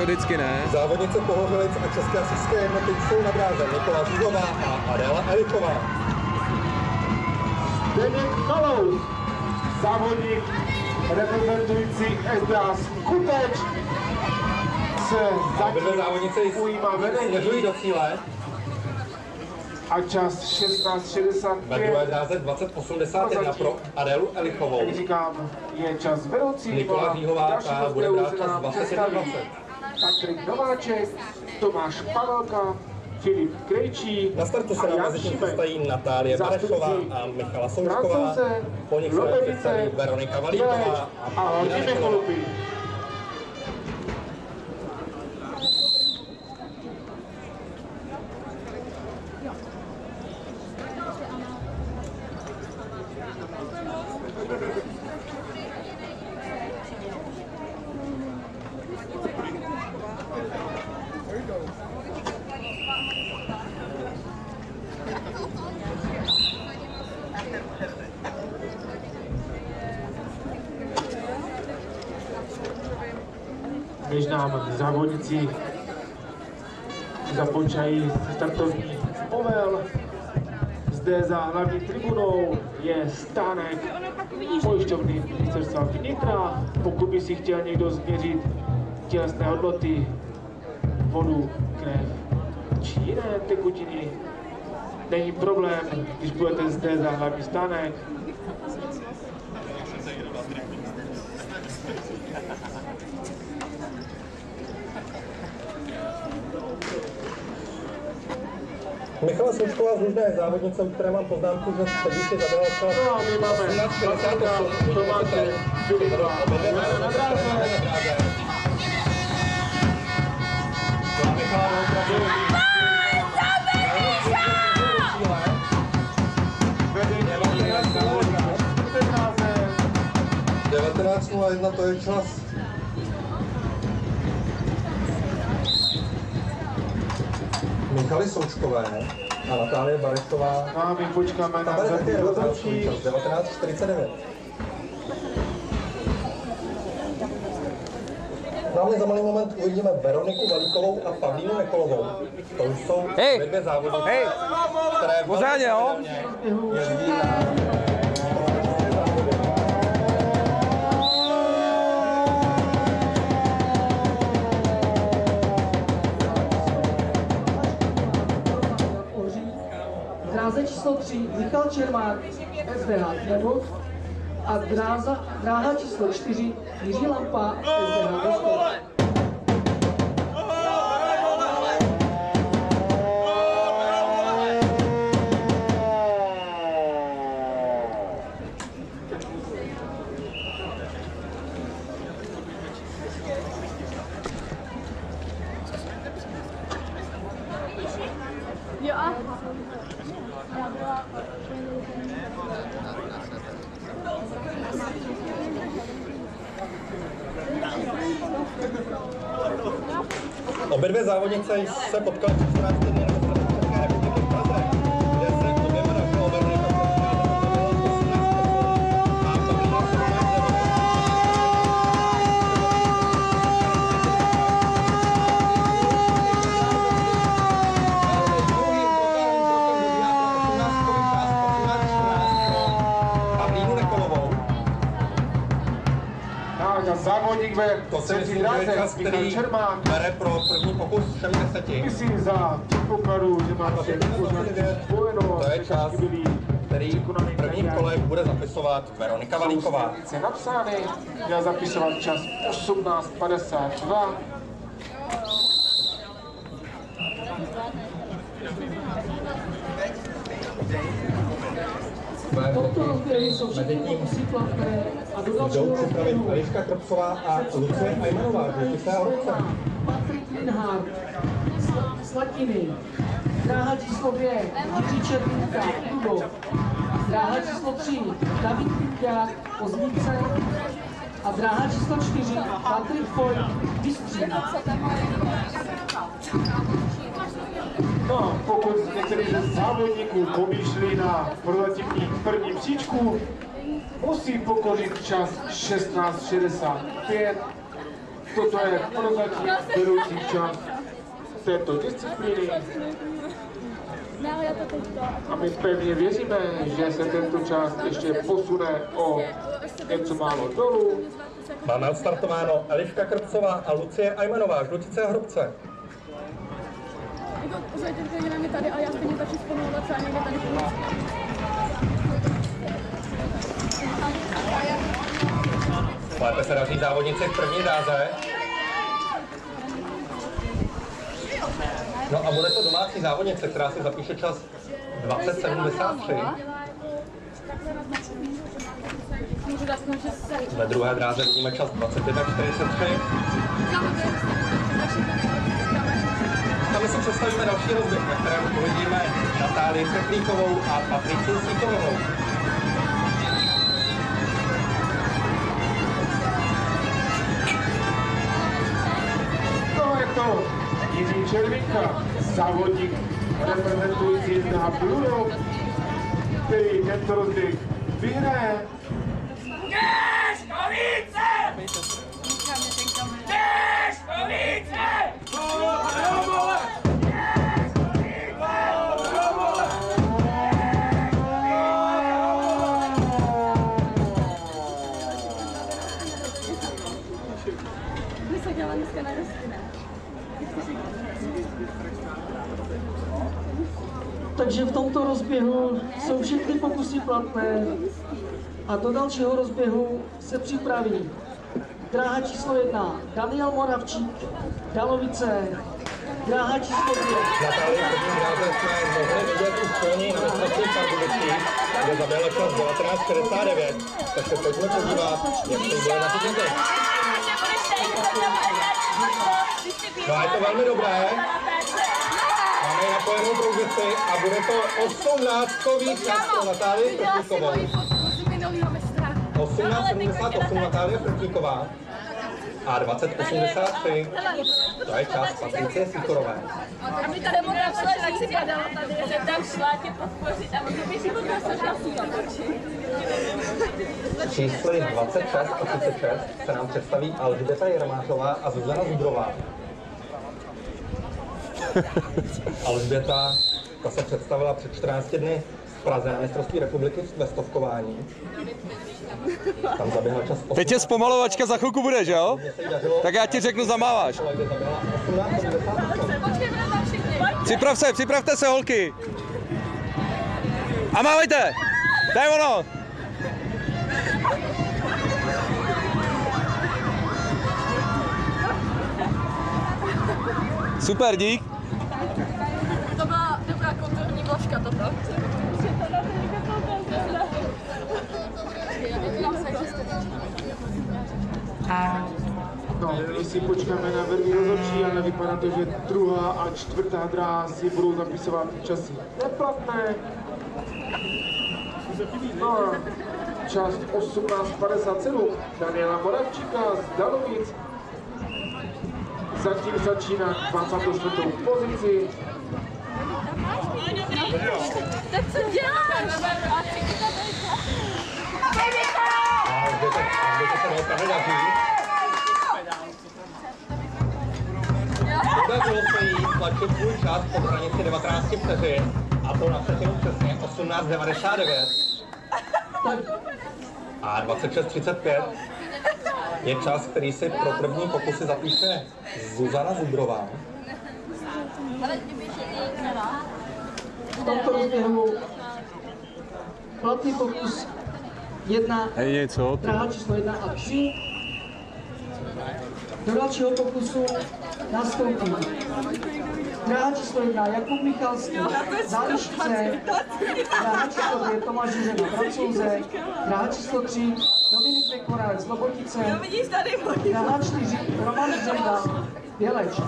metodicky ne. Závodnice Pohořelic a České asiské jednoty jsou na dráze Nikola Žíhová a Adéla Elichová. Zdeněk Kalous, závodník reprezentující SDA Skuteč, se Obě závodnice ujímá vedení směřují do cíle. a čas 16:65. Na druhé dráze 20:81 pro Adélu Elichovou. Jak říkám, je čas vedoucí. Nikola Žíhová bude brát čas 21:20. Patrik Nováček, Tomáš Pavelka, Filip Krejčí Na startu se nám mezi tím postaví Natálie Barešová a Michala Soušková. Po nich se představí Veronika Valíková a Jimmy Kolupy. Než nám závodníci započají startovní povel, zde za hlavní tribunou je stánek pojišťovny ministerstva vnitra. Pokud by si chtěl někdo změřit tělesné hodnoty, vodu, krev či jiné tekutiny, není problém, když budete zde za hlavní stánek. Michala Soušková z Lužné je závodnice, u které mám poznámku, že sedí si zadala čas. No a my máme 18:58 Tomáše Filipa na dráze. Vedení je na 19:01 to je čas. Michaly Součkové a Natálie Barešová. A my počkáme na Také zadní rozhodčí. 19:49. Dále za malý moment uvidíme Veroniku Valíkovou a Pavlínu Nekolovou. To už jsou dvě závodnice, které Pořádně, jo? jezdí na dráze číslo 3 Michal Čermák, SDH Klemot a dráha číslo 4 Jiří Lampa, SDH Moskva. Obě dvě závodnice se potkaly před 14 dny na mistrovství České republiky v Praze, kde se oběma dařilo Veronika Pavlínu Nekolovou. Závodník ve třetí dráze, který Čermák, bere pro první pokus 70. myslím za předpokladu, že má vše spojeno, To je čas, který v prvním kole bude zapisovat Veronika Valíková. Je napsány, měla zapisovat čas 18:52. Mezitím jdou připravit Eliška Kropsová a Lucie Ajmanová, Žlutisé a Horce. Patrik Linhard, Slatiny, dráha číslo 2 Jiří Čerpínka, Dubov, dráha číslo 3 David Pinťák, Oznice a dráha číslo 4 Patrik Fojt, Vystřín. No, pokud některý ze závodníků pomýšlí na prozatímní první příčku, musí pokořit čas 16:65. toto je prozatím vedoucí čas této disciplíny. A my pevně věříme, že se tento čas ještě posune o něco málo dolů. Máme odstartováno Eliška Krpcová a Lucie Ajmanová, žlutice a hrobce. Je tady a já stejně začít zpomalovat třeba někde tady. Lépe se daří závodnice v první dráze. No a bude to domácí závodnice, která si zapíše čas 20:73. Ve druhé dráze vidíme čas 21:43. A my si představíme další rozběh, na kterém uvidíme Natálii Krklíkovou a Patricii Síkolovou. To je to Jiří Červinka, závodník reprezentující na Blue Rock, který tento rozběh vyhraje. Takže v tomto rozběhu jsou všechny pokusy platné a do dalšího rozběhu se připraví dráha číslo 1 Daniel Moravčík, Dalovice, dráha číslo 2. Natálii v první dráze jsme mohli vidět už silněji na mistrovství Pardubicích, kde zaběhla čas 19:49, tak se pojďme podívat, jak to bude na ty. No a je to velmi dobré. Máme napojenou prouzici a bude to 18kový čas pro Natálii Krklíkovou. 18:78 Natálie Krklíková a 20:83. To je čas Patricie Síkorové. A my tady budeme tak si padala tady, že tam šla tě podpořit a můžeme si Čísly 26 a 36 se nám představí Alžběta Jermášová a Zuzana Zubrová. Alžběta, ta se představila před 14 dny v Praze na mistrovství republiky ve stovkování. Tam zaběhla čas 18. Teď je zpomalovačka, za chvilku bude, že jo? Tak já ti řeknu, zamáváš. Připravte se, holky. A mávejte! To je ono! Super, dík. To byla dobrá kulturní vložka toto. No, my si počkáme na verní rozhodčí, ale vypadá to, že druhá a čtvrtá dráha si budou zapisovat časy neplatné. No a čas 18:57 Daniela Moravčíka z Dalovic. Zatím začíná 24. pozici. Tak co děláš? A Alžběta se neopravdu daří. Podařilo se jí tlačit svůj čas po hranici 19 vteřin, a to na třetinu přesně 18:99. A 26:35 je čas, který si pro první pokusy zapíše Zuzana Zubrová. V tomto rozběhu platný pokus 1, Hej, něco. dráha číslo 1 a 3. Do dalšího pokusu nastoupí dráha číslo 1 Jakub Michalský, Zálišce, dráha číslo 2 Tomáš Žužena, Francouze, dráha číslo 3 Dominik Nekoráč, Lobotice, dráha 4 Roman Břenda, Běleč.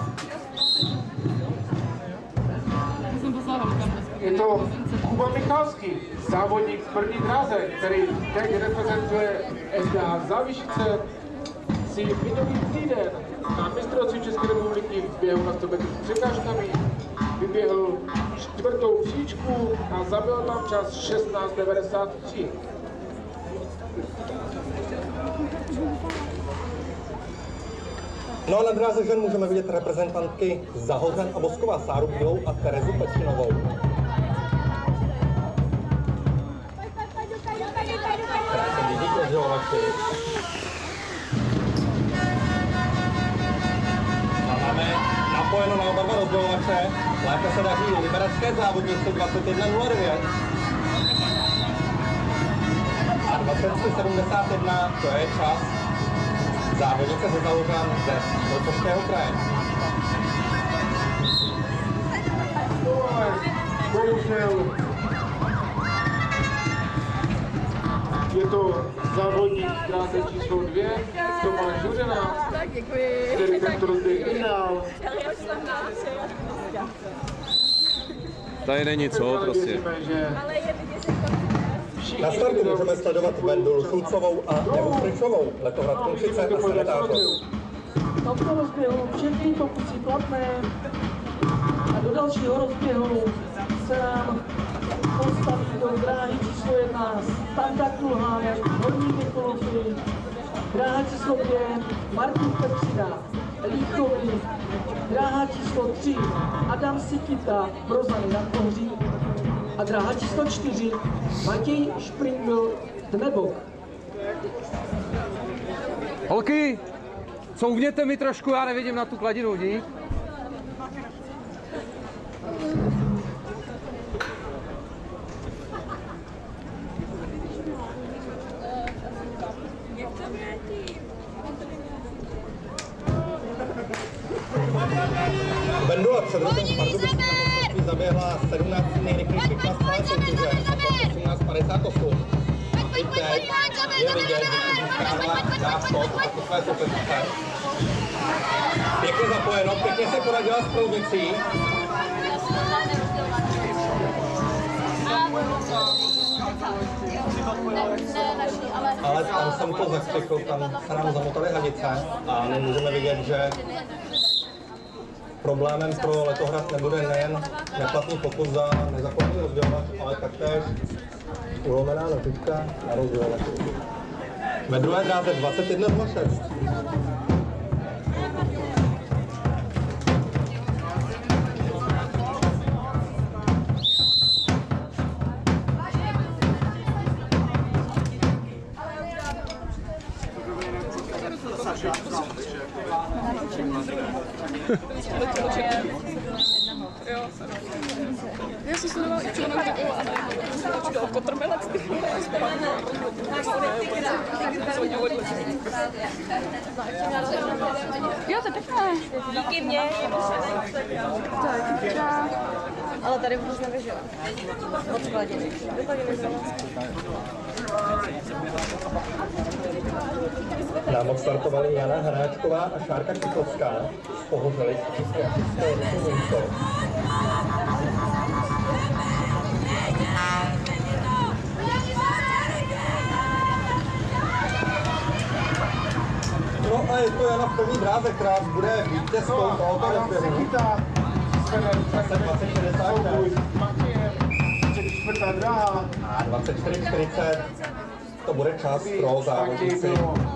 Je to Kuba Michalský, závodník v první dráze, který teď reprezentuje SDH Závišice. Si minulý týden na mistrovství České republiky v běhu na 100 metrů s překážkami vyběhl čtvrtou příčku a zabil tam čas 16:93. No a na dráze žen můžeme vidět reprezentantky Zahořen a Bosková Sáru Bílou a Terezu Pečinovou. Které se blíží k rozdělovači. A máme napojeno na oba dva rozdělovače. Lépe se daří liberecké závodnici 21:09. A 23:71, to je čas závodnice ze Zahořan ze Středočeského kraje. Bohužel je to závodník dráze číslo 2, Tomáš Žuřena, který tento rozběh vyhrál. Tady není co, prostě. Na startu můžeme sledovat Vendu Šulcovou a Evu Fričovou, Letohrad Končice a Senetářov. V tomto rozběhu všechny pokusy platné a do dalšího rozběhu se nám postaví do dráhy číslo 1 Standa Kulhánek, Horní Mikulofy, dráha číslo 2 Martin Petřina, Líchový, dráha číslo 3 Adam Sikita, Brozany nad Ohří a dráha číslo 4 Matěj Špringl, Dnebok. Holky, couvněte mi trošku, já nevidím na tu kladinu, dík. Vendula před rokem v Pardubicích na mistrovství zaběhla 17 nejrychlejších čas celé soutěže a to 18:58. I teď je vidět, že získává náskok a po své soupeřice. Pěkně zapojeno, pěkně si poradila s proudnicí. Ale tam jsem to zakřikl, tam se nám zamotaly hadice a nemůžeme vidět, že problémem pro Letohrad nebude nejen neplatný pokus za nezaplacený rozdělovač, ale taktéž ulomená notička na rozdělovači. Ve druhé dráze 21:06. Já jsem studovala i člena do Kotrmelec. Jo, to je pěkné. Díky mně. Ale tady vůbec nevěřila. Moc kladiny. Nám odstartovali Jana Hráčková a Šárka Čichovská z Pohořelic a České asijské místo. No a je to Jana v první dráze, která bude vítězkou tohoto rozběhu. Zase 20:66. Čtvrtá dráha. A 24:40. To bude čas pro závodnici.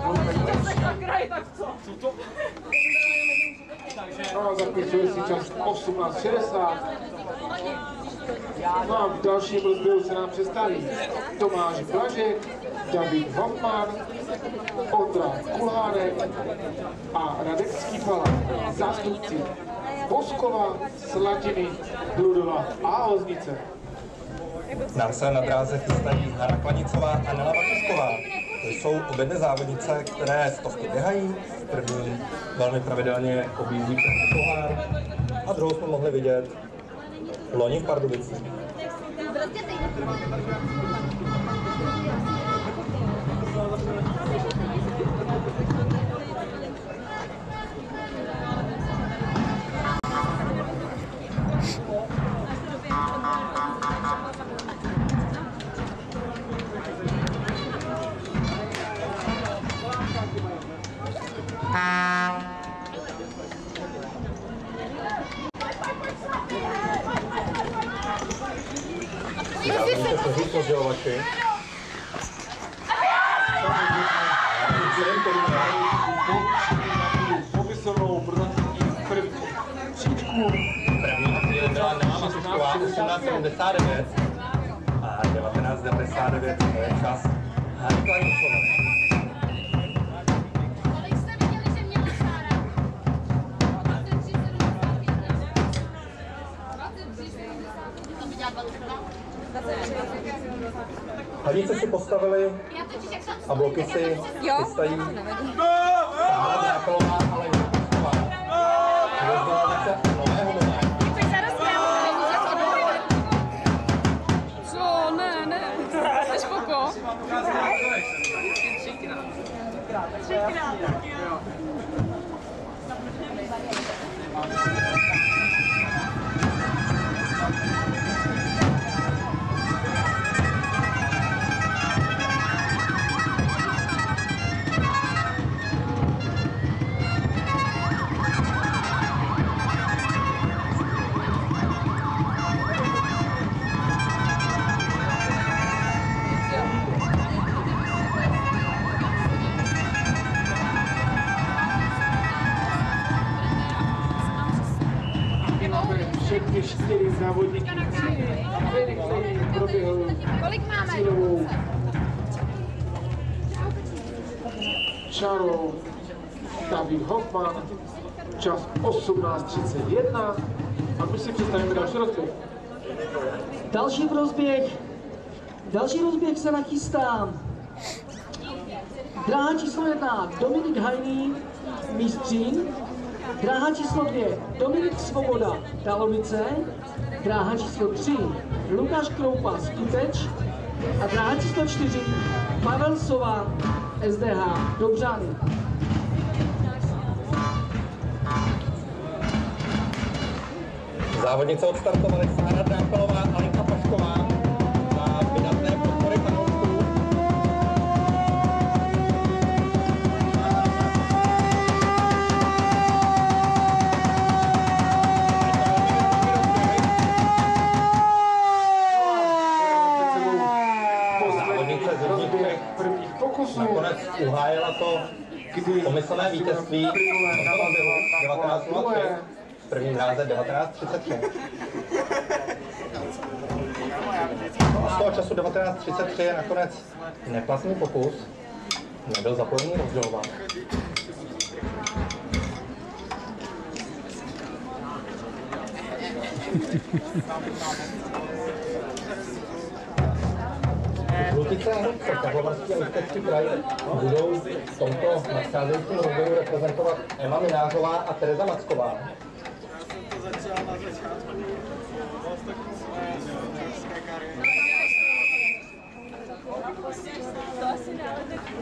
No, zapisuje si čas 18:60. No a v dalším rozběhu se nám představí Tomáš Blažek, David Hoffman, Ondra Kulhánek a Radek Skýpala, zástupci Boskova, Slatiny, Bludova a Oznice. Nám se na dráze chystají Hana Klanicová a Nela Vatisková. To jsou obě dvě závodnice, které stovky běhají. První velmi pravidelně objízdí Český pohár a druhou jsme mohli vidět loni v Pardubicích. Závodníci se říct rozdělovači. Popisovou Pašková 18,79 a 19,99 to je čas Hany Klanicové. Kolik jste viděli, že měla Sára? 23,70. To viděla 23. Hanice si postavili a bloky si chystají Sára Drápelová a Lenka Pašková. Rozdělali se nového nové. Co? Ne. Jsi spoko? Třikrát. Všechny 4 závodníky který proběhl cílovou čarou David Hoffman, čas 18:31 a my si představíme další rozběh. Další rozběh se nachystá. Dráha číslo 1 Dominik Hajný, Mistřín. Dráha číslo 2 Dominik Svoboda, Dalovice. Dráha číslo 3 Lukáš Kroupa, Skuteč. A dráha číslo 4 Pavel Sova, SDH, Dobřany. Závodnice odstartovaly Sára Drápelová a Lenka Pašková na vydatné podpory fanoušků. Závodnice z Prvních pokusů, nakonec uhájila to pomyslné vítězství 19:03. V prvním ráze 19:33. Z toho času 19:33 je nakonec neplatný pokus. Nebyl zapojený rozdělován. Žlutice a Hradce, Karlovarský a Ústecký kraj budou v tomto nadcházejícím rozdělu reprezentovat Emma Minářová a Tereza Macková. To asi dále.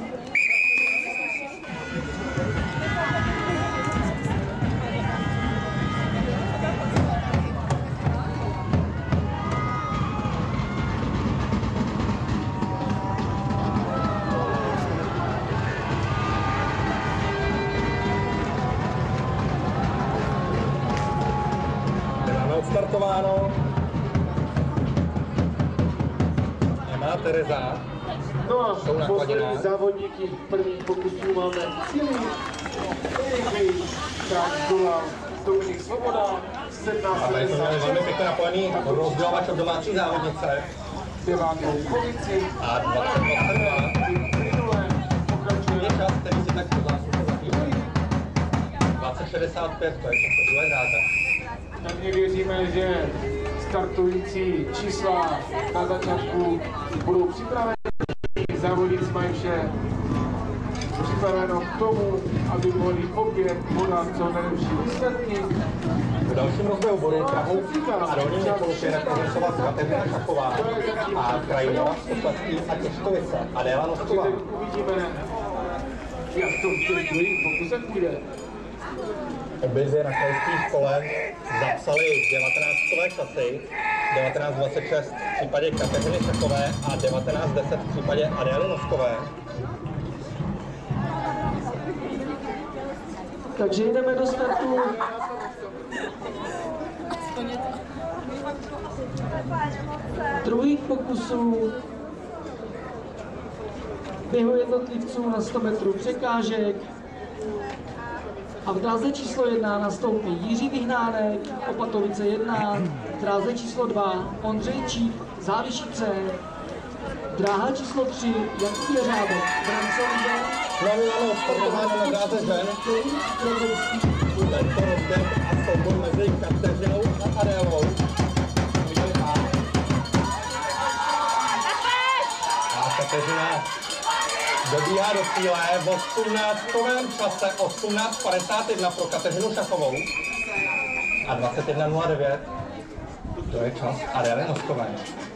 Odstartováno. Emma a Tereza. No a Jsou na poslední Kladinách. závodníky prvních pokusů máme Cílí, Nejvyšší, Kráčková, Dominik Svoboda, A tady jsme měli velmi pěkně napojený rozdělovač od domácí závodnice. 9. pozici. A 20:22 Minule pokračuje je čas, který si tak záslužně zapíše. 20:65, to je to druhé dráze. Pevně věříme, že startující čísla na začátku budou připraveny. Závodníci mají vše připraveno k tomu, aby mohli opět podat co nejlepší výsledky. V dalším rozběhu budou Prahou a Dolní Několusy reprezentovat Kateřina Šachová a Krajinova, Oslacký a Těškovice. Adéla Nosková. Teď uvidíme, jak to v těch druhých pokusech půjde. Obě dvě na krajských kole zapsali 19kové časy, 19:26 v případě Kateřiny Šachové a 19:10 v případě Adély Noskové. Takže jdeme do startu. Druhých pokusů běhu jednotlivců na 100 metrů překážek. A v dráze číslo 1 nastoupí Jiří Vyhnánek, Opatovice 1, v dráze číslo 2 Ondřej Číp, Závišice, dráha číslo 3 Jakub Jeřábek, Francouze, Máme startováno na dráze žen. Tento rozdech a souboj mezi Kateřinou a Adélou. A Kateřina dobíhá do cíle v 18. čase 18:51 pro Kateřinu Šachovou a 21:09. To je čas Adély Noskové.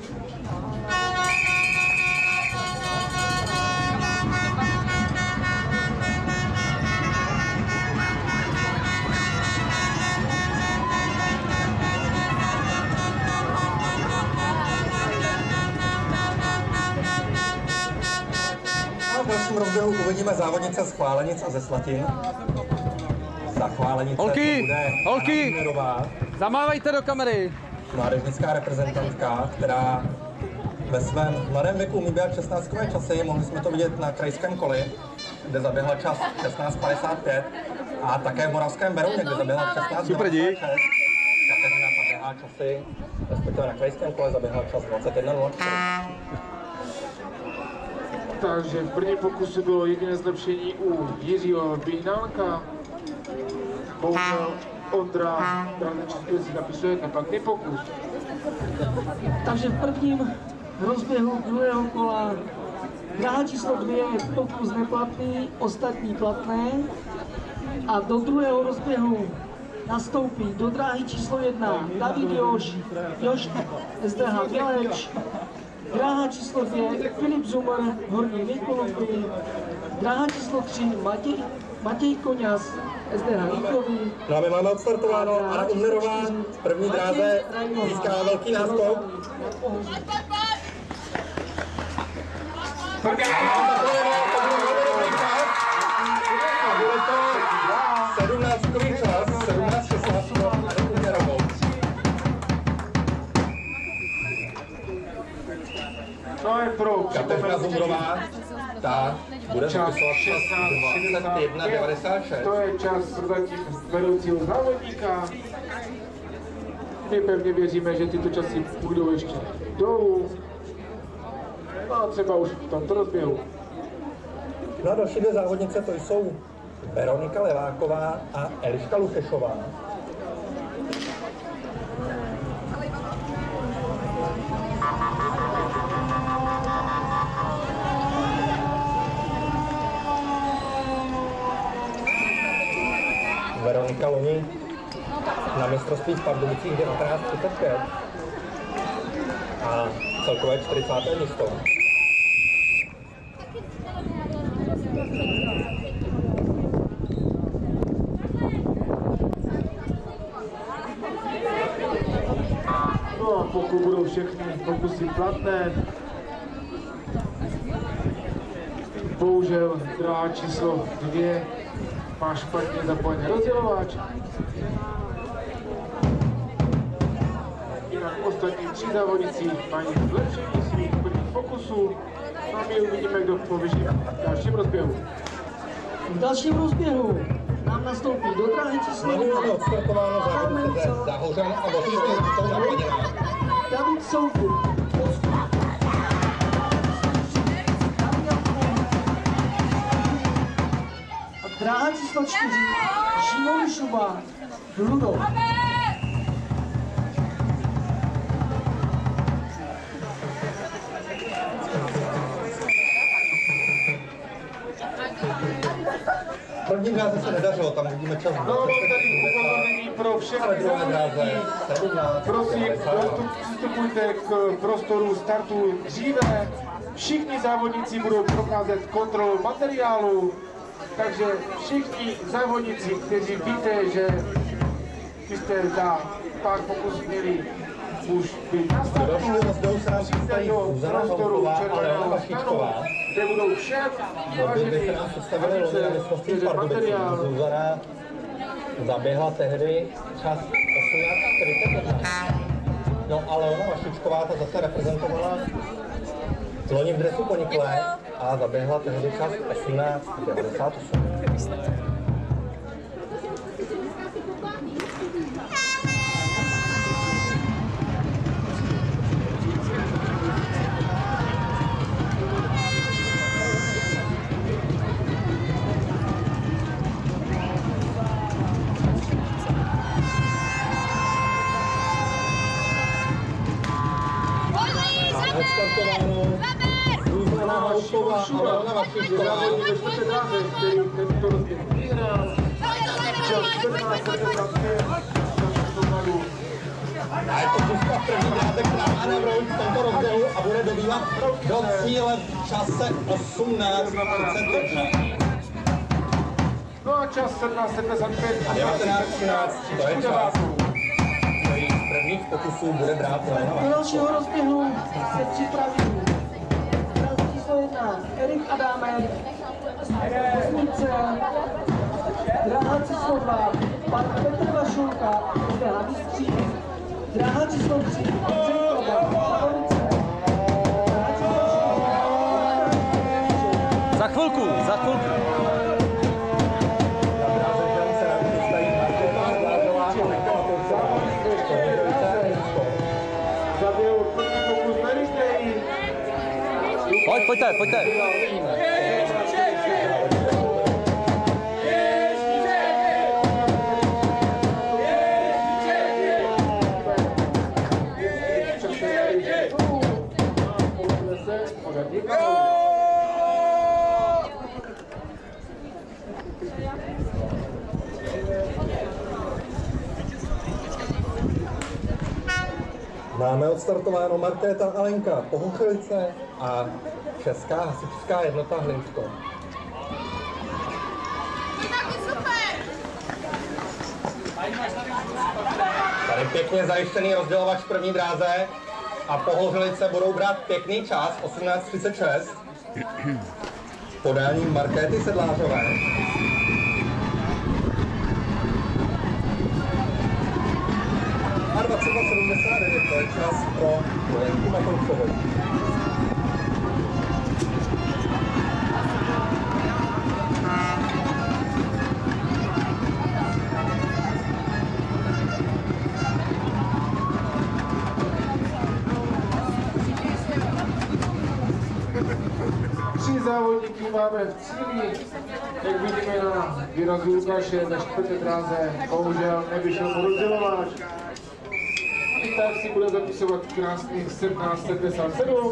V dalším rozběhu uvidíme závodnice z Chválenic a ze Slatin. Za Chválenice Holky, to bude holky. Anna Umnerová, Zamávejte do kamery. mládežnická reprezentantka, která ve svém mladém věku umí běhat 16kové časy. Mohli jsme to vidět na krajském koli, kde zaběhla čas 16:55 a také v Moravském Berouně, kde zaběhla 16:26. Super, dík. Kateřina zaběhla časy, respektive na krajském kole zaběhla čas 21:04. Takže v prvním pokusu bylo jediné zlepšení u Jiřího Vyhnánka. Bohužel Ondra Brandeček si napisuje neplatný pokus. takže v prvním rozběhu druhého kola dráha číslo 2 pokus neplatný, ostatní platné. A do druhého rozběhu nastoupí do dráhy číslo 1 David Još SDH Běleč, dráha číslo 2 Filip Zumr, Horní Mikulupy, dráha číslo 3 Matěj Koňas, SDH Líkový. No a my máme odstartováno. Anna Umnerová v první dráze získá velký náskok. A bude to 17kový čas, 17:16 pro Annu Umnerovou. To je pro Kateřina Zumrová, ta bude čas zapisovat čas 21:96. To je čas prozatím vedoucího závodníka. My pevně věříme, že tyto časy půjdou ještě dolů. No a třeba už v tomto rozběhu. No a další dvě závodnice to jsou Veronika Leváková a Eliška Luchešová. Veronika loni na mistrovství v Pardubicích 19:35 a celkové 40. místo. No a pokud budou všechny pokusy platné, bohužel dráha číslo 2 má špatně zapojený rozdělovač. Jinak ostatní 3 závodníci mají zlepšení svých prvních pokusů. A my uvidíme, kdo povyží v dalším rozběhu. V dalším rozběhu nám nastoupí do dráhy číslo Máme 1 odstartováno závodnice ze Zahořan a Voštění, jsou napladěná. David Soukup, a dráha číslo 4 Šimon Šuba, Ludov. První dráze se nedařilo, tam vidíme čas. No, tady upozornění pro všechny druhé dráze závodníky. 17. Prosím, přistupujte k prostoru startu dříve. Všichni závodníci budou procházet kontrolou materiálu, takže všichni závodníci, kteří víte, že byste za pár pokusů měli už být na startu, Dalšího rozdělu se nám přijďte představí do Zuzana prostoru Holková a Leona červeného stanu, Vašíčková. kde budou všem Obě by se vážení nám představili loni na mistrovství v Pardubicích. materiál. Zuzana zaběhla tehdy čas 18:41. No a Leona Vašíčková ta zase reprezentovala loni v dresu Ponikle a zaběhla tehdy čas 18:98. Šausková a Helena Vašíčková. Závodník ve čtvrté dráze, který tento rozběh vyhrál. Čas 14:75 A je to Zuzka v první dráze, která má navrhnout v tomto rozběhu a bude dobývat do cíle v čase 18:31. No a čas 17:75 A 19:13, to je čas, který z prvních pokusů bude brát Helena Do Vašíčková. dalšího rozběhu se připraví dráha číslo 1 Erik Adámek, Kosnice, dráha číslo 2 pan Petr Vašulka, zde na výstří, dráha číslo 3 Jindřich Koba, Pavlice, dráha číslo 4 Za chvilku, za chvilku. Na dráze žen se nám chystají Markéta Sedlářová a Lenka Matoušová. zabijou první pokus nejrychleji. Pojďte. Máme odstartováno Markéta a Lenka Pohochelice a Česká hasičská jednota Hlinsko. Tady pěkně zajištěný rozdělovač v první dráze a Pohochelice budou brát pěkný čas 18:36 podáním Markéty Sedlářové. A 22:79, to je čas pro Lenku Matoušovou. Tři závodníky máme v cíli, jak vidíme na výrazu Lukáše na čtvrté dráze, bohužel nevyšel mu rozdělovač. I tak si bude zapisovat krásných 17:77.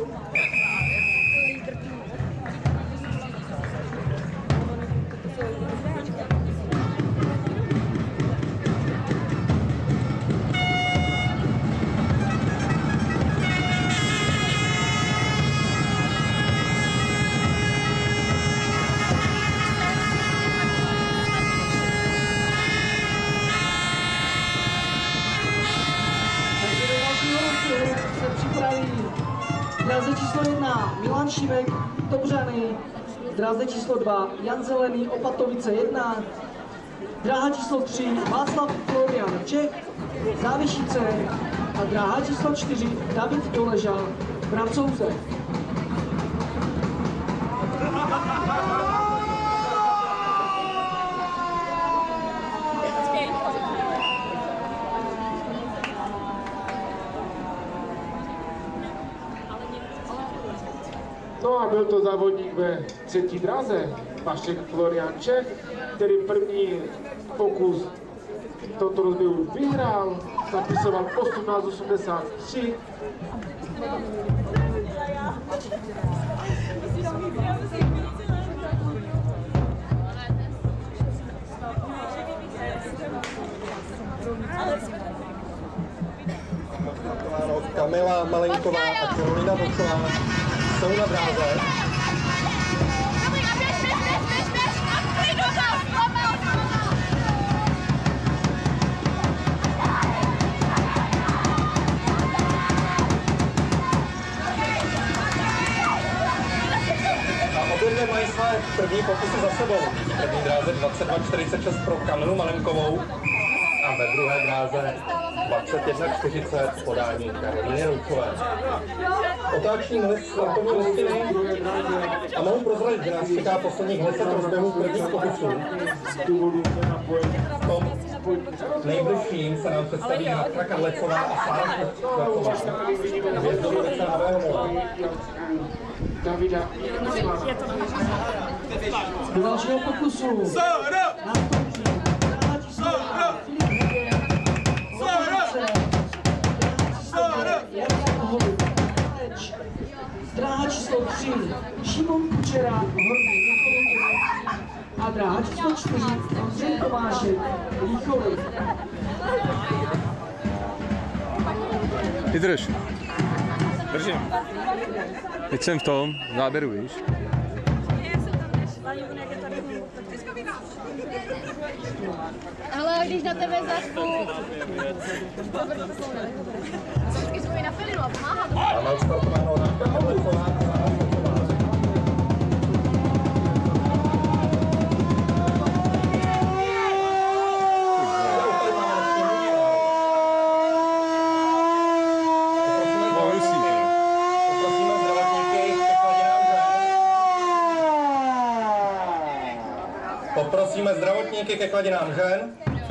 Dráze číslo 1 Milan Šímek, Dobřany, dráze číslo 2 Jan Zelený, Opatovice 1, dráha číslo 3 Václav Florian Čech, Závišice a dráha číslo 4 David Doležal, Francouze. No a byl to závodník ve třetí dráze, Vašek Florian Čech, který první pokus toto rozběhu vyhrál, zapisoval 18:83. Kamila Malenková a Karolina Vočová jsou na dráze. A obě dvě mají své první pokusy za sebou. V první dráze 22:46 pro Kamilu Malenkovou a ve druhé dráze 21:40 podání Karolíny Roučové. Otáčím list startovní listiny a mohu prozradit, že nás čeká posledních 10 rozběhů prvních pokusů. V tom nejbližším se nám představí Hatka Kadlecová a Sára Šlecová. Hvězdou Decánového mola. Davida Do dalšího pokusu nastoupí dráha číslo 1 Filip Hvěděn, Opatovice, dráha číslo 2 Jarda Kohovic, Teč, dráha číslo 3 Šimon Kučera, Horní Michalovce, a dráha číslo 4 Ondřej Tomášek, Líchovy. Vydrž. Držím. Teď jsem v tom záběru, víš? Ale když na tebe zašlu... Vždycky jsme mi na Fililu a pomáhat. Máme odstartováno Náška Pavlicová a Sára Švecová. Poprosíme zdravotníky ke kladinám žen.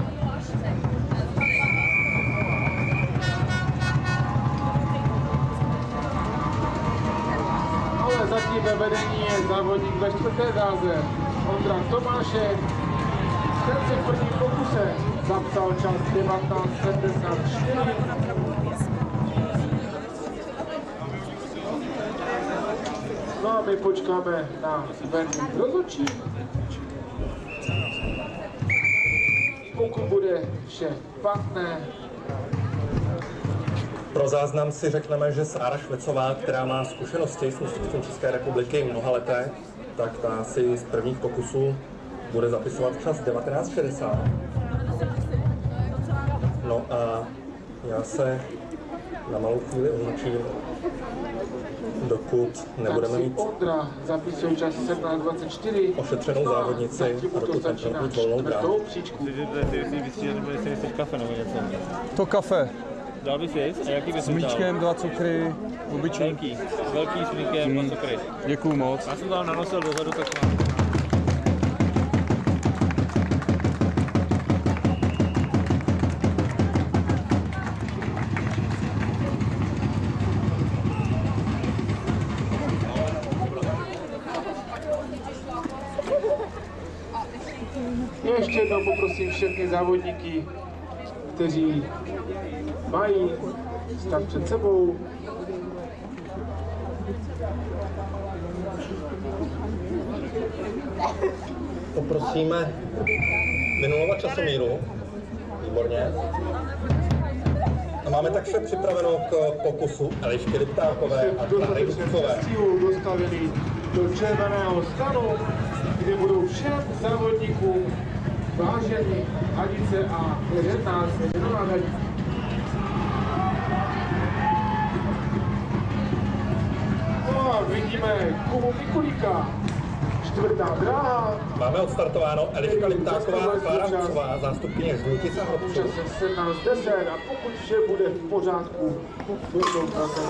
Ale zatím ve vedení je závodník ve 4. dráze Ondra Tomášek. Ten si v prvním pokuse zapsal čas 19:74. No a my počkáme na verdikt rozhodčí. Pokud bude vše platné. Pro záznam si řekneme, že Sára Švecová, která má zkušenosti s mistrovstvím České republiky mnohaleté, tak ta si z prvních pokusů bude zapisovat čas 19:60. No a já se na malou chvíli odmlčím, dokud nebudeme mít Ondra zapisuje čas 17:24. ošetřenou závodnici a dokud nebudeme mít volnou bránu. To kafe. Dal bys jíst? A jaký bys S mlíčkem, 2 cukry, obyčej. Velký s mlíkem, 2 cukry. Děkuju moc. Já jsem to nanosil dozadu, tak mám. Ještě jednou poprosím všechny závodníky, kteří mají stav před sebou. Poprosíme vynulovat časomíru. Výborně. A máme tak vše připraveno k pokusu Elišky Liptákové a Klary Kucové. Dostavili do červeného stanu, kde budou všem závodníkům vážení hadice a 11 ženová hadice. No a vidíme Kubu Mikulíka, 4. dráha. Máme odstartováno Eliška Liptáková a Klára Kucová, zástupkyně Žlutic a Hrobců. Čas je 17:10 a pokud vše bude v pořádku, budou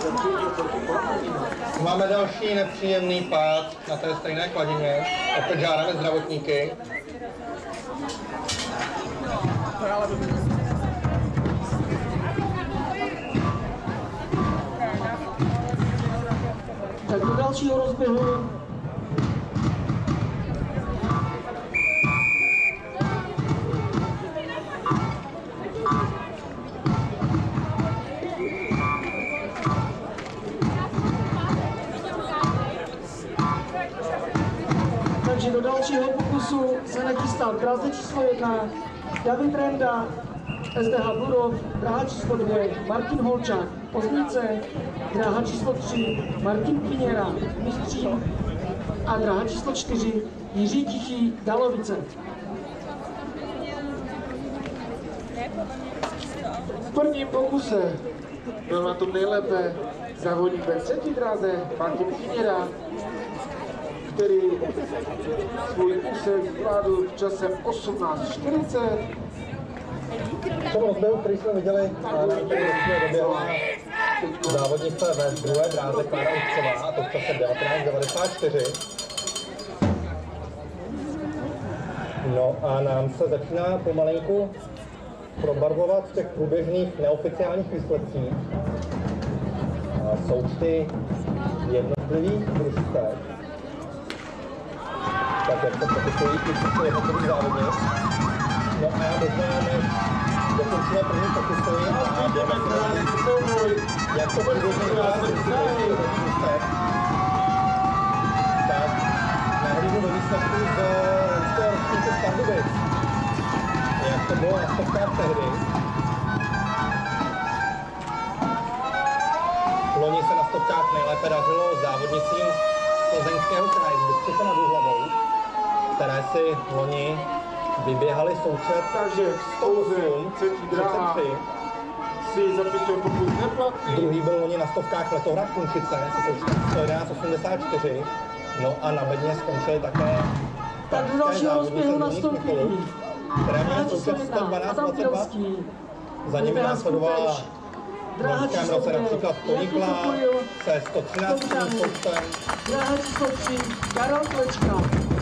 Máme další nepříjemný pád na té stejné kladině. Opět žádáme zdravotníky. Tak do dalšího rozběhu. Takže do dalšího pokusu se nechystá dráze číslo 1 David Renda, SDH Budov, dráha číslo 2 Martin Holčák, Poznice, dráha číslo 3 Martin Piněra, Mistřín a dráha číslo 4 Jiří Tichý, Dalovice. V prvním pokuse byl na tom nejlépe závodník ve 3. dráze Martin Piněra, který svůj úsek zvládl v čase 18:40. V tom rozběhu, který jsme viděli na doběhla závodnice ve 2. dráze Klára Kucová, a to v čase 19:94. No a nám se začíná pomalinku probarvovat v těch průběžných neoficiálních výsledcích součty jednotlivých družstev. Tak jak se popisují ty jednotlivých závodnic. No a možná než dokončíme první pokusy a jdeme se jak to průběžně vypadá z družstev, výsledků z loňského ročníku z Pardubic. Jak to bylo na stovkách tehdy. Loni se na stovkách nejlépe dařilo závodnicím z Plzeňského kraje z Bystřice nad Úhlavou, které si loni vyběhali součet Takže 108, třetí dráha 33. si zapisuje pokus neplatný. Druhý byl loni na stovkách Letohrad Kunčice se součtem 111,84. No a na bedně skončili také Tak do dalšího rozběhu nastoupí které měly dráha číslo součet 1 Adam 112,22. Pilský. Za nimi následovala v Dráha loňském číslo roce 2 například Ponikla se 113 součtem. Dráha číslo 3 Karel Klečka.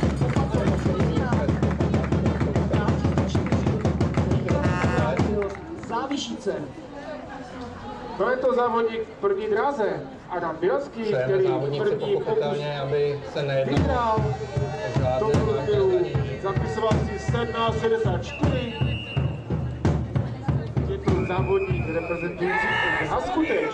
Závišice. To je to závodník v první dráze. Adam Bělský, Přejeme který závodníci první pokus pochopitelně, aby se nejednalo vyhrál. o V tom žádné rozběhu zranění. zapisoval si 17,64. Je to závodník reprezentující Haskuteč.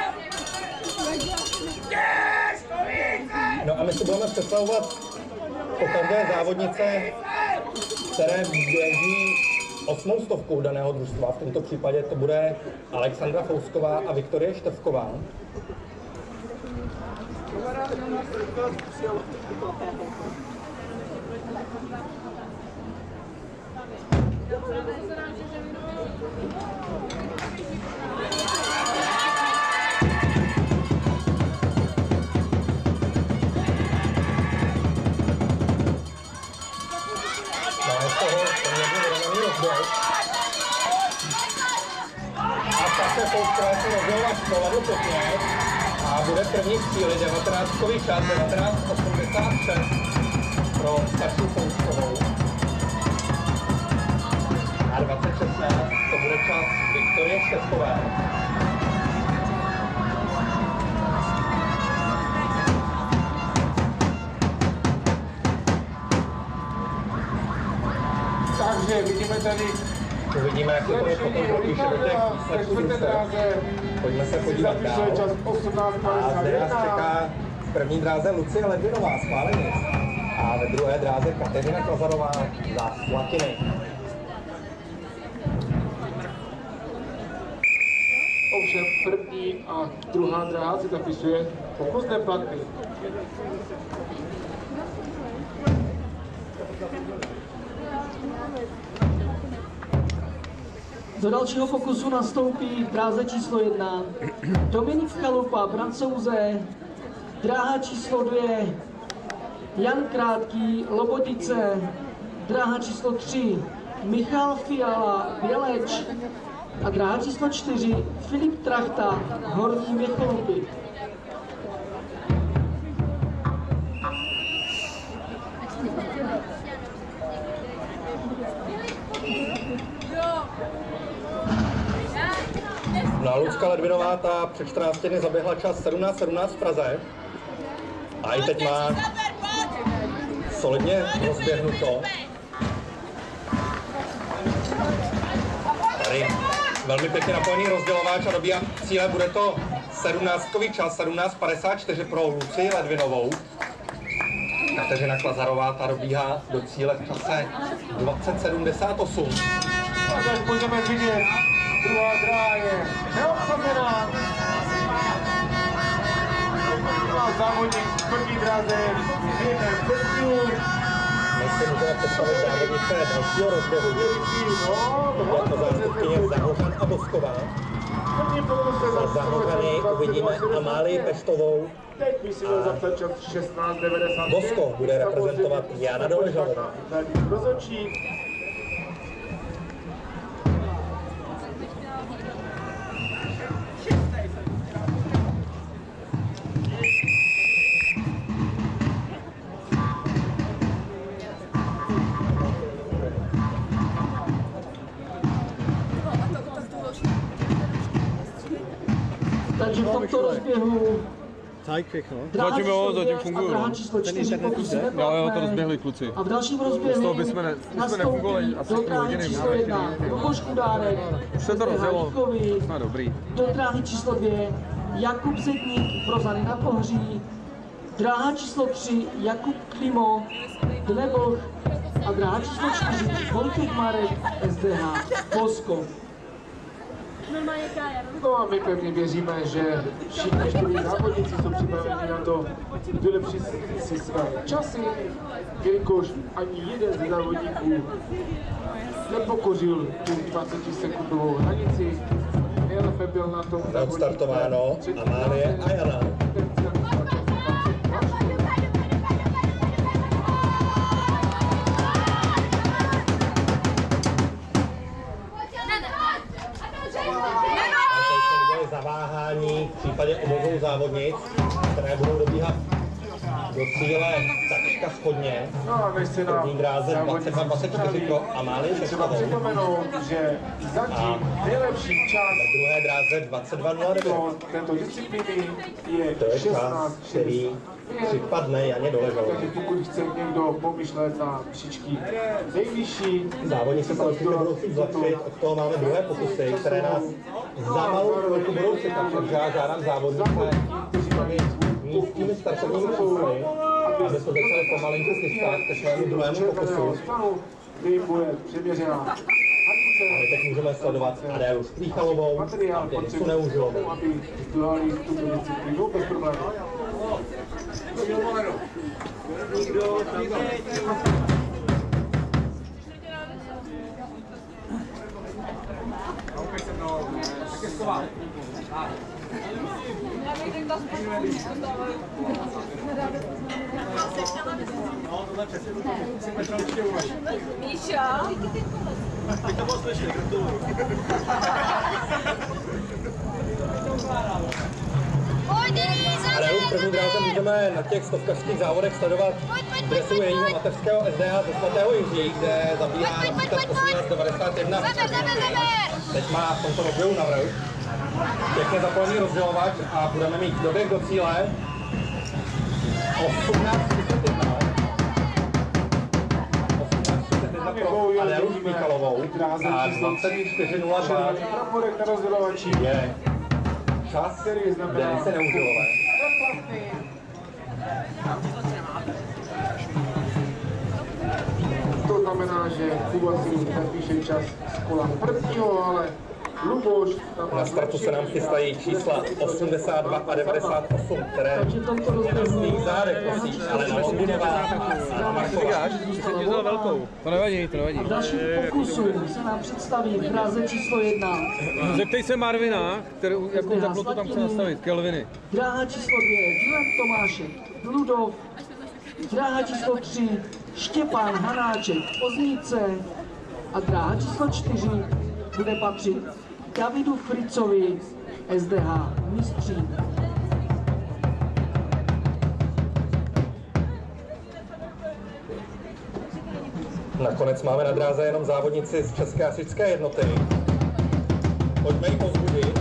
No a my si budeme představovat po každé závodnice, které běží 8. stovku daného družstva. V tomto případě to bude Alexandra Fousková a Viktorie Števková. Máme z toho poměrně vyrovnaný rozběh. A také Fousková se rozdělila školadu pěkně a bude první v cíli 19kový čas 19,86 pro starší Fouskovou. A 2016 to bude čas Viktorie Števkové. Takže vidíme tady Uvidíme, jak se to potom propíše do těch výsledků družstev. Pojďme se podívat dál. zapisuje čas A zde nás 18,51. čeká v první dráze Lucie Ledvinová z Chválenic a ve druhé dráze Kateřina Klazarová za Slatiny. Ovšem první a druhá dráha si zapisuje pokus neplatný. Do dalšího pokusu nastoupí v dráze číslo 1 Dominik Chalupa, Francouze, dráha číslo 2 Jan Krátký, Lobotice, dráha číslo 3 Michal Fiala, Běleč a dráha číslo 4 Filip Trachta, Horní Měcholupy. No a Lucka Ledvinová ta před 14 dny zaběhla čas 17:17 v Praze a i teď má solidně rozběhnuto. Tady velmi pěkně napojený rozdělováč a dobíhá cíle, bude to 17kový čas 17:54 pro Lucii Ledvinovou. Kateřina Klazarová ta dobíhá do cíle v čase 20:78. A jak můžeme vidět, druhá dráha je neobsazená. Závodník v první dráze je bez cílu. My si můžeme představit závodnice dalšího rozběhu. Je to závodkyně Zahořan a Bosková. Za Zahořany uvidíme Amálii Peštovou. Teď by si měl zapsat čas 16:95. Bosko bude reprezentovat Jana Doležalová. Rozhodčí. Takže v tomto rozběhu dráha Zatím jo, číslo zatím 2 fungují, a dráha no. číslo 4 pokusy Jo, to neplatné. rozběhli kluci. A v dalším Z toho rozběhu bychom nastoupí nefungovali asi do půl dráhy hodiny, číslo máme 1 ještě Luboš Kudárek, Už se to rozjelo. Halíkovi, No dobrý. do dráhy číslo 2 Jakub Zetník pro Zany na Pohří, dráha číslo 3 Jakub Klimo, Dneboch a dráha číslo 4 Vojtěch Marek SDH Moskov. No a my pevně věříme, že všichni 4 závodníci jsou připraveni na to vylepšit si své časy, jelikož ani jeden z závodníků nepokořil tu 20-sekundovou hranici. Nejlépe byl na tom Odstartováno Amálie a Jana. Zaváhání v případě obou závodnic, které budou dobíhat do cíle takřka shodně. No a než se nám První dráze 22-24 pro Amálii třeba Šeškovou. připomenout, že zatím nejlepší čas Na druhé dráze 22.09. pro této disciplíny je To je čas, 16:45. který připadne Janě Doležové. Takže pokud chce někdo pomyšlet na příčky nejvyšší, Závodníci se určitě budou chtít zlepšit, od toho máme druhé pokusy, které nás za malou chvilku budou čekat, takže já žádám závodníky, aby místními startovními čísly, aby se začali pomalinku chystat ke svému druhému pokusu. kdy jim bude přeměřená A hranice, my teď můžeme sledovat Adélu Stvíchalovou a materiál Denisu potřebný, Neužilovou. aby zdolali tuto disciplínu bez problémů. Míša. Adélu v první dráze můžeme na těch stovkařských závodech sledovat dresu jejího mateřského SDH ze Svatého Jiří, kde zabíhá například 1891. Teď má v tomto objevu navrh. Pěkně zapojený rozdělovač a budeme mít doběh do cíle 18:31. 18:31 pro Adélu Stvíchalovou a 24:02 Praporek na rozdělovači je čas Denise Neužilové. To znamená, že Kuba si napíše čas z kola prvního, ale Luboš... Na startu se nám chystají čísla 82 a 98, které na svých zádech nosí Alena Londinová a Marková. To nevadí, to nevadí. V dalším pokusu se nám představí dráze číslo 1 Zeptej se Marvina, jakou teplotu tam chce nastavit, Kelviny. dráha číslo 2 Vilém Tomášek Bludov, dráha číslo 3 Štěpán Hanáček Poznice a dráha číslo 4 bude patřit Davidu Fricovi SDH Mistřín. Nakonec máme na dráze jenom závodnici z České hasičské jednoty. Pojďme ji povzbudit.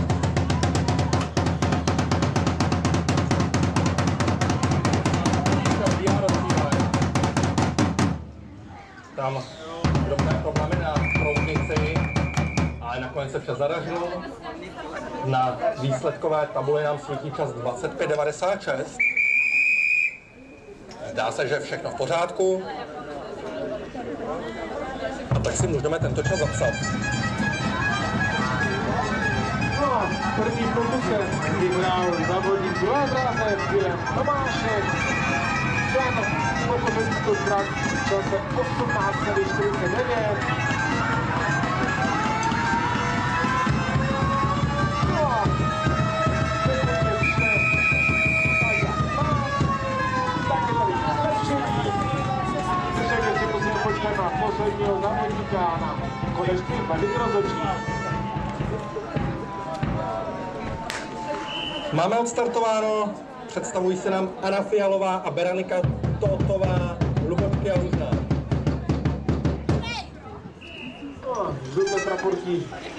Tam drobné problémy na proudnici, ale nakonec se vše zadařilo. Na výsledkové tabuli nám svítí čas 25:96. Zdá se, že je všechno v pořádku. A tak si můžeme tento čas zapsat. No a první pokusem vyhrál závodník druhé dráze Vilém Tomášek. Ten pokusil tentokrát v čase 18:49. No a teď vše tak jak má. Tak je tady zlepšení. Takže si musíme počkat na posledního závodníka na konečný verdikt rozhodčí. Máme odstartováno, představují se nám Anna Fialová a Beranika Totová, Lubočky a Lužná. No, žluté praporky.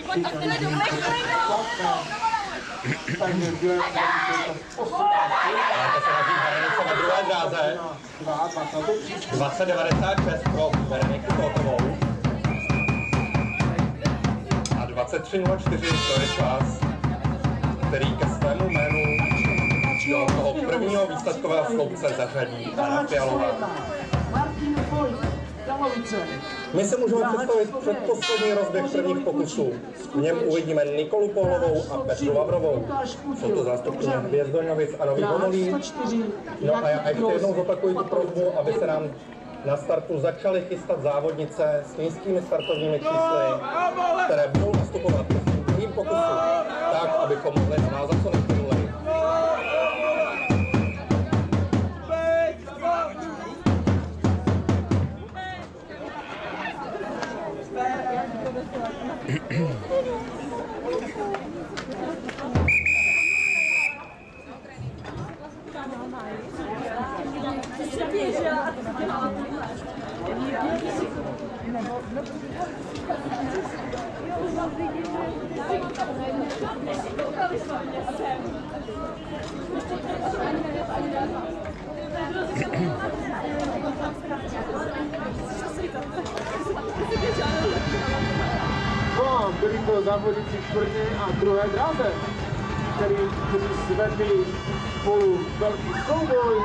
Takže Vilém Tomášek 18. Máte se radí Berenice na druhé dráze. 20:96 pro Bereniku Totovou. A 23:04 to je čas, který ke svému jménu do toho prvního výsledkového sloupce zařadí Anna Fialová. Martin Ford Kralovice. My si můžeme představit předposlední rozběh prvních pokusů. V něm uvidíme Nikolu Pohlovou a Petru Vavrovou. Jsou to zástupkyně Hvězdoňovic a Nových Homolí. No a já ještě jednou zopakuju tu prosbu, aby se nám na startu začaly chystat závodnice s nízkými startovními čísly, které budou nastupovat v druhém pokusu, tak, abychom mohli navázat co nejplynulej. No, byli to závodníci čtvrté a druhé dráze, kteří svedli spolu velký souboj.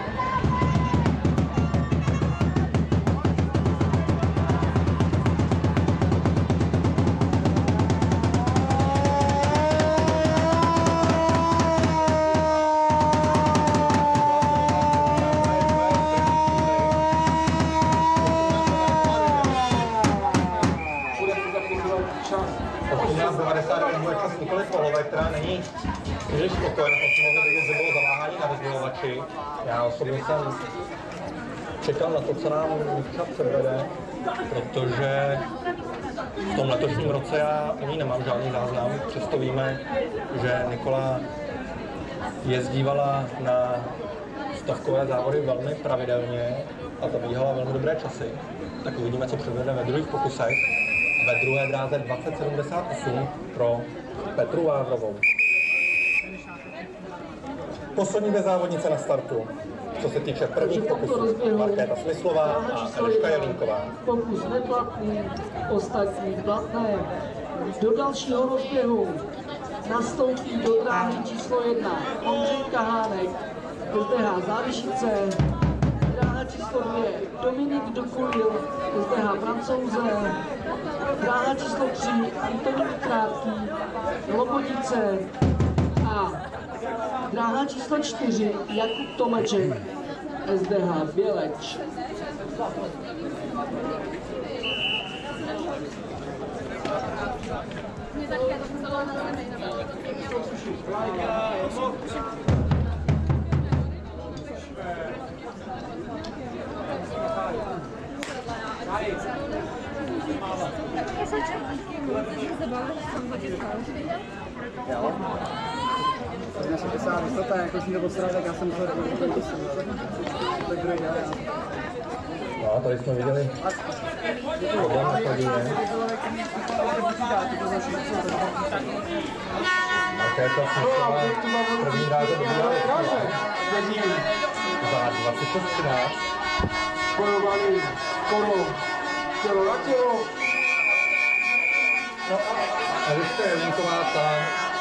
Nikoli Pohlové, která není příliš spokojena, to si mohli vidět, že bylo zaváhání na rozdělovači. Já osobně jsem čekal na to, co nám Nikča předvede, protože v tom letošním roce já o ní nemám žádný záznam, přesto víme, že Nikola jezdívala na stovkové závody velmi pravidelně a zabíhala velmi dobré časy. Tak uvidíme, co předvede ve druhých pokusech. Ve druhé dráze 2078 pro Petru Vávrovou. Poslední dvě závodnice na startu. Co se týče prvních pokusů, Markéta Smyslová a Eliška Jelínková. Pokus neplatný, ostatní platné. Do dalšího rozběhu nastoupí do dráhy číslo 1 Ondřej Kahánek, SDH Závišice, dráha číslo 2 Dominik Dukulil, SDH Francouze, dráha číslo 3 Antonín Krátký, Lobodice a dráha číslo 4 Jakub Tomeček, SDH Běleč. Já jsem pisal vysvětla, jako jsem to posral, tak já jsem to tak druhý dělal. No, tady jsme viděli problém na kladině. Markéta Smyslová první dráze dobíhala za 26:13. Bojovali skoro tělo na tělo. No a Eliška Jelínková ta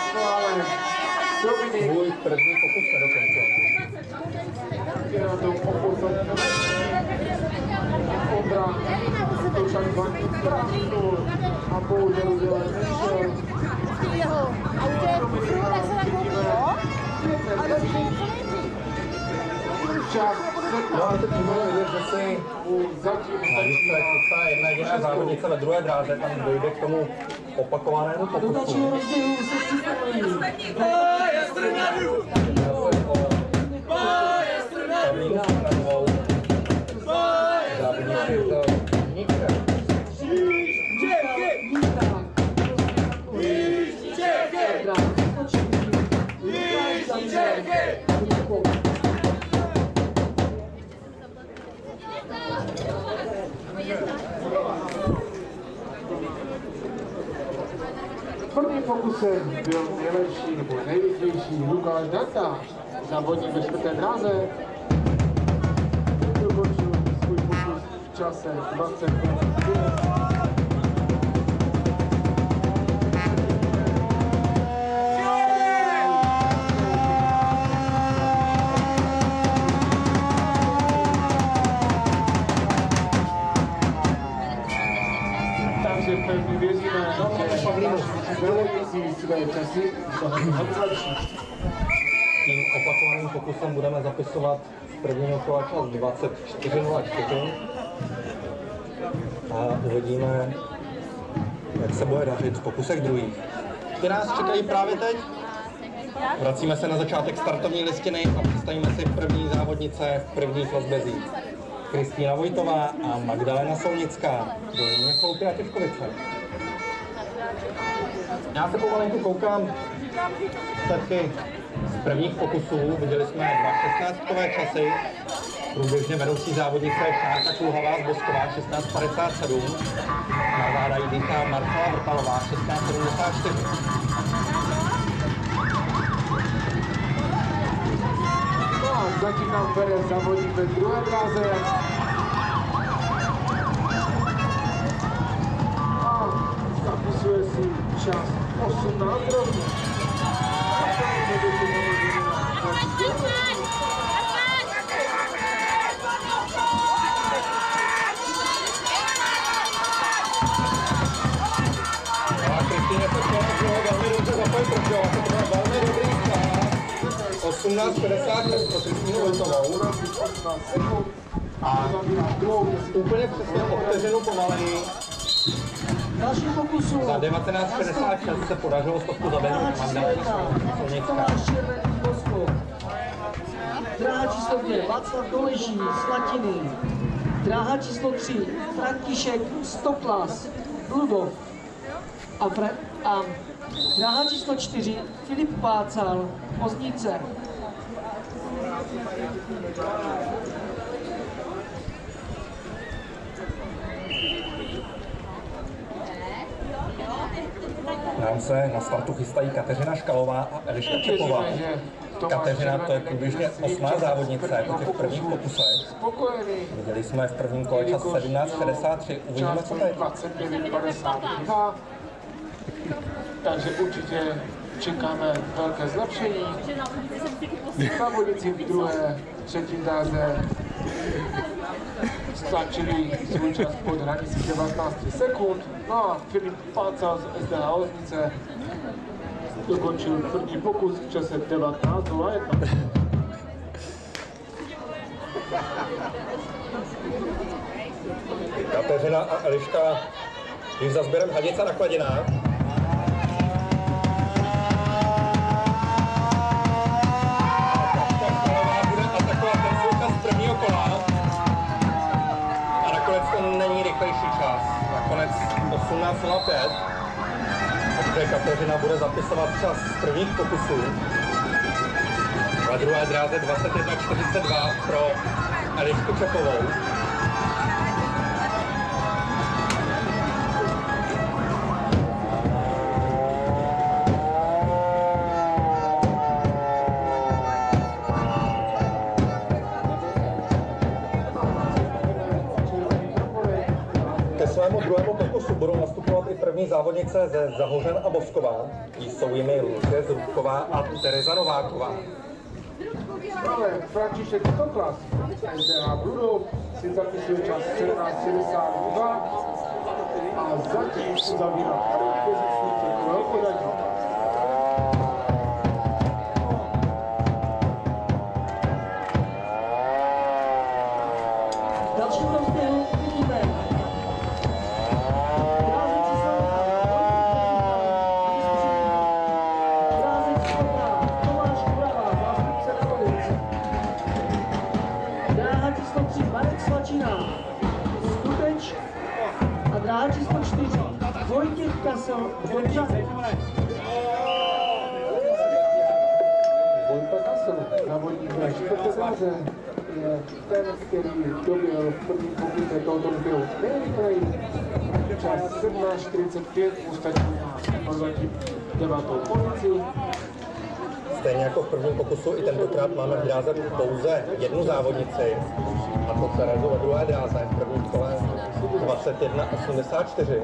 Dominik svůj první pokus nedokončil. je na tom opozací. Ondra to však 20 minut a bohužel udělat nešel. Jeho autě, tak se tak koupí, Čas No a teď můžeme vidět, že si na výsledek chystá jedna jediná závodnice ve druhé dráze, tam dojde k tomu opakovanému Do dalšího pokusu. rozběhu se připravují Pavlínu Stranovou, závodnici z Níčka. Prvním pokusem byl nejlepší nebo nejrychlejší Lukáš Danta, závodník ve čtvrté dráze. Dokončil svůj pokus v čase 20:05. své časy mnohem lepší. Tím opakovaným pokusem budeme zapisovat z prvního kola čas 24:04 a uvidíme, jak se bude dařit v pokusech druhých. Ty nás čekají právě teď. Vracíme se na začátek startovní listiny a představíme si první závodnice v prvních rozbezích. Kristýna Vojtová a Magdalena Solnická. Dolní Chlupy a Těžkovice. Já se pomalinku koukám taky z prvních pokusů. Viděli jsme 2:16 časy. Průběžně vedoucí závodnice je Šárka Kulhavá z Bosková 16:57. Na záda jí dýchá Marcela Vrtalová 16:74. No a zatím nám bere závodník ve druhé dráze. A zapisuje si čas 18 rovný. Kristýně se velmi dobře započala, to bylo velmi dobrý čas. 18:56 pro Kristýnu Vojtovou. A úplně přesně o vteřinu pomaleji. Další pokusu. Za 19:66 se podařilo stovku zaběhnout Magdalena Solnická. Tomáš Červený Boskov. Dráha číslo 2 Václav Doleží z Latiny. Dráha číslo 3 František Stoklas Bludov. A dráha číslo 4 Filip Pácal Oznice. Nám se na startu chystají Kateřina Škalová a Eliška Čepová. Kateřina to je průběžně 8. závodnice po těch prvních pokusech. Viděli jsme v prvním kole čas 17:63. Uvidíme, co teď. 29:52. Takže určitě čekáme velké zlepšení. Závodníci v druhé, třetí dráze stlačili svůj čas pod hranicí 19 sekund. No a Filip Pácal z SDH Oznice dokončil první pokus v čase 19:01. Kateřina a Eliška již za sběrem hadice na Kladinách. Bude atakovat ten svůj čas z prvního kola. A nakonec to není rychlejší čas. Nakonec 18:05. Takže Kateřina bude zapisovat čas z prvních pokusů. Na druhé dráze 21:42 pro Elišku Čepovou. Svému druhému pokusu budou nastupovat i první závodnice ze Zahořen a Bosková. Jsou jimi Lucie Zrubková a Tereza Nováková. Ale František Stoklas z SDH Bludov si zapisuje čas 17:62 a zatím uzavírá první pozici celkového pořadí. Další rozběhu vidíme. A dráha číslo 4 Vojtěch Kasel Dobřany. Vojta Kasel, závodník ve čtvrté dráze, je ten, který dobil v první pokuse tohoto rozběhu nejrychleji. Čas 17:45 ustačí na zatím 9. pozici. Stejně jako v prvním pokusu, i tentokrát máme v dráze pouze jednu závodnici, a to Terezu ve druhé dráze v prvním kole 21:84.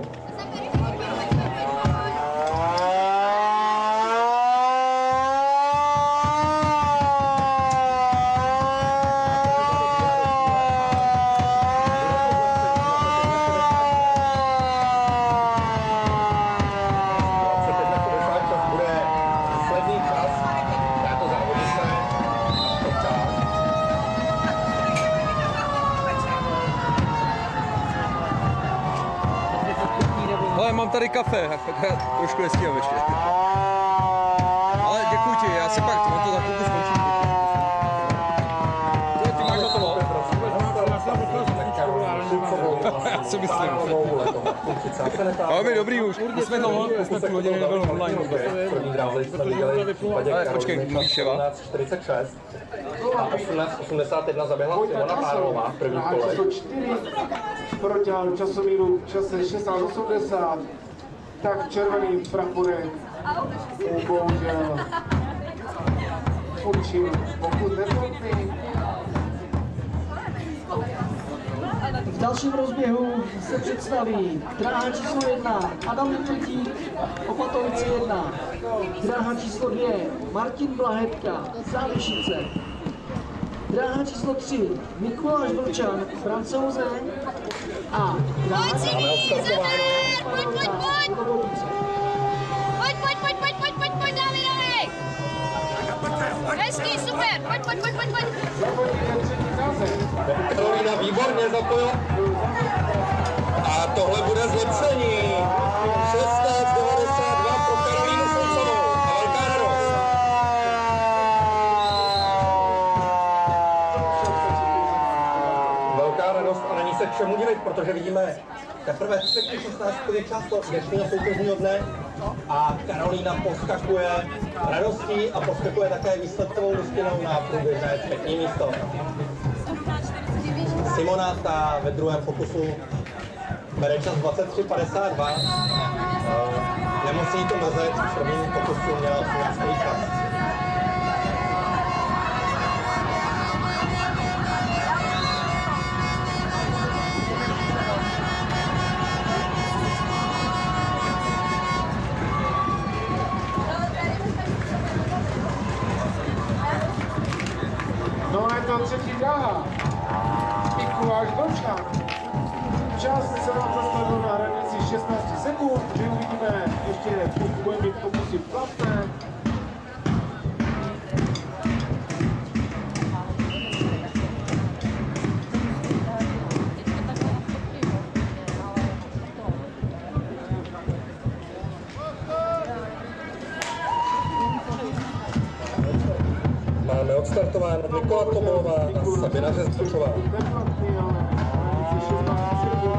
tady kafe, trošku nestíhám ještě. Ale děkuji ti, já si pak to za chvilku skončím. Ty máš hotovo? Já si myslím. Ale dobrý už, my jsme půl hodiny nebyli online. První dráze jsme viděli v případě počkej, Míševa. 46 a 1881 zaběhla Simona Párlová v první kole. 4 protěhal časomíru v čase 1680, tak červený praporek bohužel skončil pokud neplatný. V dalším rozběhu se představí dráha číslo 1 Adam Vytrtík, Opatovice 1, dráha číslo 2 Martin Blahetka, Závišice, dráha číslo 3 Mikuláš Vlčan, Francouze a dráha číslo 4 Pojď, Davide! Hezký, super, pojď. Karolína výborně zapojila. A tohle bude zlepšení. 1692 pro Karolínu Šulcovou. A velká radost. Velká radost a není se k čemu divit, protože vidíme teprve třetí 16. čas dnešního soutěžního dne a Karolína poskakuje radostí a poskakuje také výsledkovou listinou na průběžné třetí místo. Simona ta ve druhém pokusu bere čas 23:52. Nemusí to mrzet, v prvním pokusu měla 18. čas. No a je to třetí dráha. Mikuláš Vlčan. Čas se nám zastavil na hranici 16 sekund, že uvidíme ještě, pokud budeme mít pokusy platné. Máme odstartováno Nikola Tomolová a Sabina Řezbučová. Neplatný, ale hranici 16 sekund.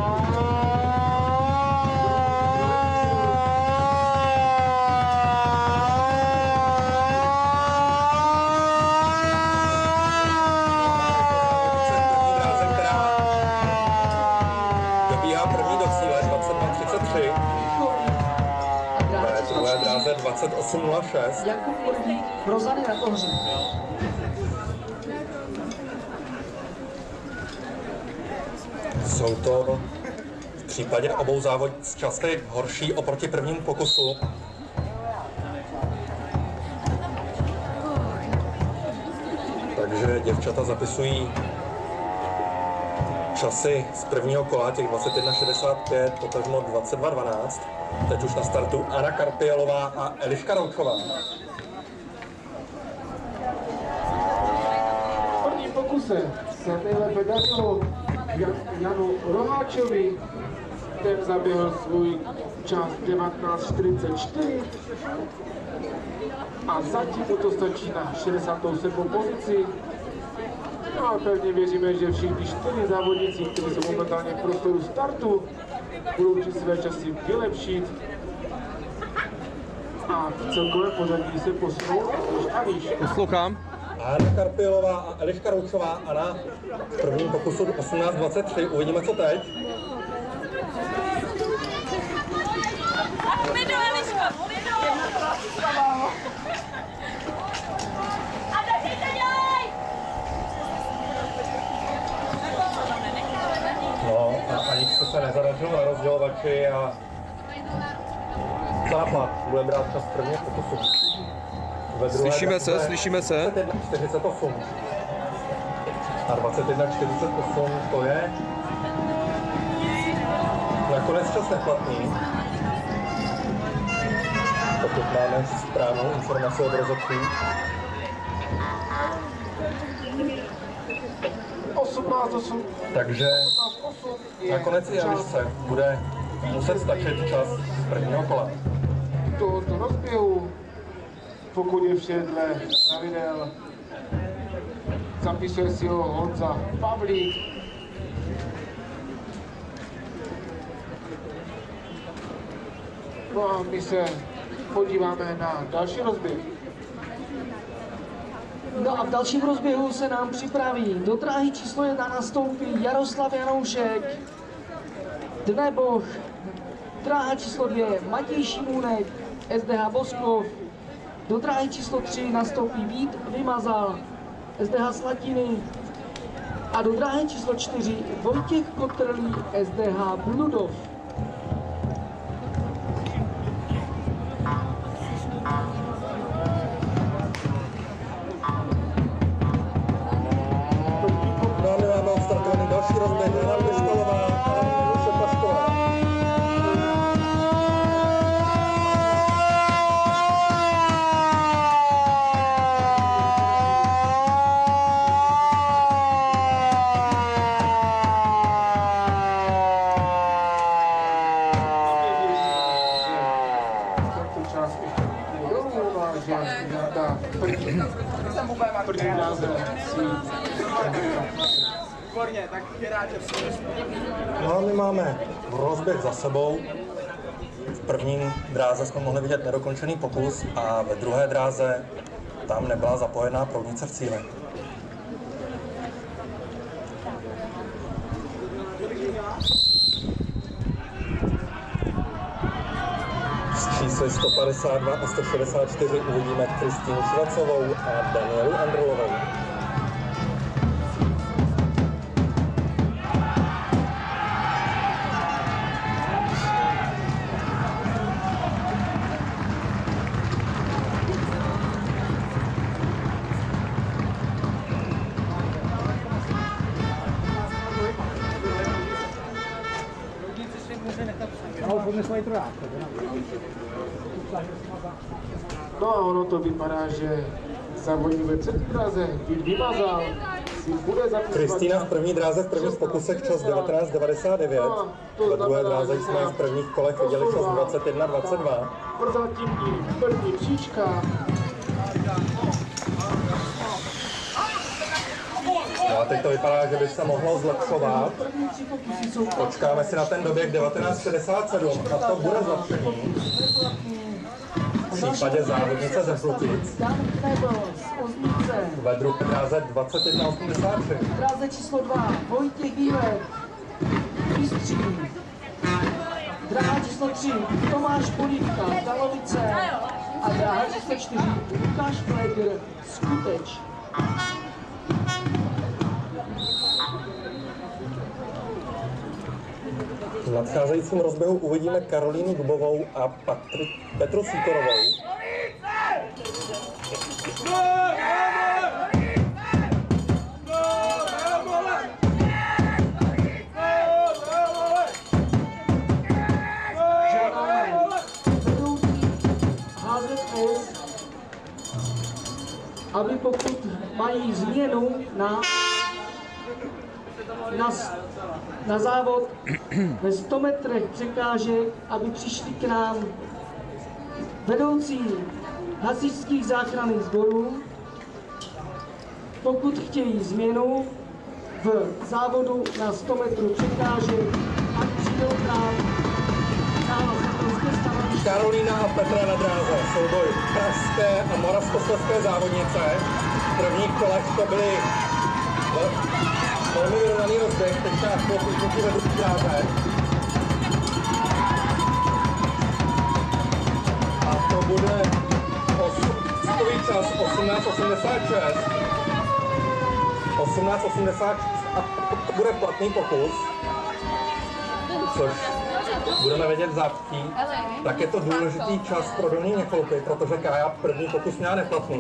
Dobíhá první do cíle 22:33. V druhé dráze 28:06. Jakub Urbík, Rozany na Ohři. Jsou to v případě obou závodnic časy horší oproti prvnímu pokusu. Takže děvčata zapisují časy z prvního kola, těch 21:65, potažmo 22:12. Teď už na startu Anna Karpielová a Eliška Roučová. V prvním pokuse se nejlépe dařilo Janu Roháčovi, ten zaběhl svůj čas 19:44 a zatím mu to stačí na 67. pozici. No a pevně věříme, že všichni 4 závodníci, kteří jsou momentálně v prostoru startu, budou či své časy vylepšit a v celkovém pořadí se posunou až a výš. Poslouchám. Anna Karpielová a Eliška Roučová. Anna v prvním pokusu 18:23. Uvidíme, co teď. Klidu, Eliško, klidu! A držíte dělej! No a Aničce se nezadařilo na rozdělovači a Západ bude brát čas prvního pokusu. Slyšíme se. 48. A 21:48 to je nakonec čas neplatný. Pokud máme správnou informaci od rozhodčí. 18:8. Takže nakonec i Elišce bude muset stačit čas z prvního kola. Tohoto rozběhu, pokud je vše dle pravidel, zapisuje si ho Honza Pavlík. No a my se podíváme na další rozběh. No a v dalším rozběhu se nám připraví do dráhy číslo 1 nastoupí Jaroslav Janoušek, Dneboh, dráha číslo 2 Matěj Šimůnek, SDH Boskov, do dráhy číslo 3 nastoupí Vít Vymazal, SDH Slatiny a do dráhy číslo 4 Vojtěch Kotrlý, SDH Bludov. Odstartovaný další rozběh, Jana Pištolová a Miluše Pašková. Tento čas ještě nedovolá, že ta první název si No a my máme rozběh za sebou. V prvním dráze jsme mohli vidět nedokončený pokus a ve druhé dráze tam nebyla zapojená proudnice v cíli. Z čísly 152 a 164 uvidíme Kristýnu Švacovou a Danielu Andrulovou. No a ono to vypadá, že závodník ve třetí dráze Vít Vymazal si bude zapisovat. Kristýna v první dráze v prvních pokusech čas 19.99. Ve druhé dráze jsme v prvních kolech viděli čas 21.22. Prozatímní první příčka. No a teď to vypadá, že by se mohlo zlepšovat. Počkáme si na ten doběh 1967 a to bude zlepšení. V případě závodnice ze Flutic. Ve druhé dráze 21.83. V dráze číslo 2 Vojtěch Výlet, Bystřín. Dráha číslo 3 Tomáš Polívka, Dalovice. A dráha číslo 4 Lukáš Flegr, Skuteč. V nadcházejícím rozběhu uvidíme Karolínu Dubovou a Petru Síkorovou. Aby pokud mají změnu na závod ve 100 metrech překážek, aby přišli k nám vedoucí hasičských záchranných sborů, pokud chtějí změnu v závodu na 100 metrů překážek, ať přijdou k nám Karolína a Petra na dráze, souboj pražské a moravskoslezské závodnice. V prvních kolech to byly velmi vyrovnaný rozběh, teďka chvilku ve druhé dráze. A to bude stový čas 18.86. 18.86 a to bude platný pokus, což budeme vědět v záptí, tak je to důležitý čas pro dolní několky, protože Kája první pokus měla neplatný.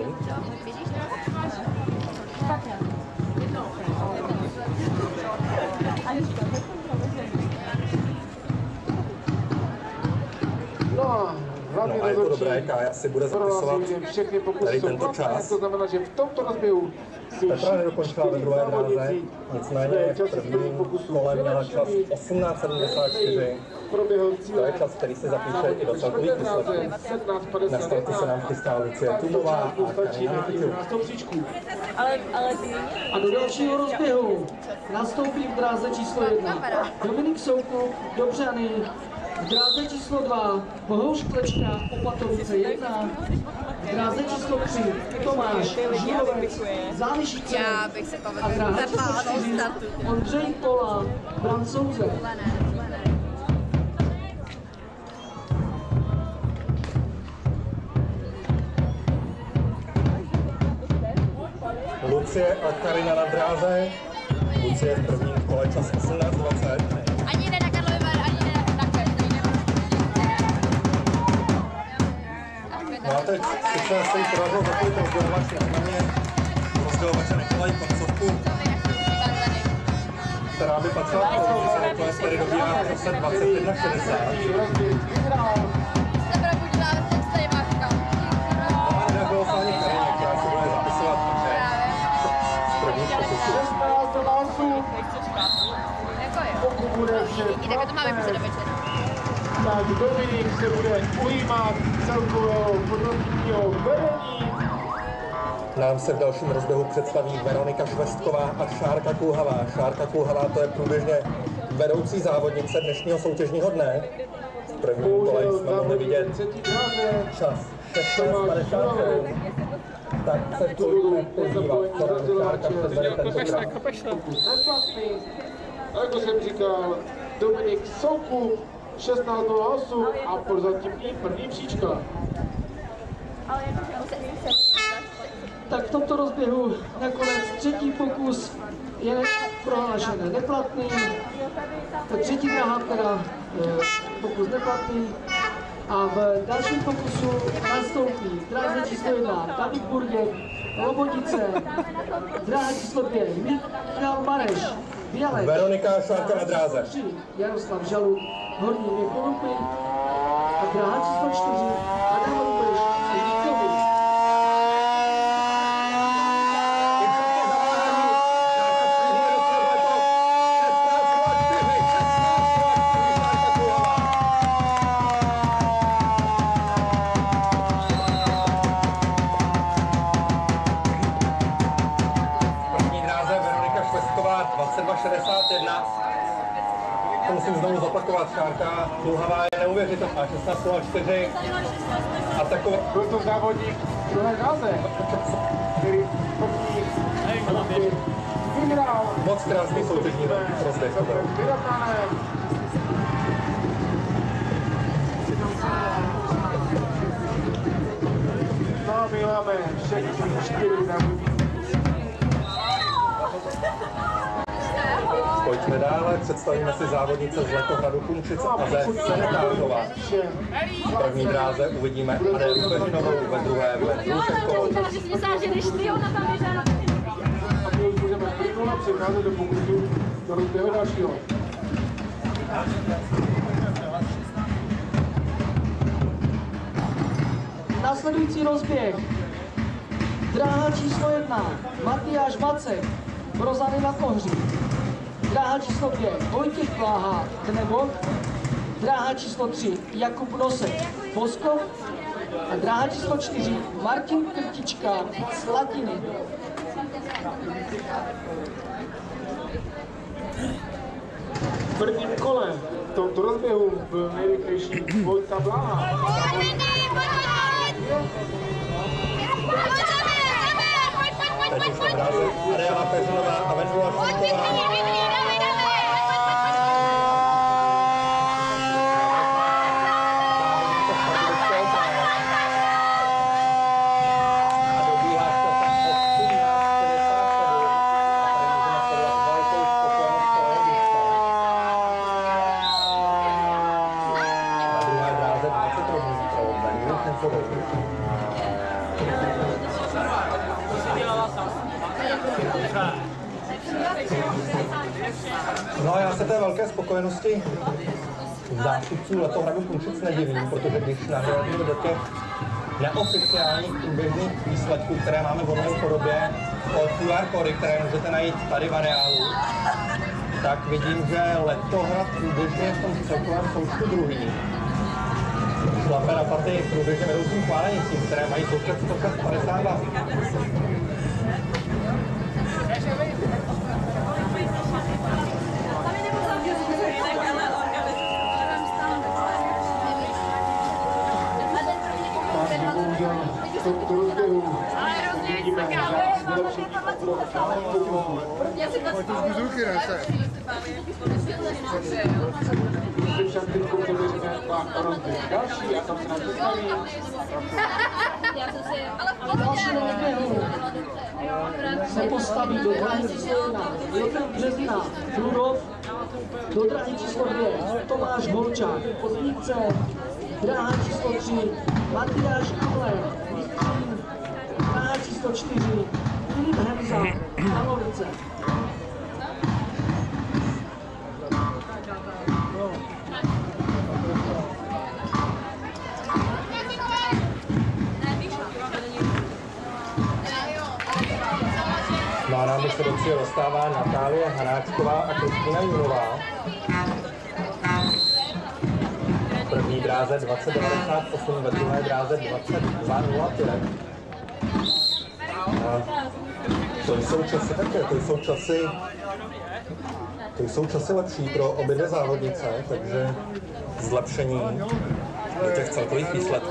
No a hlavní Hlavně a je to dozorčí dobré, Kája si bude zapisovat prohlásí, že všechny pokusy tady jsou tento platné, čas. to znamená, že v tomto rozběhu si Petra nedokončila ve druhé dráze, nicméně v prvním kole měla čas 18.74. To je čas, který se zapíše i do celkových výsledků. Na startu se nám chystá Lucie Tumová a Karina Nikiťuk. A do dalšího rozběhu nastoupí v dráze číslo 1 Dominik Soukup, Dobřany, v dráze číslo 2 Bohuš Klečka, Opatovice 1, v dráze číslo 3 Tomáš Žírovec, Zálišice a dráha číslo 4 Ondřej Pola, Francouze. Lucie a Karina na dráze. Lucie v prvním kole čas 18.20. Ani ne na Karlovy Vary, ani ne na Kvést. No a teď sice se jí podařilo zapojit rozdělovač, nicméně rozdělovače nechalají koncovku, která by patřila k tomu, že se nakonec tedy dobírá v čase 21.60. A nebylo se ani Karině, která se bude zapisovat také z prvních pokusů. 16 do násu. Pokud bude vše Tak to máme platné, do večera. tak Dominik se bude ujímat celkového podrobního vedení. Nám se v dalším rozběhu představí Veronika Švestková a Šárka Kulhavá. Šárka Kulhavá to je průběžně vedoucí závodnice dnešního soutěžního dne. V prvním kole jsme mohli vidět čas 16.57. Tak se pojďme podívat, co nám Šárka předvede tentokrát. Neplatný. A jako jsem říkal, Dominik Soukup, 16.08 a prozatím i první příčka. Tak v tomto rozběhu nakonec třetí pokus je prohlášen neplatný. Tak třetí dráha teda pokus neplatný. A v dalším pokusu nastoupí v dráze číslo 1 David Burděk, Lobodice, dráha číslo 2 Michal Mareš, Bělek, Veronika a Šárka na dráze. 3 Jaroslav Žalud, Horní Věkolupy a dráha číslo 4 Adam Rubeš a Díkovi. To musím znovu zopakovat, Šárka Kulhavá je neuvěřitelná, 16.04 a taková... Byl to závodník druhé dráze, který první vyhrál. Moc krásný soutěžní rozběh to byl. No a my máme všechny 4 závodníky. Pojďme dále, představíme si závodnice z Letohradu Kunčic a ze Senetářova. V první dráze uvidíme Adélu Peřinovou, ve druhé Vendru Ševkovou. A my už můžeme plynule přecházet do pokusu do rozběhu dalšího. Následující rozběh. Dráha číslo 1 Matyáš Vacek, Brozany na Kohří. Dráha číslo 2 Vojtěch Pláha, Knebok. Dráha číslo 3 Jakub Nosek, Boskov. A dráha číslo 4 Martin Krtička, Slatiny. V prvním kole v tomto rozběhu byl nejrychlejší Vojta Bláha. Teď už na dráze Adéla Peřinová a Vendula Ševková. No a já se té velké spokojenosti zástupců Letohradu Kunčic nedivím, protože když nahlédnu do těch neoficiálních průběžných výsledků, které máme v online podobě, o QR kódy, které můžete najít tady v areálu, tak vidím, že Letohrad průběžně v tom celkovém součtu druhý. Šlape na partii průběžně vedoucím Chválenicím, které mají součet 152. Do rozběhu vidíme vylepšení pro však teď prověříme plán o rozběh další a tam se nám dostaví. Další rozběhu se postaví do dráhy číslo 1 Petr Březina, Flurov, do dráhy číslo 2 Tomáš Holčák, Podníkce, dráha číslo 3 Matyáš Amler, Vystřín, dráha číslo 4 Filip Hemza, Karlovice. No a nám by se do cíle dostává Natálie Hanáčková a Kristýna Junová. V první dráze 2098, ve druhé dráze 2205. To jsou časy také, to jsou časy lepší pro obě dvě závodnice, takže zlepšení do těch celkových výsledků.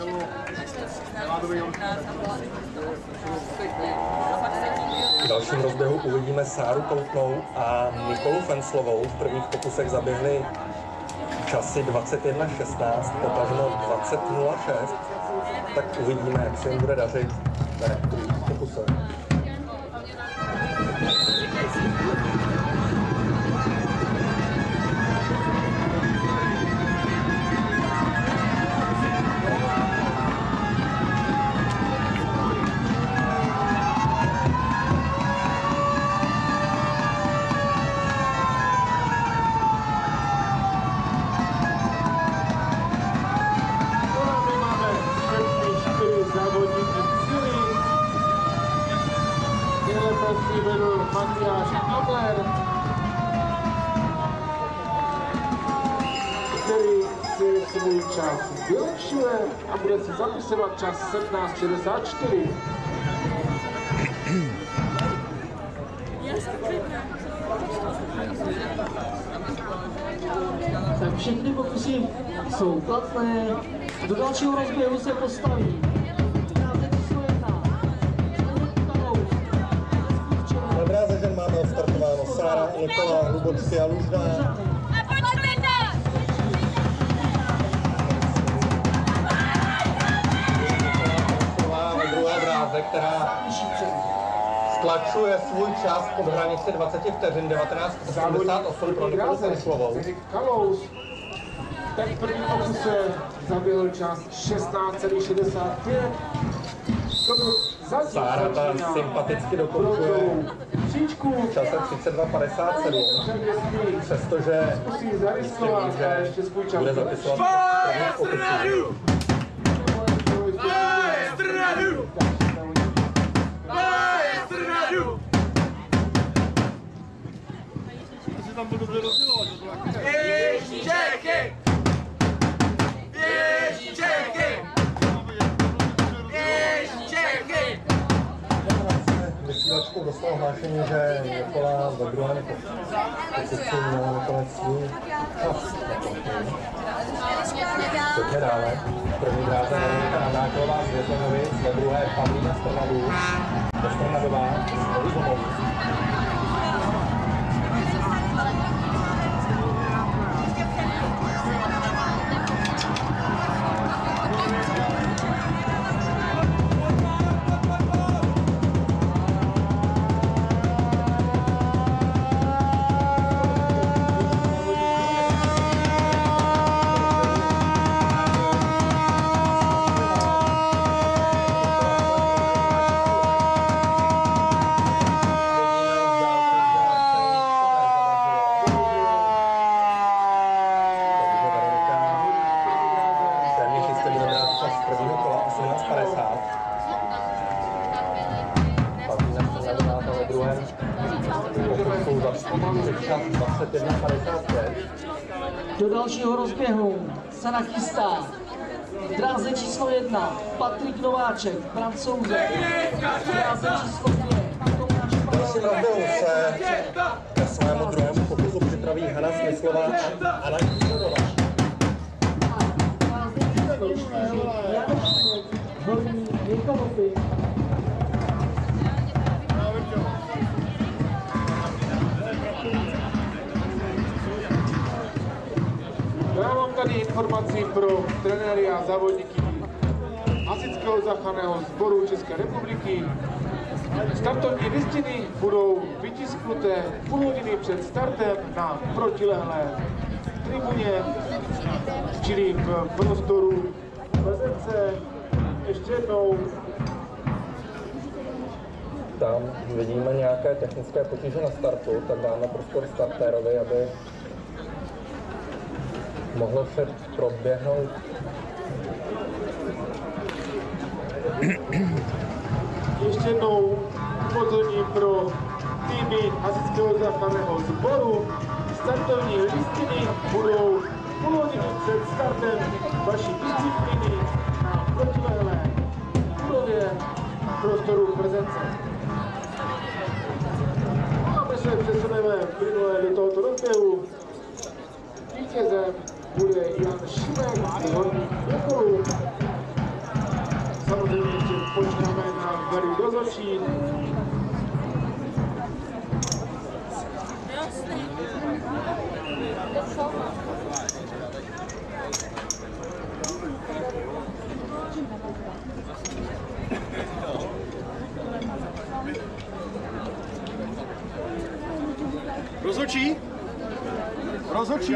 V dalším rozběhu uvidíme Sáru Koutnou a Nikolu Fenslovou. V prvních pokusech zaběhly časy 21.16, potažmo 20.06. Tak uvidíme, jak se jim bude dařit v druhých pokusech. Matyáš Amler, který si svůj čas vylepšuje a bude si zapisovat čas 17.64. Tak všechny pokusy jsou platné. Do dalšího rozběhu se postaví Na dráze žen máme odstartováno Sára, Nikola, Hlubočky a Lužná. Ve druhé dráze, která stlačuje svůj čas pod hranici 20 vteřin, 19.88 pro Nikolu Fenslovou. Kalous. Ten první pokuse zaběhl čas 16.65. Sára ta sympaticky dokončuje čase 32.57, přestože myslím, že bude zapisovat první pokusy. Vysílačkou dostal hlášení, že Nikola ve druhém pokusu měla nakonec svůj čas. Pojďme dále. V první dráze Monika Nadáková z Větlonovic, ve druhé Pavlína Strnadová z Nových Domovů. kruhem. Pokud jsou zastavili čas 21:55. Do dalšího rozběhu se nachystá v dráze číslo 1 Patrik Nováček, Francouze. V dráze číslo 2 Tomáš V dalším rozběhu se ke svému druhému pokusu připraví Hana Smyslová a Anna Kýřová. Horní Michalovy. Já mám tady informaci pro trenéry a závodníky Hasičského záchranného sboru České republiky. Startovní listiny budou vytisknuté půl hodiny před startem na protilehlé tribuně, čili v prostoru Plzence. Ještě jednou. Tam vidíme nějaké technické potíže na startu, tak dáme prostor startérovi, aby mohlo vše proběhnout. Ještě jednou upozorním pro týmy Hasičského záchranného sboru. Startovní listiny budou půl hodiny před startem vaší disciplíny na protilehlé budově prostoru Plzence. A my se přesuneme plynule do tohoto rozběhu. Vítězem bude Jan Šimek z Horních Mikulů. Samozřejmě ještě počkáme na Gary dozorčí. Rozhodčí? Rozhodčí?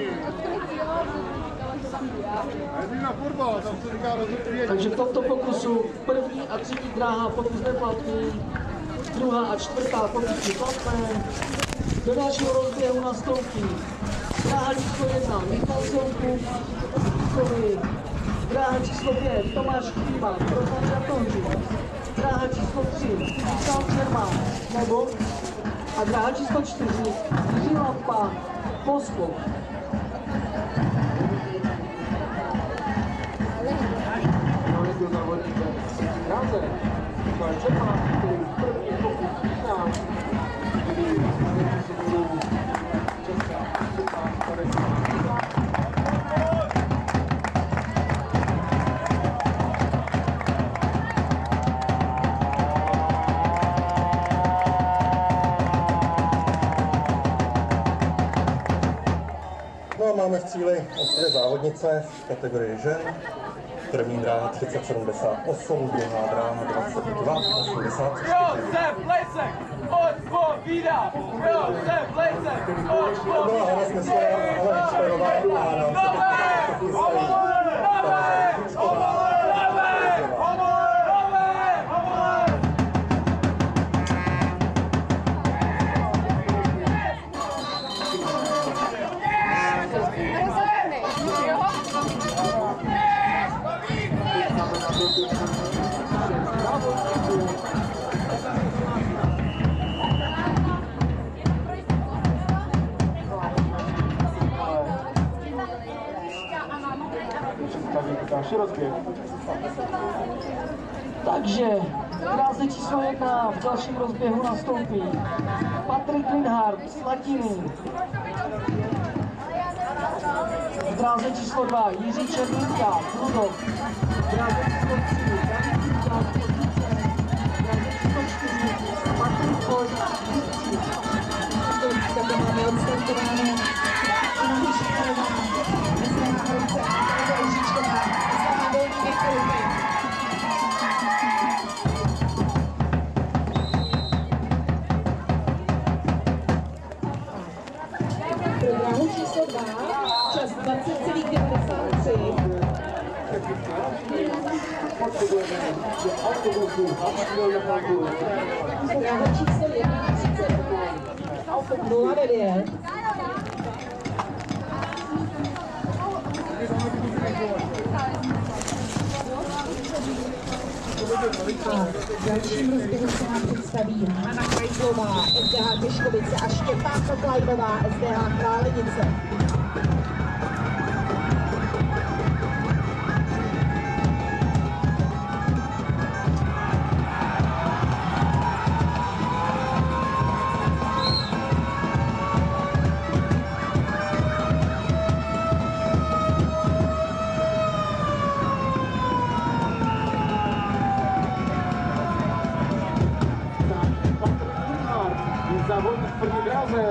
Takže v tomto pokusu první a třetí dráha pokus neplatný, druhá a čtvrtá pokusy platné. Do dalšího rozběhu nastoupí dráha číslo 1 Michal Soukup, dráha číslo 5 Tomáš Chýba, Roman Žatonří, dráha číslo 3 Michal Čermán, nebo a dráha číslo 4 Jiří Lampa, Poskov. Do závodníka dráze Michal Čermán, který první pokus vychá, kdy se budou česká super 50. No a máme v cíli dvě závodnice v kategorii žen. První dráha 3078, druhá dráha 2284. To byla Hana Smyslová, Anna Kýřová a nám se teď chystají. Další rozběh. Takže v dráze číslo 1 v dalším rozběhu nastoupí Patrik Linhardt z Latiny. V dráze číslo 2 Jiří Černínka, Rudov. V dráze číslo 3 David Kučák, Podnice. V dráze číslo 4 Patrik Hojt, Takhle máme odstartováno. Programu číslo 2, čas 20,93. Programu číslo 1, 09. V dalším rozběhu se nám představí Hana Krajská. Kozlová, SDH Těškovice a Štěpán Koklajnová, SDH Králenice. Závodník v první dráze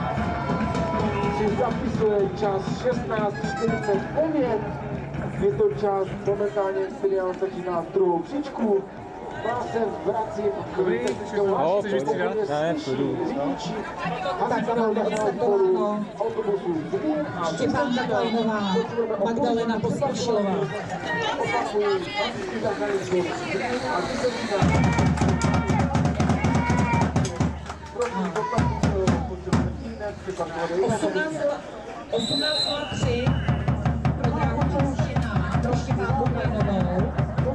si zapisuje čas 16:49. Je to čas momentálně, který začíná druhou příčku. Má se vracím k technickému řidiči a tak polu autobusu Zlín a Štěpán Koklajnová, Magdalena Pospíšilová. Opakuji, asistní záchranný a ty 18:03 program Štěná pro Štěpánu Koklajnovou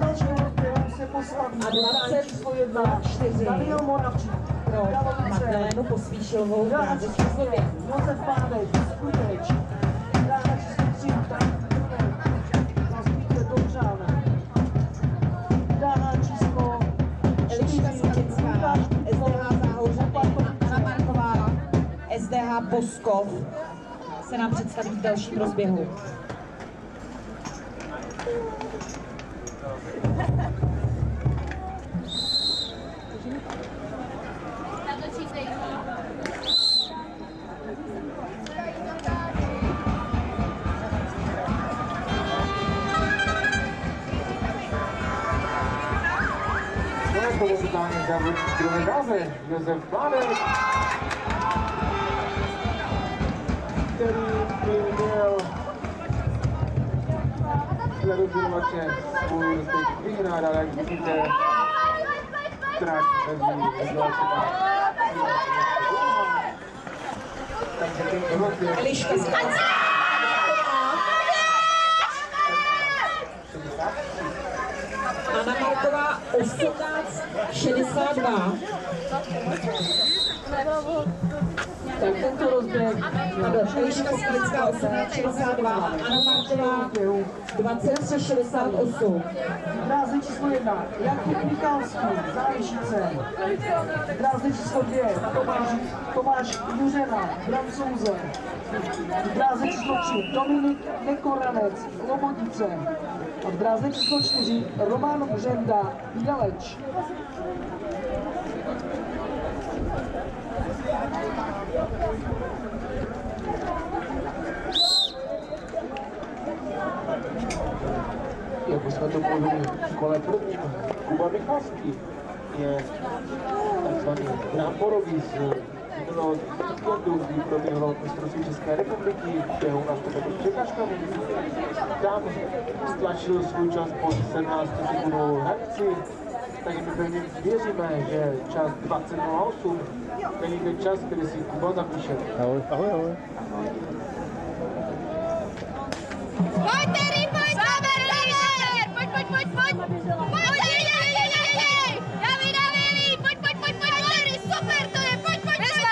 a 20:04 pro Magdalénu Pospíšilovou v dráze číslo 2. Josef Pádek, Skuteč, dráha číslo 3, Zastupce Dobřánek, dráha číslo 4, Eliška Skalická, SDH Záhořany, Anna Marková, SDH Boskov se nám představí v dalším rozběhu. momentálně závodník v druhé dráze, Josef Pádek, který by měl za rozhodovače svůj respekt vyhrát, ale jak vidíte, trať mezi Eliška Skalická. Anna Marková 18:62. Tak tento rozběh, Eliška Skalická 18:62. Anna Marková 23:68. dráze číslo 1, Jakub Michalský, Zálišice. Dráze číslo 2, Tomáš Juřena, Francouze. Dráze číslo 3, Dominik Nekoranec, Lomodice. A v dráze číslo 4, Roman Břenda, Jeleč. Jak už jsme to mluvili v kole prvním, Kuba Michalský je takzvaný náborový z minulého víkendu, kdy proběhlo mistrovství České republiky, kde u nás to bylo překažkami. Tam stlačil svůj čas po 17 sekundovou hranici, takže my pevně věříme, že čas 20:08 není ten čas, který si Kuba zapíše. Ahoj. Ahoj, ahoj. Pojď, Terry, pojď! Pojď! Terry, super to je! Pojď!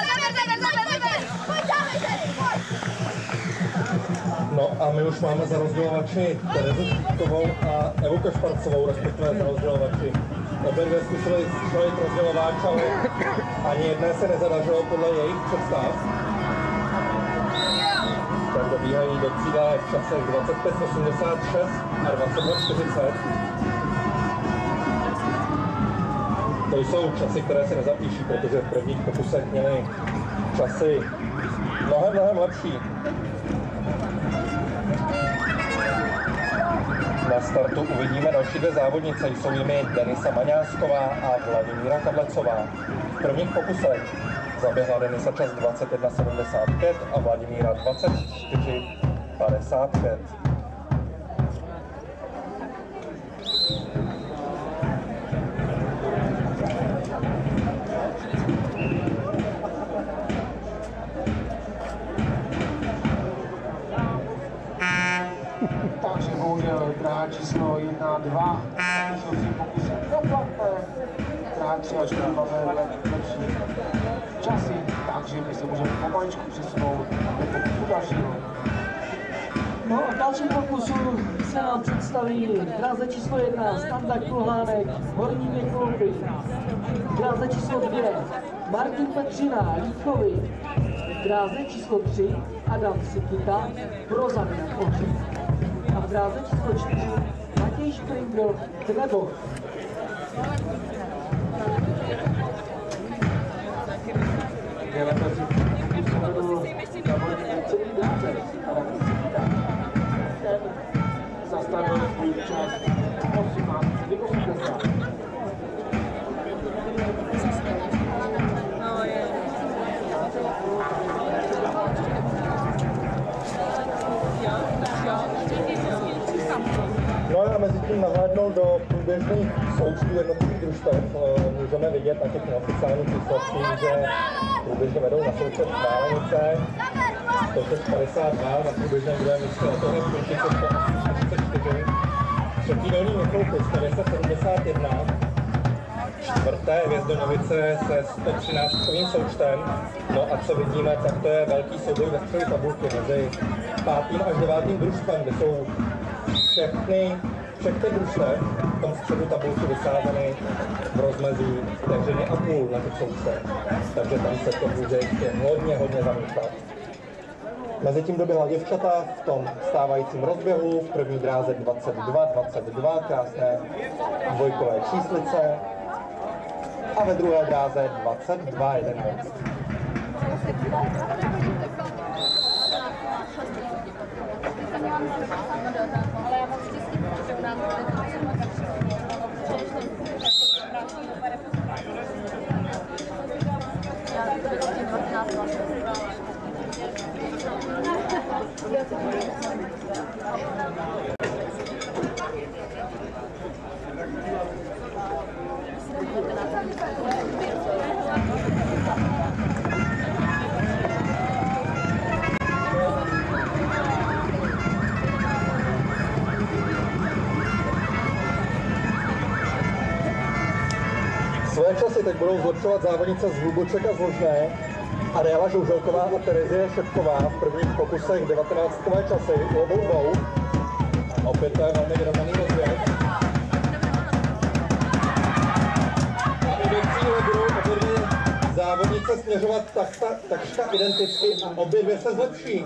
No a my už máme za rozdělovači Terezu Štípkovou a Evu Kašparcovou, respektive za rozdělovači. Obě dvě zkusili střelit rozdělováč, ale ani jedné se nezadařilo podle jejich představ. Tak dobíhají do cíle v časech 25:86 a 22:40. To jsou časy, které se nezapíší, protože v prvních pokusech měli časy mnohem lepší. Na startu uvidíme další dvě závodnice, jsou jimi Denisa Maňásková a Vladimíra Kadlecová. V prvních pokusech zaběhla Denisa čas 21:75 a Vladimíra 24:55. Takže bohužel dráha číslo 1 a 2 jsou si pokusy neplatné. Dráha 3 a 4 máme lepší nám představí dráze číslo 1 Standa Kulhánek, Horní Měchluky, dráze číslo 2 Martin Petřina, Líchovy, dráze číslo 3 Adam Sikita, Prozany na Koři a v dráze číslo 4 Matěj Špringl, Tvebov. Zastavil svůj čas 18:80. No a mezi tím nahlédnout do průběžných součtů jednotlivých družstev můžeme vidět na těch neoficiálních výsledcích, že průběžně vedou na součet Válenice 152 na průběžném druhém místě, a tohle Pultice 134, třetí Dolní Měchlouky 171, čtvrté Hvězdonovice se 113 součtem. No a co vidíme, tak to je velký souboj ve středu tabulky mezi 5. až 9. družstvem, kde jsou všechny družstev v tom středu tabulky vysázeny v rozmezí vteřiny a půl na těch součtech. Takže tam se to může ještě hodně zamítat. Mezitím doběhla děvčata v tom stávajícím rozběhu, v první dráze 22, krásné dvojkové číslice a ve druhé dráze 22:11. Ale já mám štěstí, protože u nás Své časy teď budou zlepšovat závodnice z Hluboček a z Lužné, Adéla Žouželková a Terezie Šepková v prvních pokusech 19kové časy u obou dvou. Opět to je velmi vyrovnaný rozběh. A i do cíle budou obě dvě závodnice směřovat takřka identicky a obě dvě se zlepší.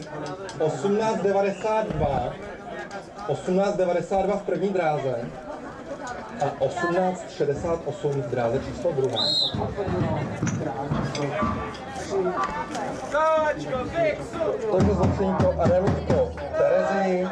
18:92 v první dráze a 18:68 v dráze číslo 2. Takže zlepšení pro Adélu pro Terezii.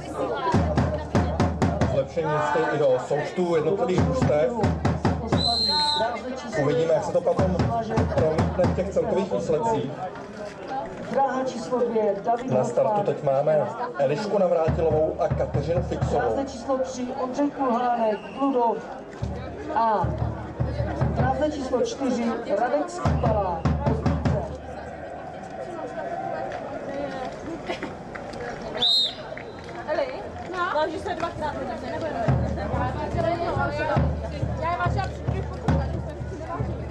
Zlepšení jistě i do součtu jednotlivých družstev. Uvidíme, jak se to potom promítne v těch celkových výsledcích. Dráha číslo 2 David Na startu teď máme Elišku Navrátilovou a Kateřinu Fixovou. dráze číslo 3 Ondřej Kulhánek, Bludov a dráze číslo 4 Radek Skubala. Eli, váží se dvakrát, nebudeme. Já je vážím přijdu pokud, ale jsem si nevážím.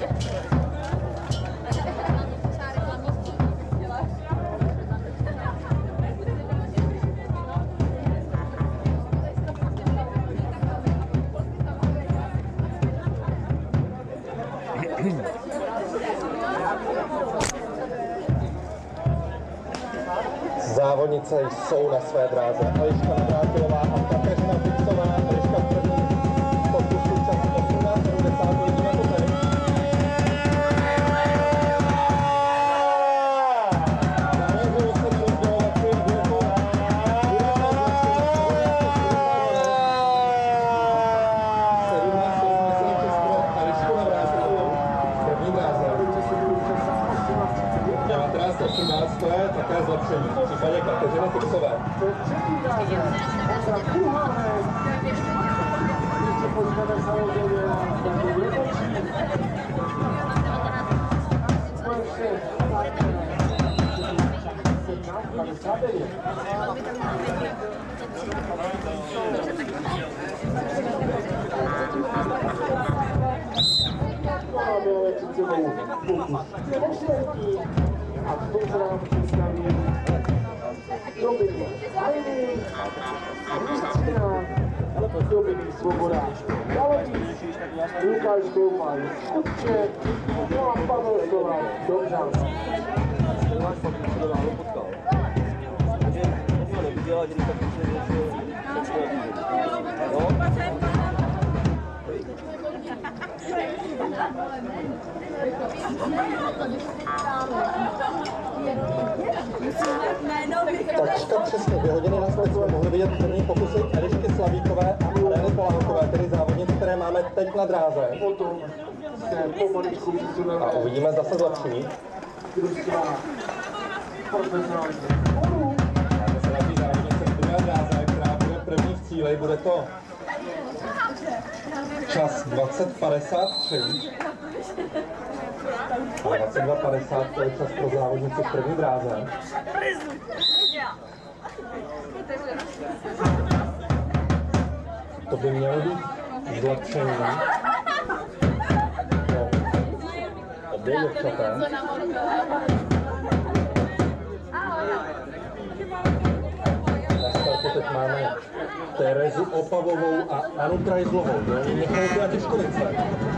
Závodnice jsou na své dráze. Eliška Navrátilová a Kateřina Fixová. Eliška v první pokusu čas 18:70. Vidíme to teď. Zaměřilo se rozdělovat svým dvěkou. Elišku Navrátilovou v první dráze. 19:18, to je také zlepšení v případě Kateřiny Fixové. A v tom se nám představí Dominik Hajný, Mistřina, Dominik Svoboda, Dalovic, Lukáš Koupal, Skutček, Milan Pavel Kovář, Dobřan. Takřka přesně 2 hodiny naspět jsme mohli vidět první pokusy Elišky Slavíkové a Arény Polánkové, tedy závodnic, které máme teď na dráze. Potom se pomaličku vysuneme. A uvidíme, zda se zlepší. Družstva profesionální. Dáme se na té závodnice v druhé dráze, která bude první v cíli. Bude to čas 20:53. 22:50 to je čas pro závodnici v první dráze. To by mělo být zlepšení. Obě děvčata. Na startu teď máme Terezu Opavovou a Anu Krajzlovou. Dolní Michalky a Těškovice.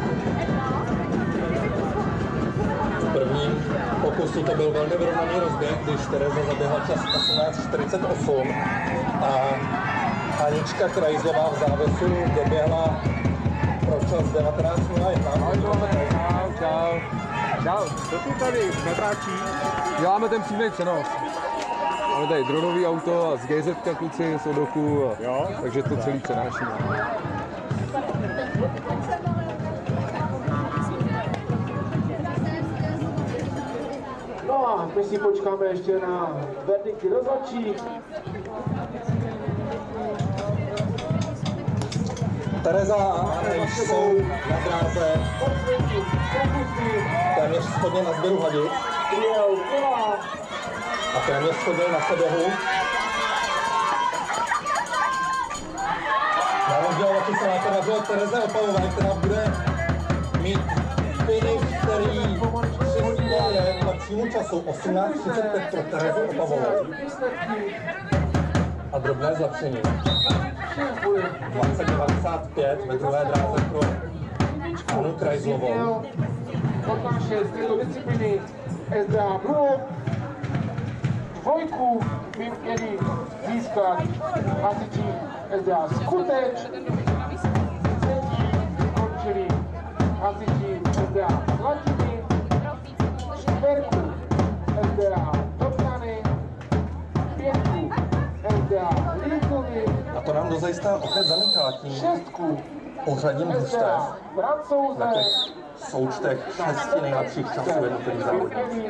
V prvním pokusu to byl velmi vyrovnaný rozběh, když Tereza zaběhla čas 18:48 a Anička Krajzlová v závěsu doběhla pro čas 19:01. Čau. Čau. Co ty tady natáčí? Děláme ten přímý přenos. Máme tady dronový auto a z GZ kluci z Odoku, takže to celý přenášíme. No a my si počkáme ještě na verdikty rozhodčích. Tereza a Anna jsou na dráze téměř shodně na sběru hadic a téměř shodně na seběhu. Na rozdíl od se podařilo Tereze Opavové, která bude mít finish, který přispěje k lepšímu času 18:35 pro Terezu Opavovou. A drobné zlepšení. 20:95 ve druhé dráze pro Anu Krajzlovou. Od naše z této disciplíny SDA Blue. Dvojku by měli získat hasiči SDA Skuteč. Třetí končili hasiči SDA Zlatiny. Čtvrku SDA Dobřany. Pětku SDA Líkovi. A to nám dozajistá opět zamyká tím Šestku pořadím družstev SDA Francouze. na těch součtech 6 nejlepších časů jednotlivých závodníků.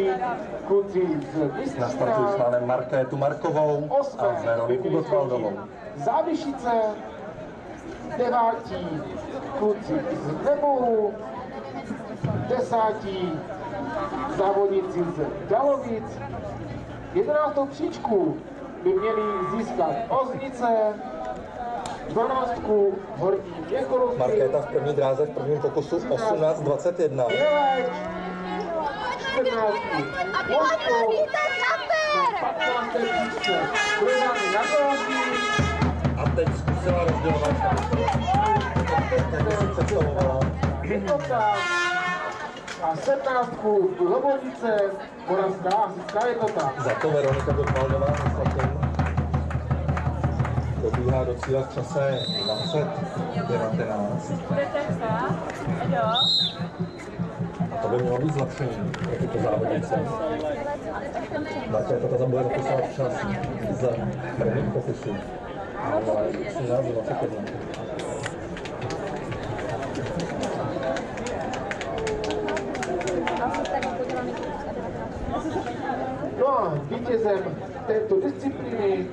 Na startu už máme Markétu Markovou a Veroniku Gottwaldovou. Závišice, 9. kluci z Neboru, 10. závodníci z Dalovic, 11. příčku by měli získat Oznice, 12. Horní Měchorovky, Markéta v první dráze v prvním pokusu 18:21. Měleč, 14. Vožkou, 15. příčce Brojany Jablonky, A teď zkusila rozdělovat tak si představovala. jednota a 17. Lobodice, Moravská asická jednota. Za to Veronika Gottwaldová myslím, dobíhá do cíle v čase 20:19. A to by mělo být zlepšení pro tyto závodnice. Markéta tam bude zapisovat čas z prvních pokusů. Ale 18:21. No a vítězem této disciplíny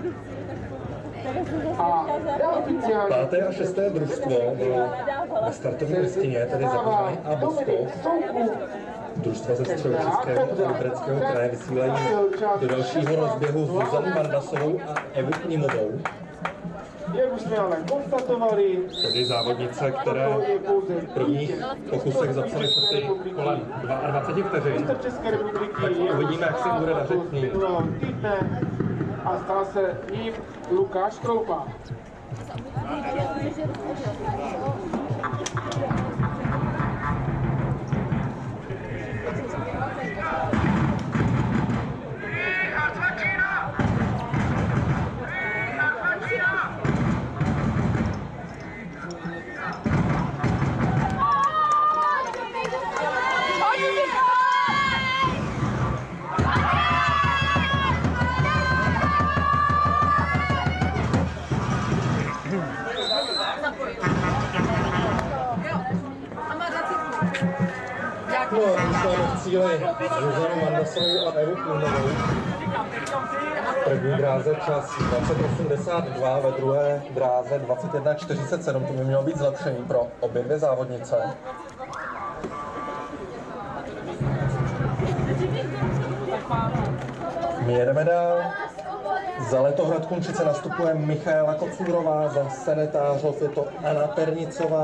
a neoficiální 5. a 6. družstvo bylo ve startovní listině, tedy Zakořany a Boskov. Družstva ze Středočeského a Libereckého kraje vysílají do dalšího rozběhu Zuzanu Mandasovou a Evu Knimovou. Jak už jsme ale konstatovali, Tedy závodnice, které v prvních pokusech zapsaly časy kolem 22 vteřin. České republiky Tak uvidíme, jak se bude dařit k ní. minulého týdne a stal se ním Lukáš Kroupa. No, vyšláme v cíli Zuzanu Mandasovou a Evu Klunovou. V první dráze čas 20.82, ve druhé dráze 21.47, to by mělo být zlepšení pro obě dvě závodnice. My jedeme dál. Za Letohrad Kunčice nastupuje Michaela Kocůrová, za Senetářov je to Anna Pernicová.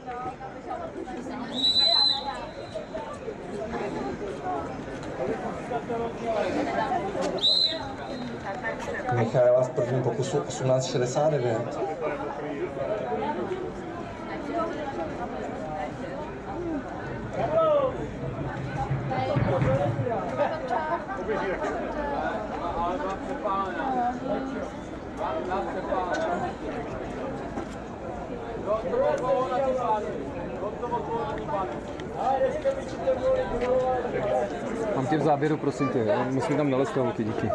Michaela v prvním pokusu 18.69. Mám tě v záběru, prosím tě, musím tam nalézt ty díky.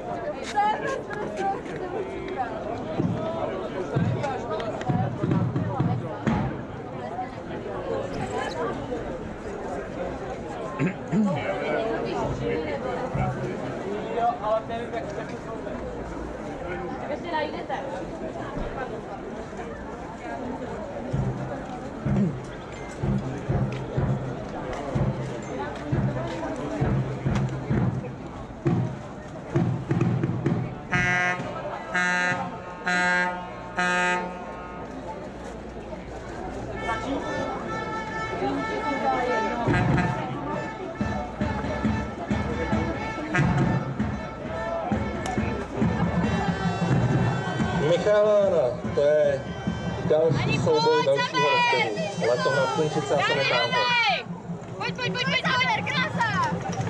Michálána, to je další souboj dalšího rozběhu. Letohrad Kunčice a Senetářov. Pojď, krása!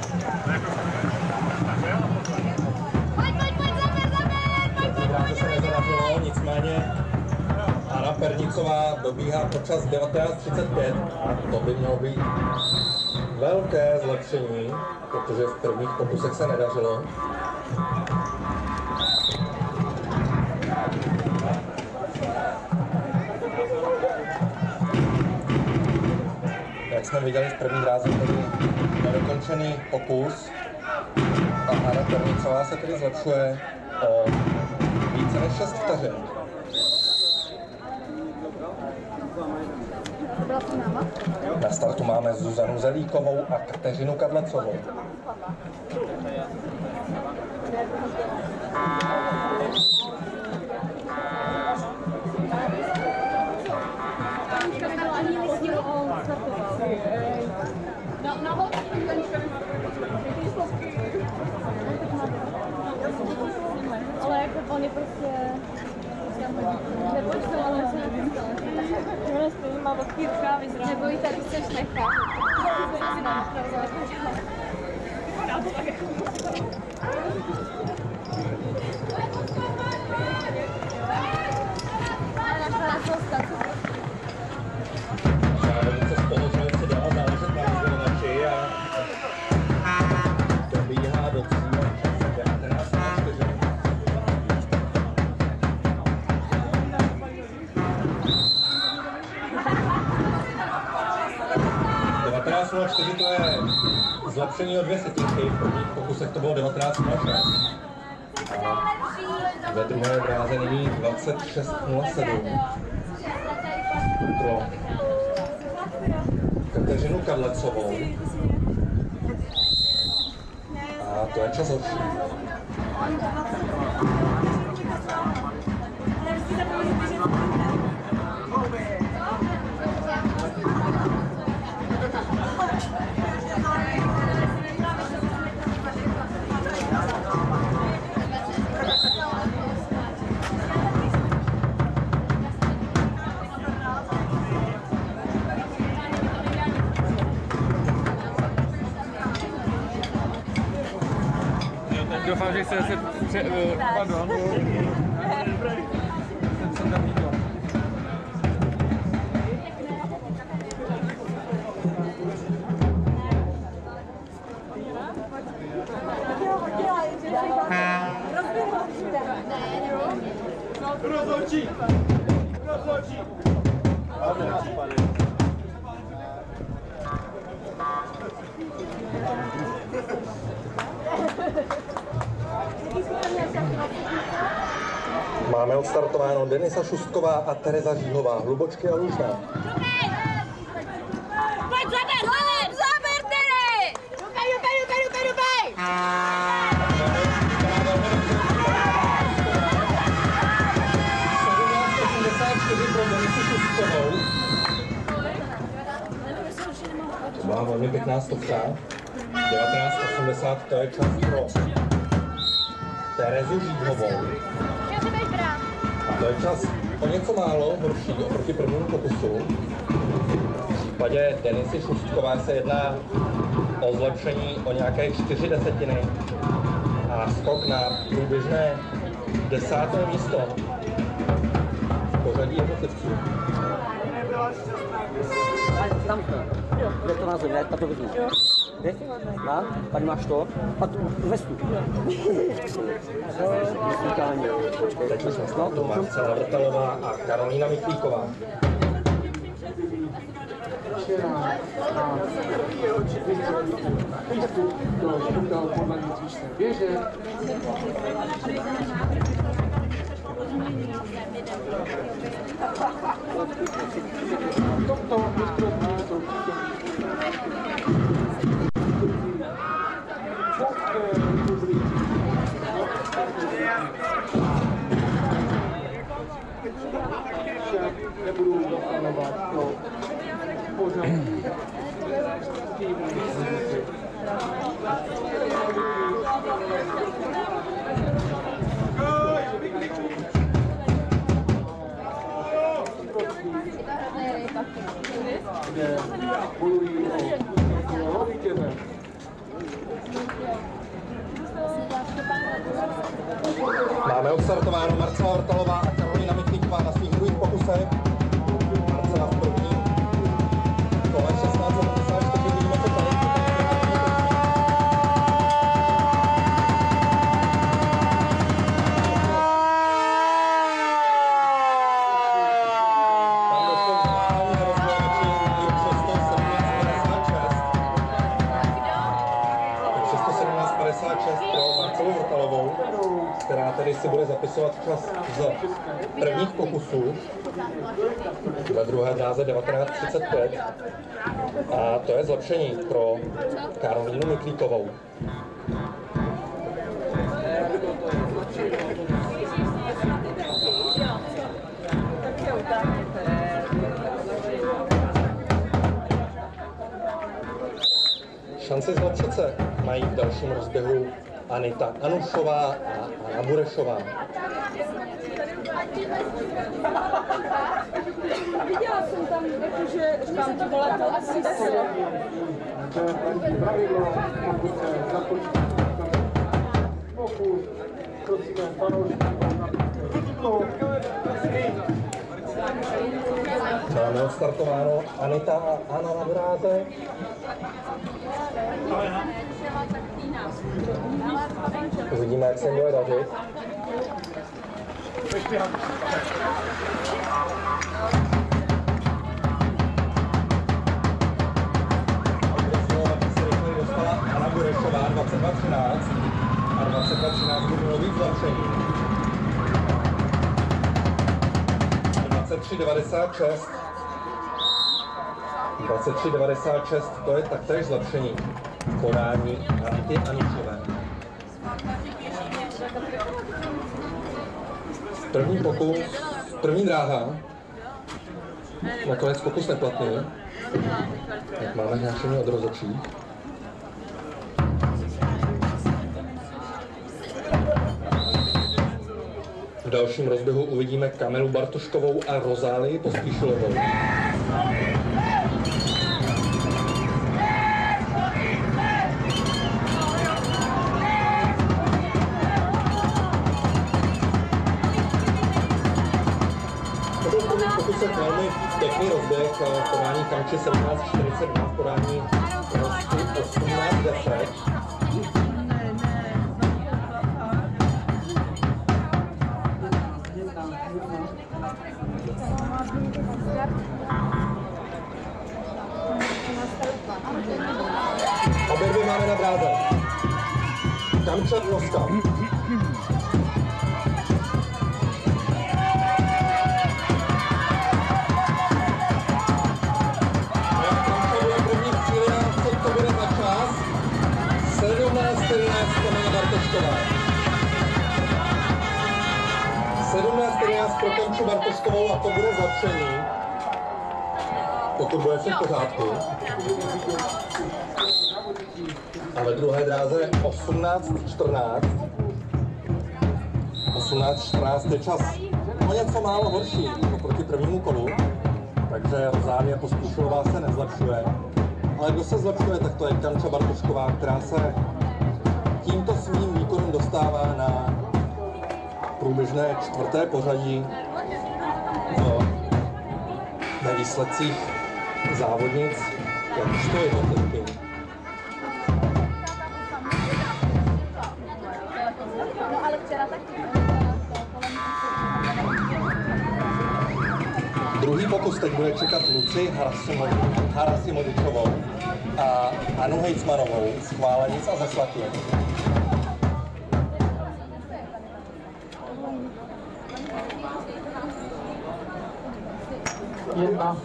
Pojď, se nezarazilo, nicméně Anna Pernicová dobíhá po čas 19.35 a to by mělo být velké zlepšení, protože v prvních pokusech se nedařilo. Jak jsme viděli v první dráze, tedy nedokončený pokus a Anna Pernicová se tedy zlepšuje o více než 6 vteřin. Na startu máme Zuzanu Zelíkovou a Kateřinu Kadlecovou. Ale jako on je prostě nepočtou, ale se nepostala. Ona spolu má velký rukávy zrovna. Nebo jí tady chceš nechat. To si nám opravdu nepočala. Vypadá to tak jako... Závodnice společně si dala záležet na výzvolenači a dobíhá do cíle časem 19.04. To je zlepšení o 2 setinky, v prvních pokusech to bylo 19.06. A ve druhé dráze nyní 26.07. Pro Kateřinu Kadlecovou. A to je čas horší. doufám, že se pardon. Jsem tam viděl. Rozhodčí! Máme odstartováno Denisa Šustková a Tereza Žíhová, Hlubočky a Lužná. Pojď, záber, Tere! Rukaj! 1784 pro Denisu Šustkovou. To byla velmi pěkná stovka. 1980, to je čas pro Terezu Žíhovou. A to je čas o něco málo horší oproti prvnímu pokusu. V případě Denisy Šustkové se jedná o zlepšení o nějaké 4 desetiny a skok na průběžné 10. místo v pořadí jednotlivců. Tam kde to názor, já to vezmu. Kde? No, tady máš to. A tu vestu. Teď jsme snad to Marcela Vrtalová a Karolína Miklíková. Výstup do štvrtého podlaní cvičné věže. Tomto mistrovství jsou nebudu dostanovat to pořád týmu. Kde bojují o vítěze. Máme odstartováno Marcela Vrtalová a Karolína Miklíková na svých druhých pokusech. Marcela v prvním kole 16:54, vidíme to tady. Tam došlo k normální rozhodnutí přes 117:56 pro Marcelu Vrtalovou, která tedy si bude zapisovat čas z prvních pokusů. Ve druhé dráze 19:35. A to je zlepšení pro Karolínu Miklíkovou. Šanci zlepšit se mají v dalším rozběhu Anita Anušová a Anna Burešová. Viděla jsem tam, jakože říkám, to byla to asi 10. Pravidlo, pokud se započítá pokus, prosíme fanoušky. Máme odstartováno Anita a Anna na dráze. Uvidíme, jak se jim bude dařit. Dostala Anna Burešová 22:13 a 22:13 bude nový zlepšení. 23:96. 23:96, to je taktéž zlepšení podání Anity Anušové. První pokus, první dráha, nakonec pokus neplatný, tak máme hlášení od rozhodčích. V dalším rozběhu uvidíme Kamelu Bartoškovou a Rozálii Pospíšilovou. v podání Kamči 17:42, v podání Rosty 18:10. Obě dvě máme na dráze. Kamča Dloska. Kamča bude první v cíli a co to bude za čas? 17:14 Kamila Bartošková. 17:14 pro Kamču Bartoškovou a to bude zlepšení. Pokud bude vše v pořádku. A ve druhé dráze 18:14. 18:14 je čas o něco málo horší oproti prvnímu kolu, takže závěr Pospíšilová se nezlepšuje. Ale kdo se zlepšuje, tak to je Kamča Bartošková, která se tímto svým výkonem dostává na průběžné 4. pořadí ve výsledcích závodnic, jakožto jednotlivky. Druhý pokus teď bude čekat Luci Harasimovičovou a Anu Hejcmanovou z Chválenic a ze Slatin. Jedna.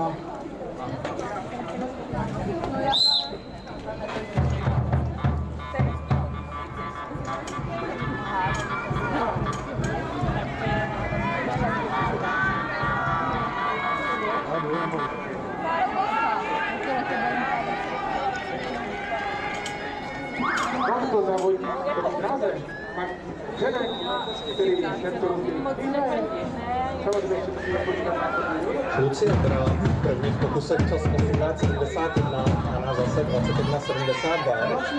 Tento závodník v dráze má Řenek, který tento rozdíl Lucie byla v prvních pokusech čas 18:71 a na zase 21:72.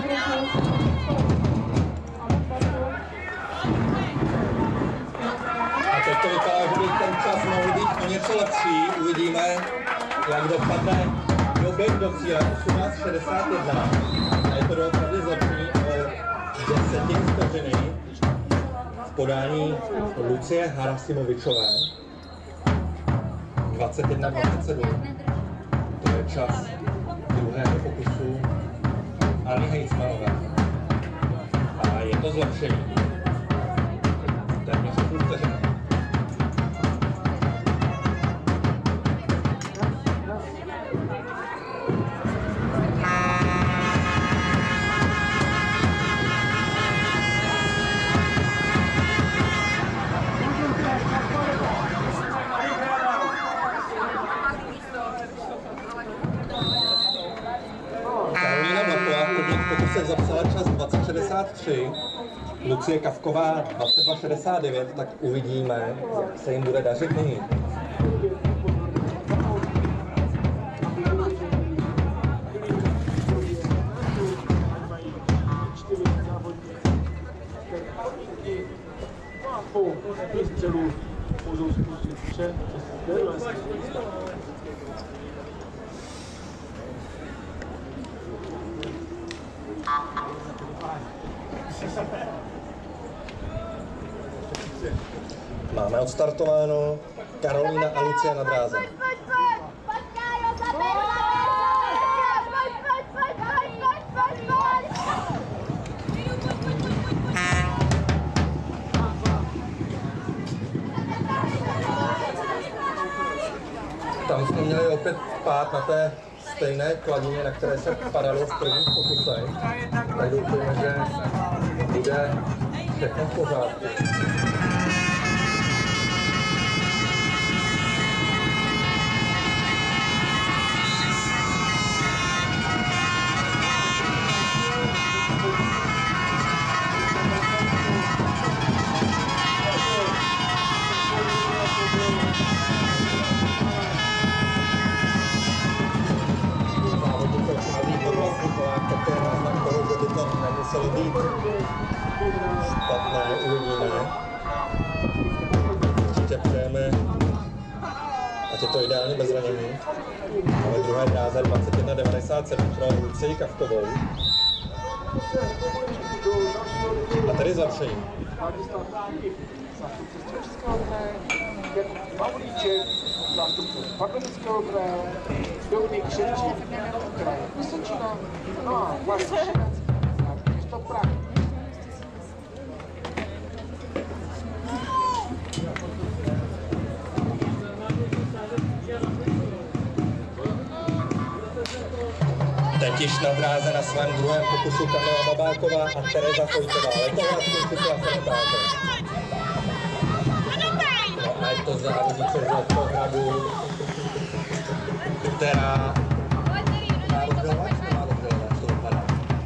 A teď to vypadá, že by ten čas mohl být o něco lepší. Uvidíme, jak dopadne doběh do cíle 18:61. A je to doopravdy zlepšení o 10 vteřiny v podání Lucie Harasimovičové. 21:27. To je čas druhého pokusu Anny Hejcmanové. A je to zlepšení. Téměř půl vteřiny. Pokusek zapsala čas 20:63, Lucie Kavková 22:69, tak uvidíme, jak se jim bude dařit nyní. Máme odstartováno, Karolína a Lucie na dráze. Tam jsme měli opět pád na té stejné kladině, na které se padalo v prvních pokusech. Tak doufujeme, že bude všechno v pořádku. Nemuselo být špatné, uvidíme. Určitě přejeme, ať je to ideálně bez zranění. Máme druhé dráze 21,97 pro Lucii Kavkovou. A tady zlepšení. Pavlíček, zástupce Pardubického kraje, Dominik Ševčík, kraj Vysočina, no a Marek Šinac a město Praha. Teď již na dráze na svém druhém pokusu Kamila Babáková a Tereza Chojtová. Letová zkoušela se na dráze. No a je to závodnice z Letkohradu, která má rozdělovat, to vypadá.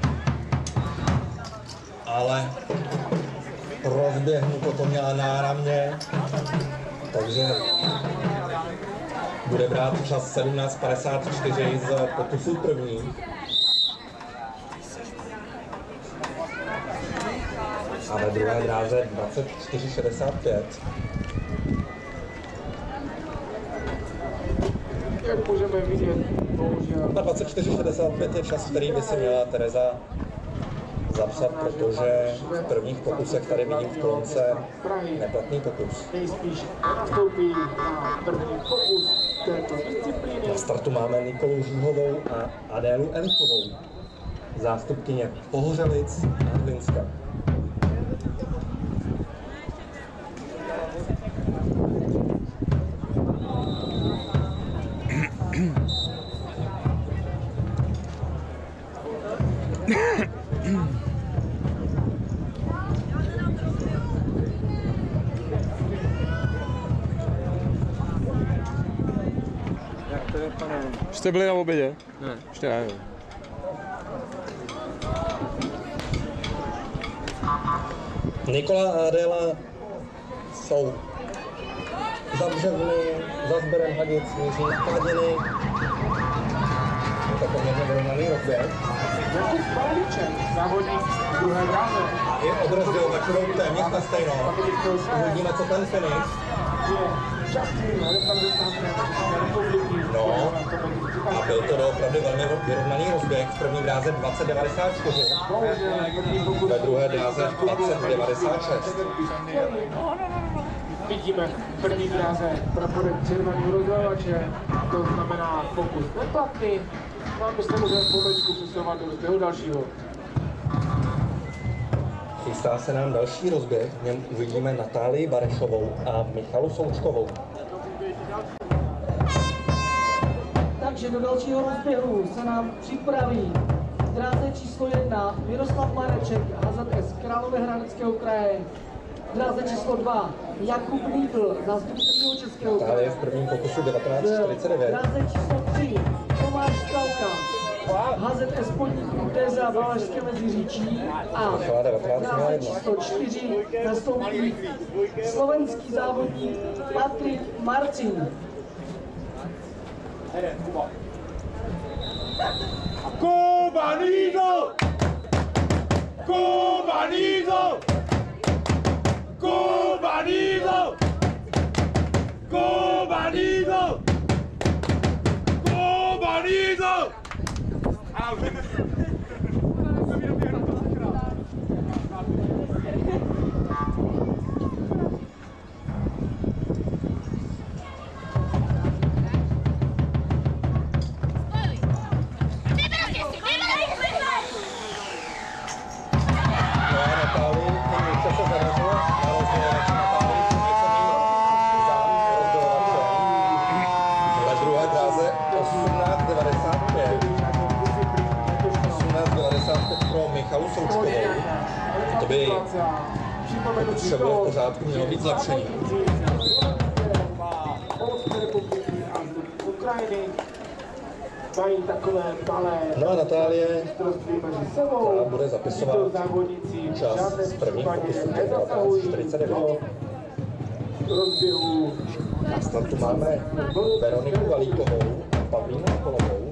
Ale rozběhnu potom měla náramně, takže bude brát čas 17:54 z pokusu první. A ve druhé dráze 24:65. Jak můžeme vidět, bohužel. Na 24:65 je čas, který by si měla Tereza zapsat, protože v prvních pokusech tady vidím v kolonce neplatný pokus. Nejspíš nastoupí na první pokus této disciplíny. Na startu máme Nikolu Žuhovou a Adélu Elichovou, zástupkyně Pohořelic a Hlinska. Jste byli na obědě? Ne. Ještě ne. Nikola a Adéla jsou za Břevny, za Sberem Hadic, míří na Kladěny. Je to poměrně vyrovnaný rozběh. Jakub Pavlíček, závodník v druhé dráze. Je odrozdělovačnou téměř na stejno. Uvidíme, co ten finish. Je častým reprezentantem České republiky. No, a byl to doopravdy velmi vyrovnaný rozběh. V první dráze 20:94. Ve druhé dráze 20:96. Vidíme v první dráze praporek červený rozdělovače, to znamená pokus neplatný. Mám se můžeme pomečku přesouvat do rozběhu dalšího. Chystá se nám další rozběh, v něm uvidíme Natálii Barešovou a Michalu Součkovou. Takže do dalšího rozběhu se nám připraví v dráze číslo 1 Miroslav Mareček, HZS Královéhradeckého kraje. V dráze číslo 2 Jakub Lídl, zástupce Jihočeského Natálie kraje. v prvním pokusu V 19:49. dráze číslo 3 Tomáš Skalka, HZS Podnik Téza Valašské Meziříčí. A v dráze číslo 4 nastoupí slovenský závodník Patrik Marcin. Cubanizo! Cubanizo! Cubanizo! Cubanizo! Cubanizo! To by vše bylo v pořádku, mělo být zlepšení. No a Natálie, která bude zapisovat čas z prvních pokusů 19:49. Na startu máme Veroniku Valíkovou a Pavlínu Kolovou.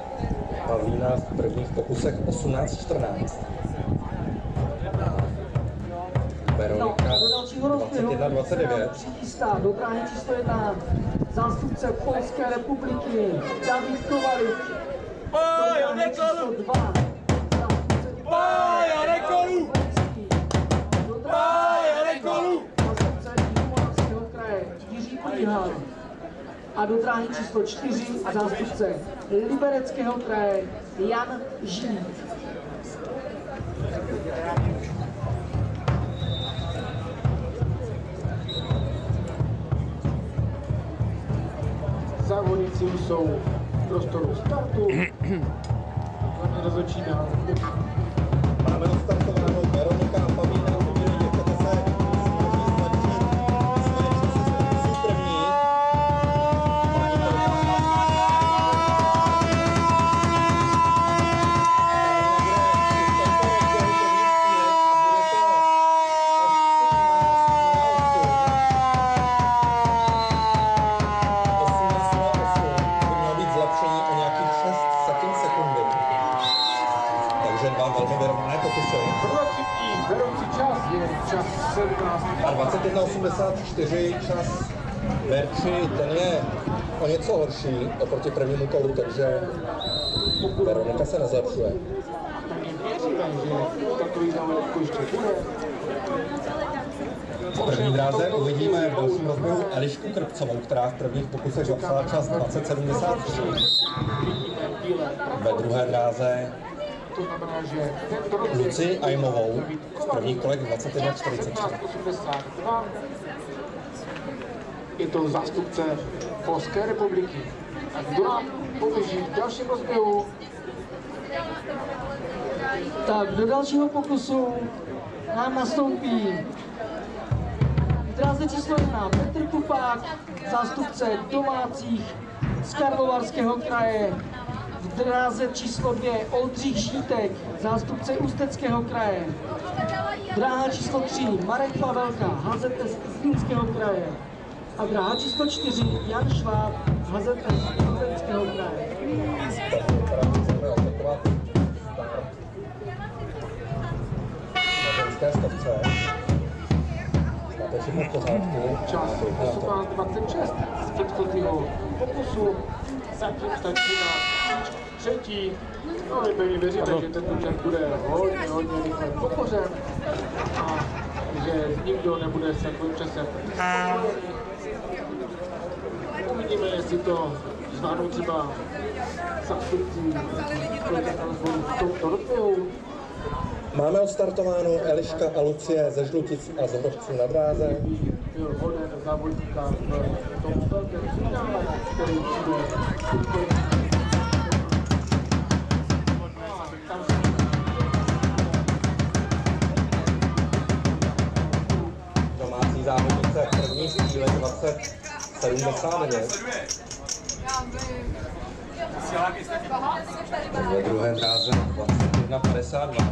Pavlína v prvních pokusech 18:14. Veronika do dalšího rozběhu 21-29. přichystá do brány číslo 1 zástupce Polské republiky David Kovalik. Do brány číslo 2 zástupce Jarekolu! Do brány zástupce Jihomoravského kraje Jiří Podíhal. A do dráhy číslo 4 zástupce Libereckého kraje Jan Žín. Závodníci už jsou v prostoru startu. Hlavně rozhodčí dál. Máme odstartovanou Veronika a Pavlína. Nechcete se snažit zlepšit svoje časy z první. A 21.84 čas Verči, ten je o něco horší oproti prvnímu kolu, takže Veronika se nezlepšuje. V první dráze uvidíme v dalším rozběhu Elišku Krpcovou, která v prvních pokusech zapsala čas 20.73. Ve druhé dráze Luci Ajmovou v prvních kolech 21.43. Je to zástupce Polské republiky. A kdo nám poběží v dalším rozběhu? Tak do dalšího pokusu nám nastoupí v dráze číslo 1 Petr Kupák, zástupce domácích z Karlovarského kraje. V dráze číslo 2 Oldřich Žítek, zástupce Ústeckého kraje. Dráha číslo 3 Marek Pavelka, HZS z Zlínského kraje. A dráha číslo 4 Jan Šváb, HZS z Plzeňského kraje. Na ženské stovce. Máte všechno v pořádku? Čas 18.26 z předchozího pokusu. Zatím stačí na třetí. No, my pevně věříme, že tento čas bude hodně rychle pokořen a že nikdo nebude s takovým časem. Uvidíme, jestli to zvládnou třeba zástupci v tomto rozběhu. Máme odstartováno Eliška a Lucie ze Žlutic a z Hrovců na dráze. Byl hoden závodníka v tom velkém finále, který přijde. Domácí závodnice první chvíle 20.79. Ve druhé dráze 21.52.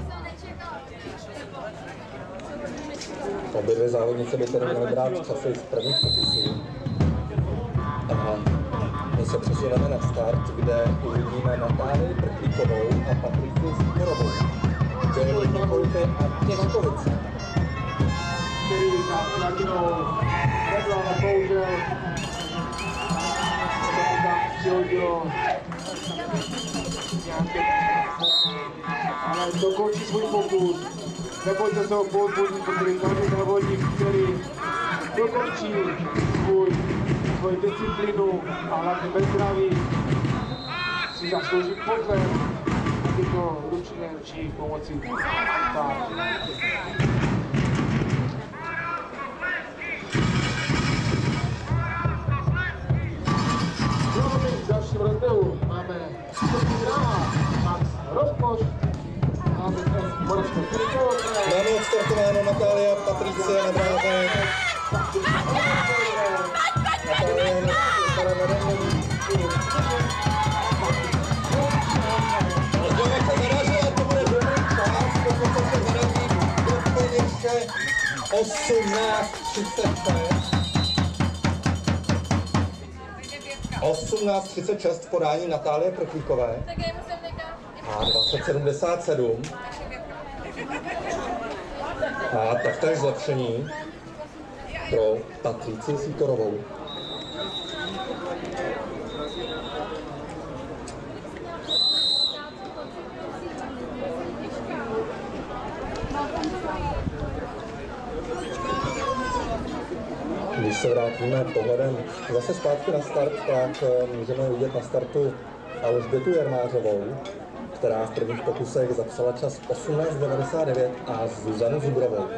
Obě dvě závodnice by tedy měly brát časy z prvních pokusů. A my se přesuneme na start, kde uvidíme Natálii Prchlíkovou a Patriku Zborovou. Dělili Nikolky a Těžkovice. Který za hladinou nebyla na bohužel. To tam přihodilo nějaké, ale dokončí svůj pokus. Nebojte se ho pouzbudit, protože každý závodník, který dokončí svoji disciplínu a hlavně bez zdraví, si zaslouží potlesk, aby to ručně či pomocí stát. V dalším rozběhu máme dráha Max Rozkoš, máme Máme odstartováno Natália Patricia na dráze. Natália vypadá na denní. Rozdělek se zaražila, to bude dobrý čas, pokud se zaraží doplň ještě 18.36 v podání Natálie Prchlíkové a 20.77. má taktéž zlepšení pro Patrici Sýkorovou. Když se vrátíme pohledem zase zpátky na start, tak můžeme vidět na startu Alžbětu Jermářovou, která v prvních pokusech zapsala čas 18:99 a Zuzanu Zubrovou.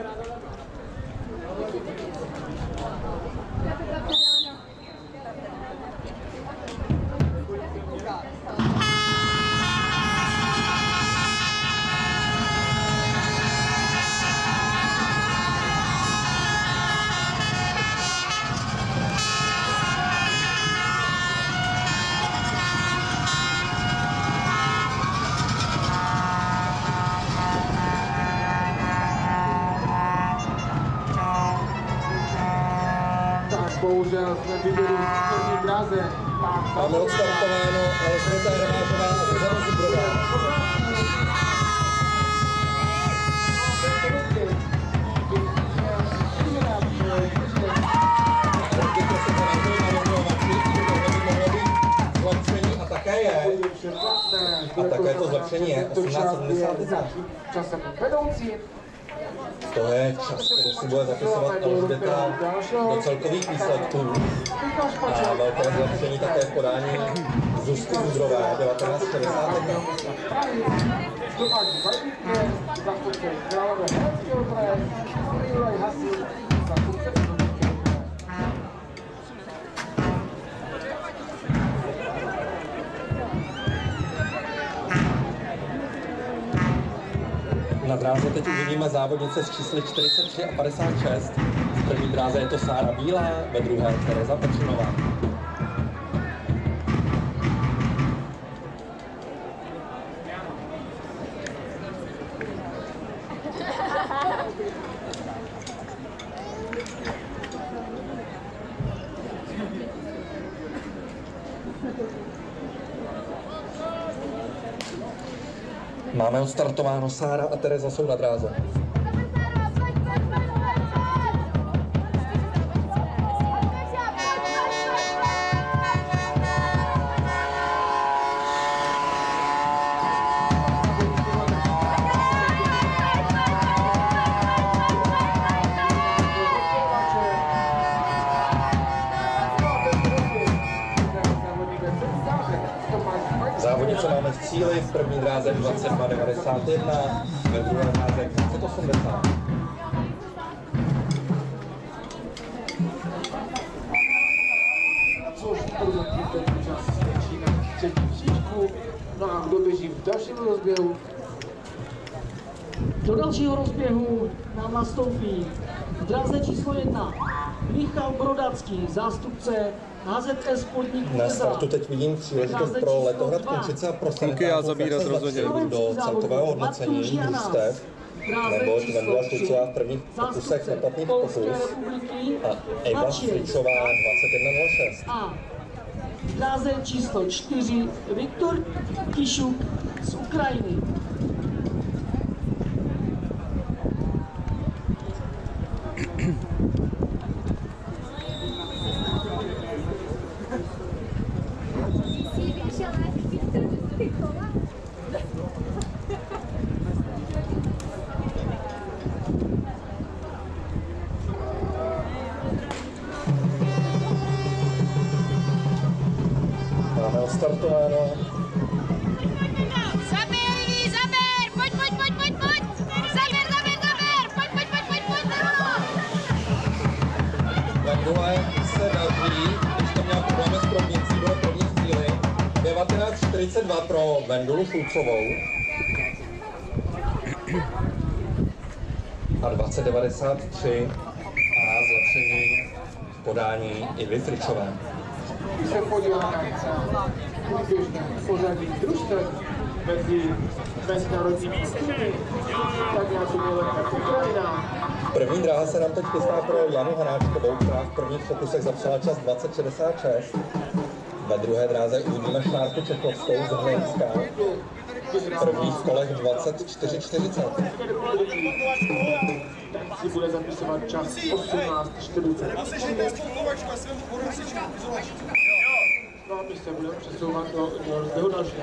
Bohužel jsme viděli v první dráze. Máme odstartováno Alžběta Jermářová a Zuzana Zubrová. A také to zlepšení je 18:71. Časem vedoucí. To je čas, který si bude zapisovat Alžběta do celkových výsledků. A velké zlepšení také v podání Zuzky Zudrové 19:61. Na dráze teď uvidíme závodnice s čísly 43 a 56. V první dráze je to Sára Bílá, ve druhé Tereza Petřinová. Máme odstartováno, Sára a Tereza jsou na dráze. Závodnice máme v cíli, v první dráze 22:91, ve druhé dráze 20:80. Což prozatím tento čas skončí na třetí příčku. No a kdo běží v dalším rozběhu? Do dalšího rozběhu nám nastoupí v dráze číslo 1 Michal Brodacký, zástupce HZS Podnik Na startu teď vidím příležitost pro Letohrad Končice a pro sanitárku, jak se zapřijou do celkového hodnocení družstev, neboť Vendula Šlicová v prvních pokusech neplatných pokus a Eva Šlicová 21:06. A v dráze číslo 4 Viktor Kišuk z Ukrajiny. Máme odstartováno. Zaber, pojď. Vendula se daří, když tam měla problémy s proměncí, bylo první v cíli. 19:42 pro Vendulu Šulcovou. A 20:93 a zlepšení v podání Ivy Fričové. Když se podíváme na průběžné pořadí družstev mezi mezinárodními týmy, tak já to měla tak Ukrajina. První dráha se nám teď chystá pro Janu Hanáčkovou, která v prvních pokusech zapsala čas 20:66. Ve druhé dráze uvidíme Šárku Čechovskou z Hnejska v prvních kolech 24:40. Ten si bude zapisovat čas 18:40. No a my se budeme přesouvat do rozběhu dalšího.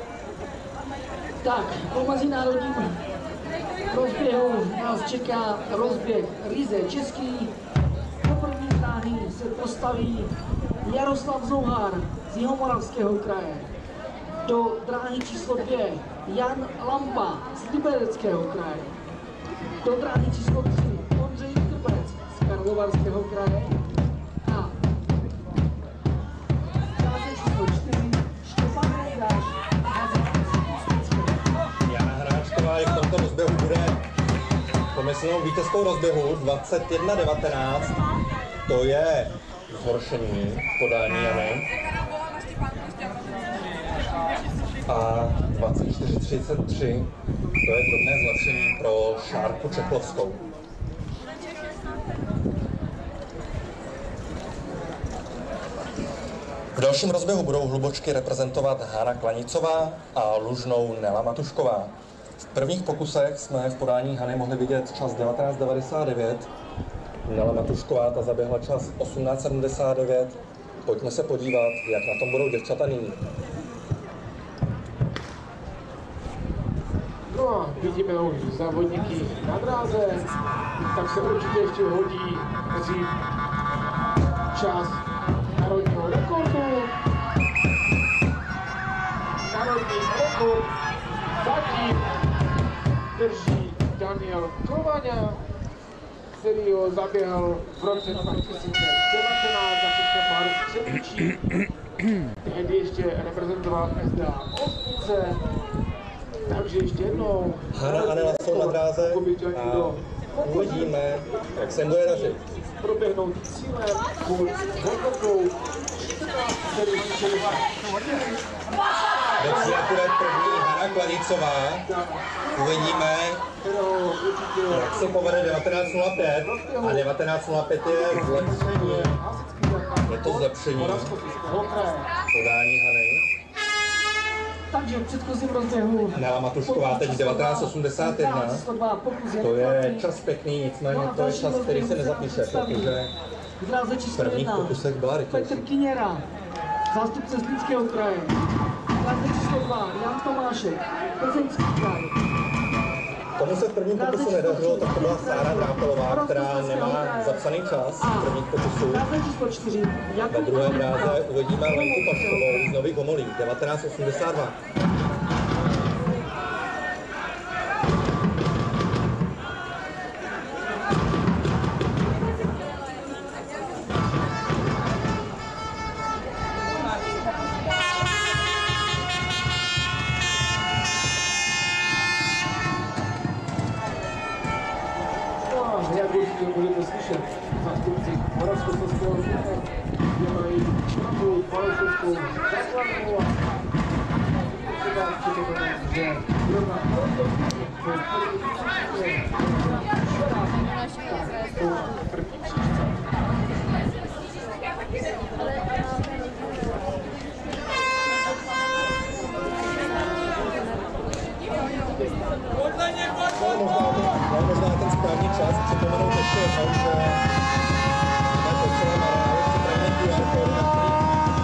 Tak, po mezinárodním rozběhu nás čeká rozběh ryze český. Do první dráhy se postaví Jaroslav Zouhar z Jihomoravského kraje. Do dráhy číslo 2 Jan Lampa z Libereckého kraje. Do dráhy číslo 3 Ondřej Krbec z Karlovarského kraje. A dráze číslo 4 Štěpán Rejdáš. Jana Hráčková v tomto rozběhu bude pomyslnou vítězkou rozběhu 21:19. To je zhoršení podání Jany. A 24:33. To je drobné zlepšení pro Šárku Čechlovskou. V dalším rozběhu budou Hlubočky reprezentovat Hana Klanicová a Lužnou Nela Matušková. V prvních pokusech jsme v podání Hany mohli vidět čas 19:99. Nela Matušková ta zaběhla čas 18:79. Pojďme se podívat, jak na tom budou děvčata nyní. No a vidíme už závodníky na dráze, tak se určitě ještě hodí říct čas národního rekordu. Národní rekord zatím drží Daniel Kovaňa, který ho zaběhl v roce 2019 na Českém poháru v Třebíči. Tehdy ještě reprezentoval SDA Ostnice. Takže ještě jednou. Hana a Nela jsou na dráze a uvidíme, jak se jim bude dařit. Proběhnout cílem hodnotou 14,60. Do cíle bude první Hana Klanicová. Uvidíme, jak se povede 19:05 a 19:05 je zlepšení. Je to zlepšení podání Hany. Takže v předchozím rozběhu Nela Matušková teď 19:81. To je čas pěkný, nicméně to je čas, který se nezapíše, protože v prvních pokusech byla rychlejší. Petr Kyněra, zástupce Zlínského kraje. Dráze číslo 2 Jan Tomášek, Plzeňský kraj. Komu se v prvním pokusu nedařilo, tak to byla Sára Drápelová, která nemá zapsaný čas v prvních pokusů. Dráze číslo 4 Na druhé dráze uvidíme Lenku Paškovou z Nových Homolí, 19:82. Jak určitě budete slyšet, zástupci Moravskoslezského kraje, kde mají pravou moravskou základnu a třeba předpokládám, že zrovna první příčce. Možná ten správný čas, připomenout ještě jednou, že máme po celém areálu připravený QR kód, na který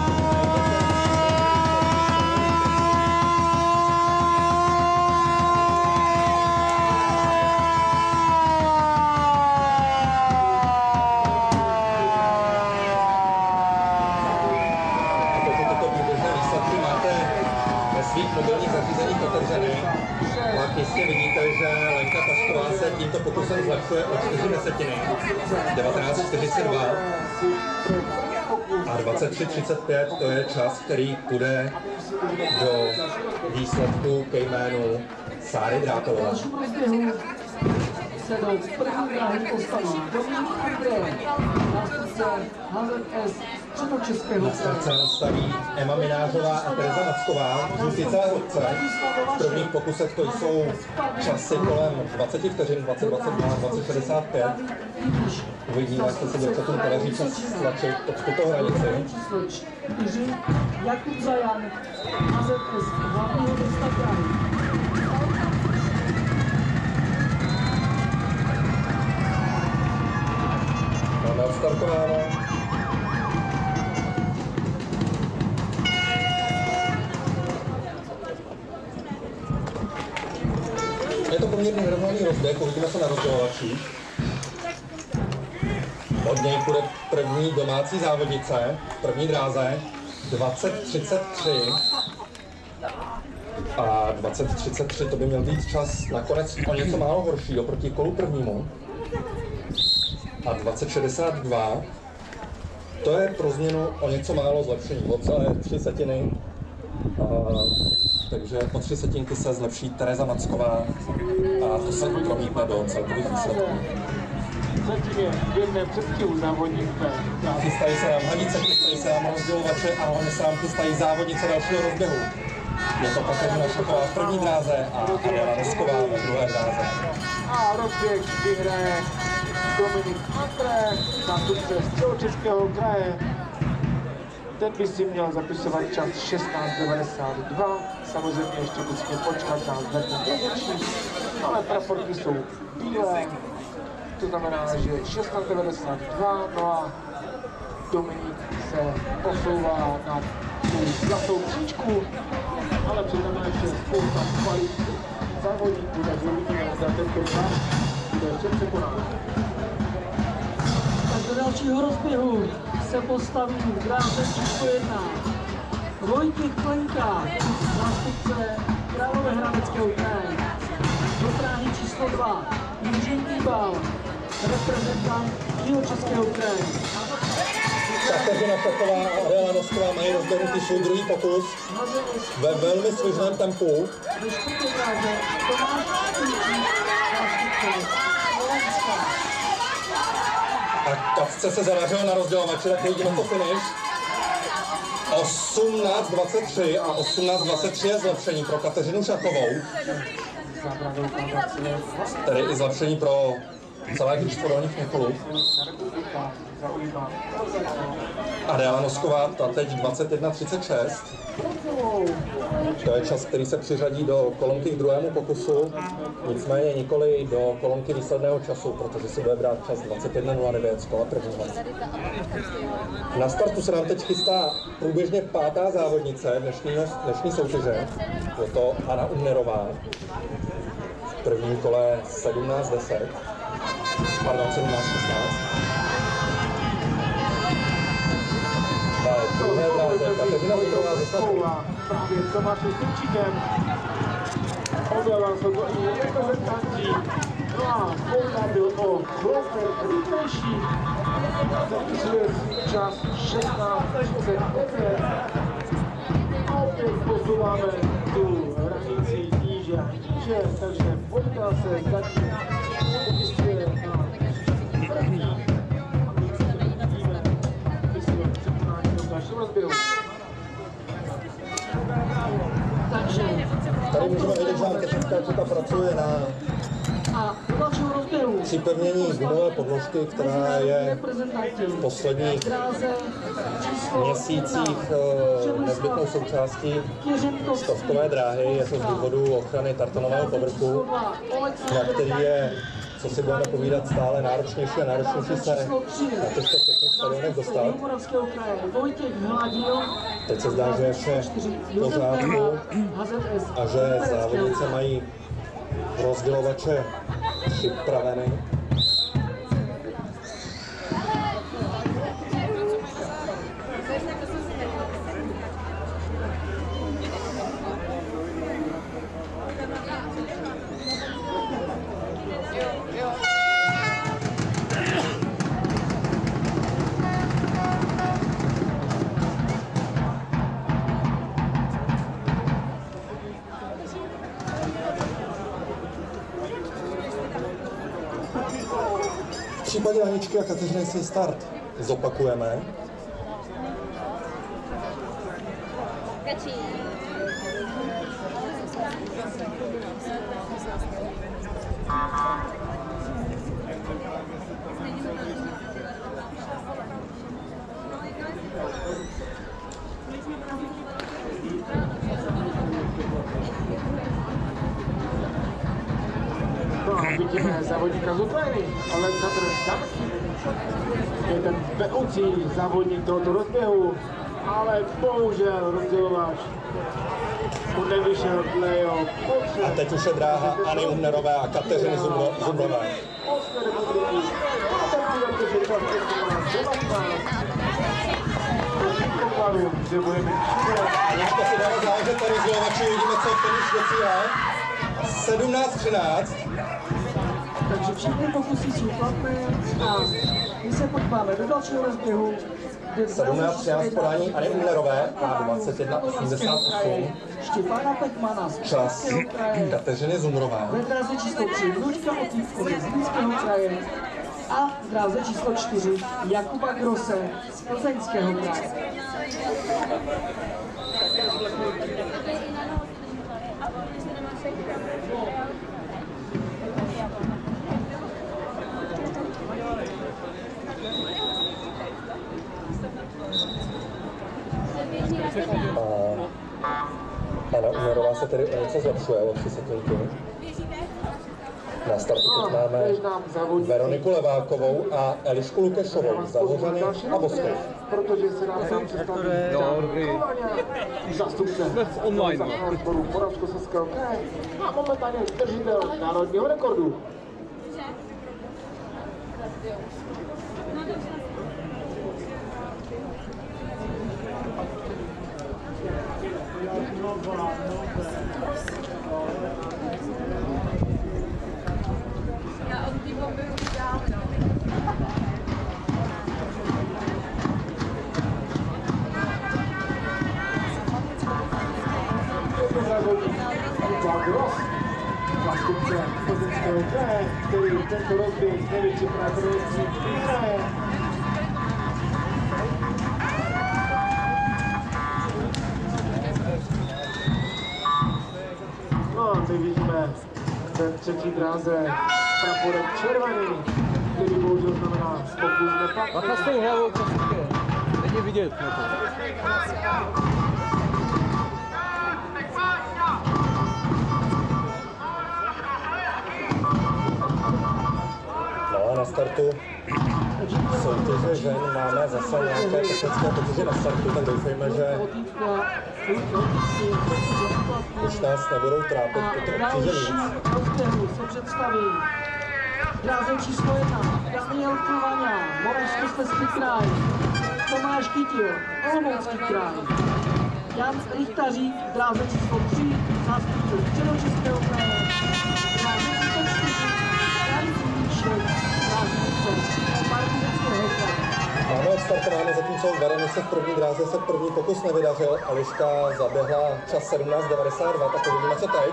a pokud tyto průběžné výsledky máte ve svých mobilních zařízeních otevřených, tak jistě vidíte, že Lenka Pašková se tímto pokusem zlepšuje o 4 desetiny. 19:42 a 23:35 to je čas, který půjde do výsledku ke jménu Sáry Drápelové. se do první dráhy postaví Dominik Andrej, nástupce HZS Středočeského Na starce staví Emma Minářová a Tereza Macková, žlutý závodce. V prvních pokusech to jsou časy kolem 20 vteřin, 20:22, 20:65. Uvidíme, jestli se děvčatům podaří čas stlačit pod tuto hranici. Číslo 4 Jakub Zajan, HZS hlavního města Prahy. Máme odstartováno. Je to poměrně vyrovnaný rozběh, uvidíme se na rozdělovačích. Od něj půjde první domácí závodnice, v první dráze 20:33. A 20:33 to by měl být čas nakonec o něco málo horší oproti kolu prvnímu. A 20:62 to je pro změnu o něco málo zlepšení, o celé 3 setiny. Takže o 3 setinky se zlepší Tereza Macková a to se promítne do celkových výsledků. Zatím je v jedném předstihu závodník P. Chystají se nám hanice, chystají se nám rozdělovače a hlavně se nám chystají závodnice dalšího rozběhu. Je to Kateřina Šachová v první dráze a Adela Rosková ve druhé dráze. A rozběh vyhraje Dominik Andrej, zástupce Středočeského kraje. Ten by si měl zapisovat čas 16:92. Samozřejmě ještě musíme počkat na zdatný rozhodčí, ale praporky jsou bílé. To znamená, že 16:92, no a Dominik se posouvá na tu zlatou příčku, ale před námi ještě spousta kvalit závodníků, takže uvidíme, zda tento čas bude ještě překonán. Tak do dalšího rozběhu se postaví v dráze číslo 1 Vojtěch Plenka, zástupce Královéhradeckého kraje. Do dráhy číslo 2 Jiří Kýbal, reprezentant Jihočeského kraje. Kateřina Šachová a Adela Rosková mají rozběhnutý svůj druhý pokus ve velmi svižném tempu. Ve čtvrté dráze Tomáš Stýčík, zástupce Slovenska. A Kacce se zadařilo na rozdělovači, tak uvidíme to finish. 18:23 a 18:23 je zlepšení pro Kateřinu Šachovou. Tedy i zlepšení pro celé čtvrtolních Mikulů. Adela Nosková, ta teď 21:36. To je čas, který se přiřadí do kolonky k druhému pokusu, nicméně nikoli do kolonky výsledného času, protože si bude brát čas 21:09 z kola prvního. Na startu se nám teď chystá průběžně 5. závodnice dnešní soutěže. Je to Anna Umnerová. V prvním kole 17:10. Pardon, 17:16. Druhé dráze Kateřina Zubrová ze startu. Právě s Tomášem Stýčíkem. Objevila se to i reprezentanti. No a spouta byl o kilometr rychlejší. Zapisuje čas 16:35. A opět posouváme tu hranici níže a níže, takže pojďka se zatím umístuje na první. Takže Tady můžeme vidět, že Ankešinská četa pracuje na a do dalšího rozběhu připevnění gumové podložky, která je v posledních dráze číslo měsících nezbytnou součástí stovkové dráhy. Je to z důvodu ochrany tartanového povrchu, na který je, co si budeme povídat, stále náročnější a náročnější se na těchto pěkných stadionech dostat. Teď se zdá, že je vše v pořádku a že závodnice mají rozdělovače připraveny. případě Aničky a Kateřiny si start zopakujeme. No a vidíme závodníka z Ukrajiny, Alexandr Damský. Je ten vedoucí závodník tohoto rozběhu, ale bohužel rozdělovač mu nevyšel dle jeho potřeb. A teď už je dráha Anny Umnerové a Kateřiny Zumrové. Že bude mít Anička si dala záležet tady rozdělovači, uvidíme, co finish docílá. 17:13. Takže všechny pokusy jsou platné a my se podíváme do dalšího rozběhu. 17:13 podání Anny Umnerové a 21:88 Štěpána Pechmana z čas Plzeňského kraje. Kateřiny Zumrové. Ve dráze číslo 3 Vnučka Otípko z Zlínského kraje a v dráze číslo 4 Jakuba Grosse z Plzeňského kraje. Anna Umnerová se tedy o něco zlepšuje o 3 sekundy. Na startu teď máme Veroniku Levákovou a Elišku Lukešovou, Zahořany a Boskov. Protože se nám sám představí zástupce online. Sboru Moravskoslezského kraje a momentálně držitel národního rekordu. Zástupce Plzeňského kraje, který tento rozběh největší pravděpodobností vyhraje. No a my vidíme ve třetí dráze praporek červený, který bohužel znamená pokus neplatný. Bacha s tou hlavou, prostě. Není vidět na to. Na startu soutěže žen máme zase nějaké technické potíže na startu, tak doufejme, že už nás nebudou trápit tyto obtíže víc. Rozběhu se představí dráze číslo 1 Daniel Klvaňa, Moravskoslezský kraj, Tomáš Kytil, Olomoucký kraj, Jan Richtařík, dráze číslo 3 zástupce Středočeského kraje, dráze číslo 4 Jan Míšek, zástupce Pardubického kraje. Máme odstartováno, zatímco Veronice v první dráze se první pokus nevydařil. Eliška zaběhla čas 17:92, tak uvidíme, co teď.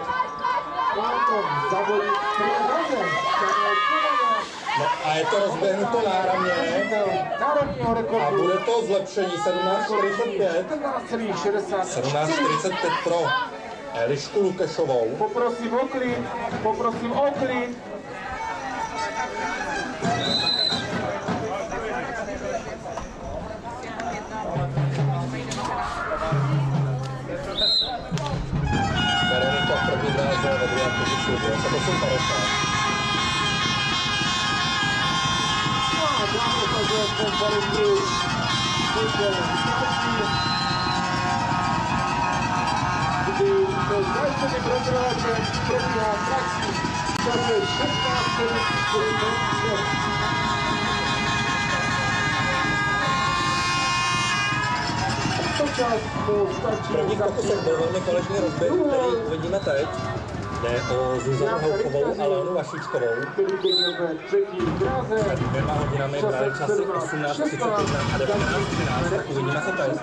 No a je to rozběhnuto náramně a bude to zlepšení 17:45. 17:45 pro Elišku Lukešovou. Poprosím o klid. Veronika v první dráze ve druhé pozici 28:50. Když to zajištěný proděláčem probíhá praxi, čase 16:45. První pokusek byl velmi kvalitní rozběh, který uvidíme teď. Jde o Zuzanu Houkovou a Leonu Vašíčkovou. Před 2 hodinami brali časy 18:31 a 19:13, tak uvidíme se teď.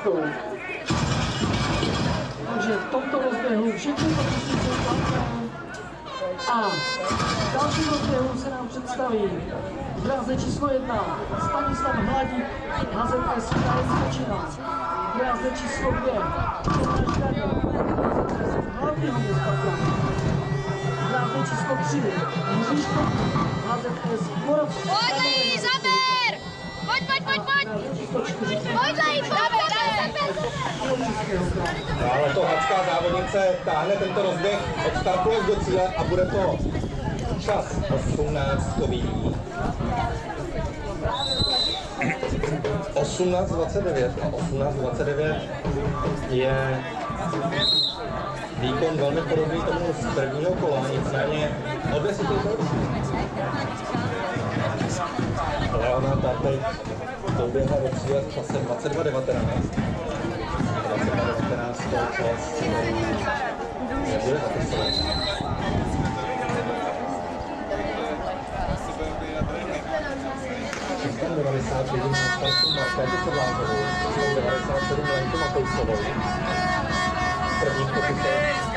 Takže v tomto rozběhu všechny pokusy jsou platné. A další rozběhu se nám představí v dráze číslo 1 Stanislav Hladík, HZS Kraje Vysočina. V dráze číslo 2 Tomáš Daniel, HZS hlavního města Prahy. V dráze číslo 3 Jiří Štěpán, HZS Moravské. Pojď, Zaber! Pojď! Ale to hadská závodnice táhne tento rozběh od startu až do cíle a bude to čas 18kový. 18:29 a 18:29 je výkon velmi podobný tomu z prvního kola, nicméně o 2 sekundy lepší. Leonarda teď doběhla do cíle v čase 22:19. 22:19 to čas nebude zapisovat. Číslem 90 vidím na startu Markétu Sedlákovou, číslem 97 Lenku Matousovou. V prvním pokusě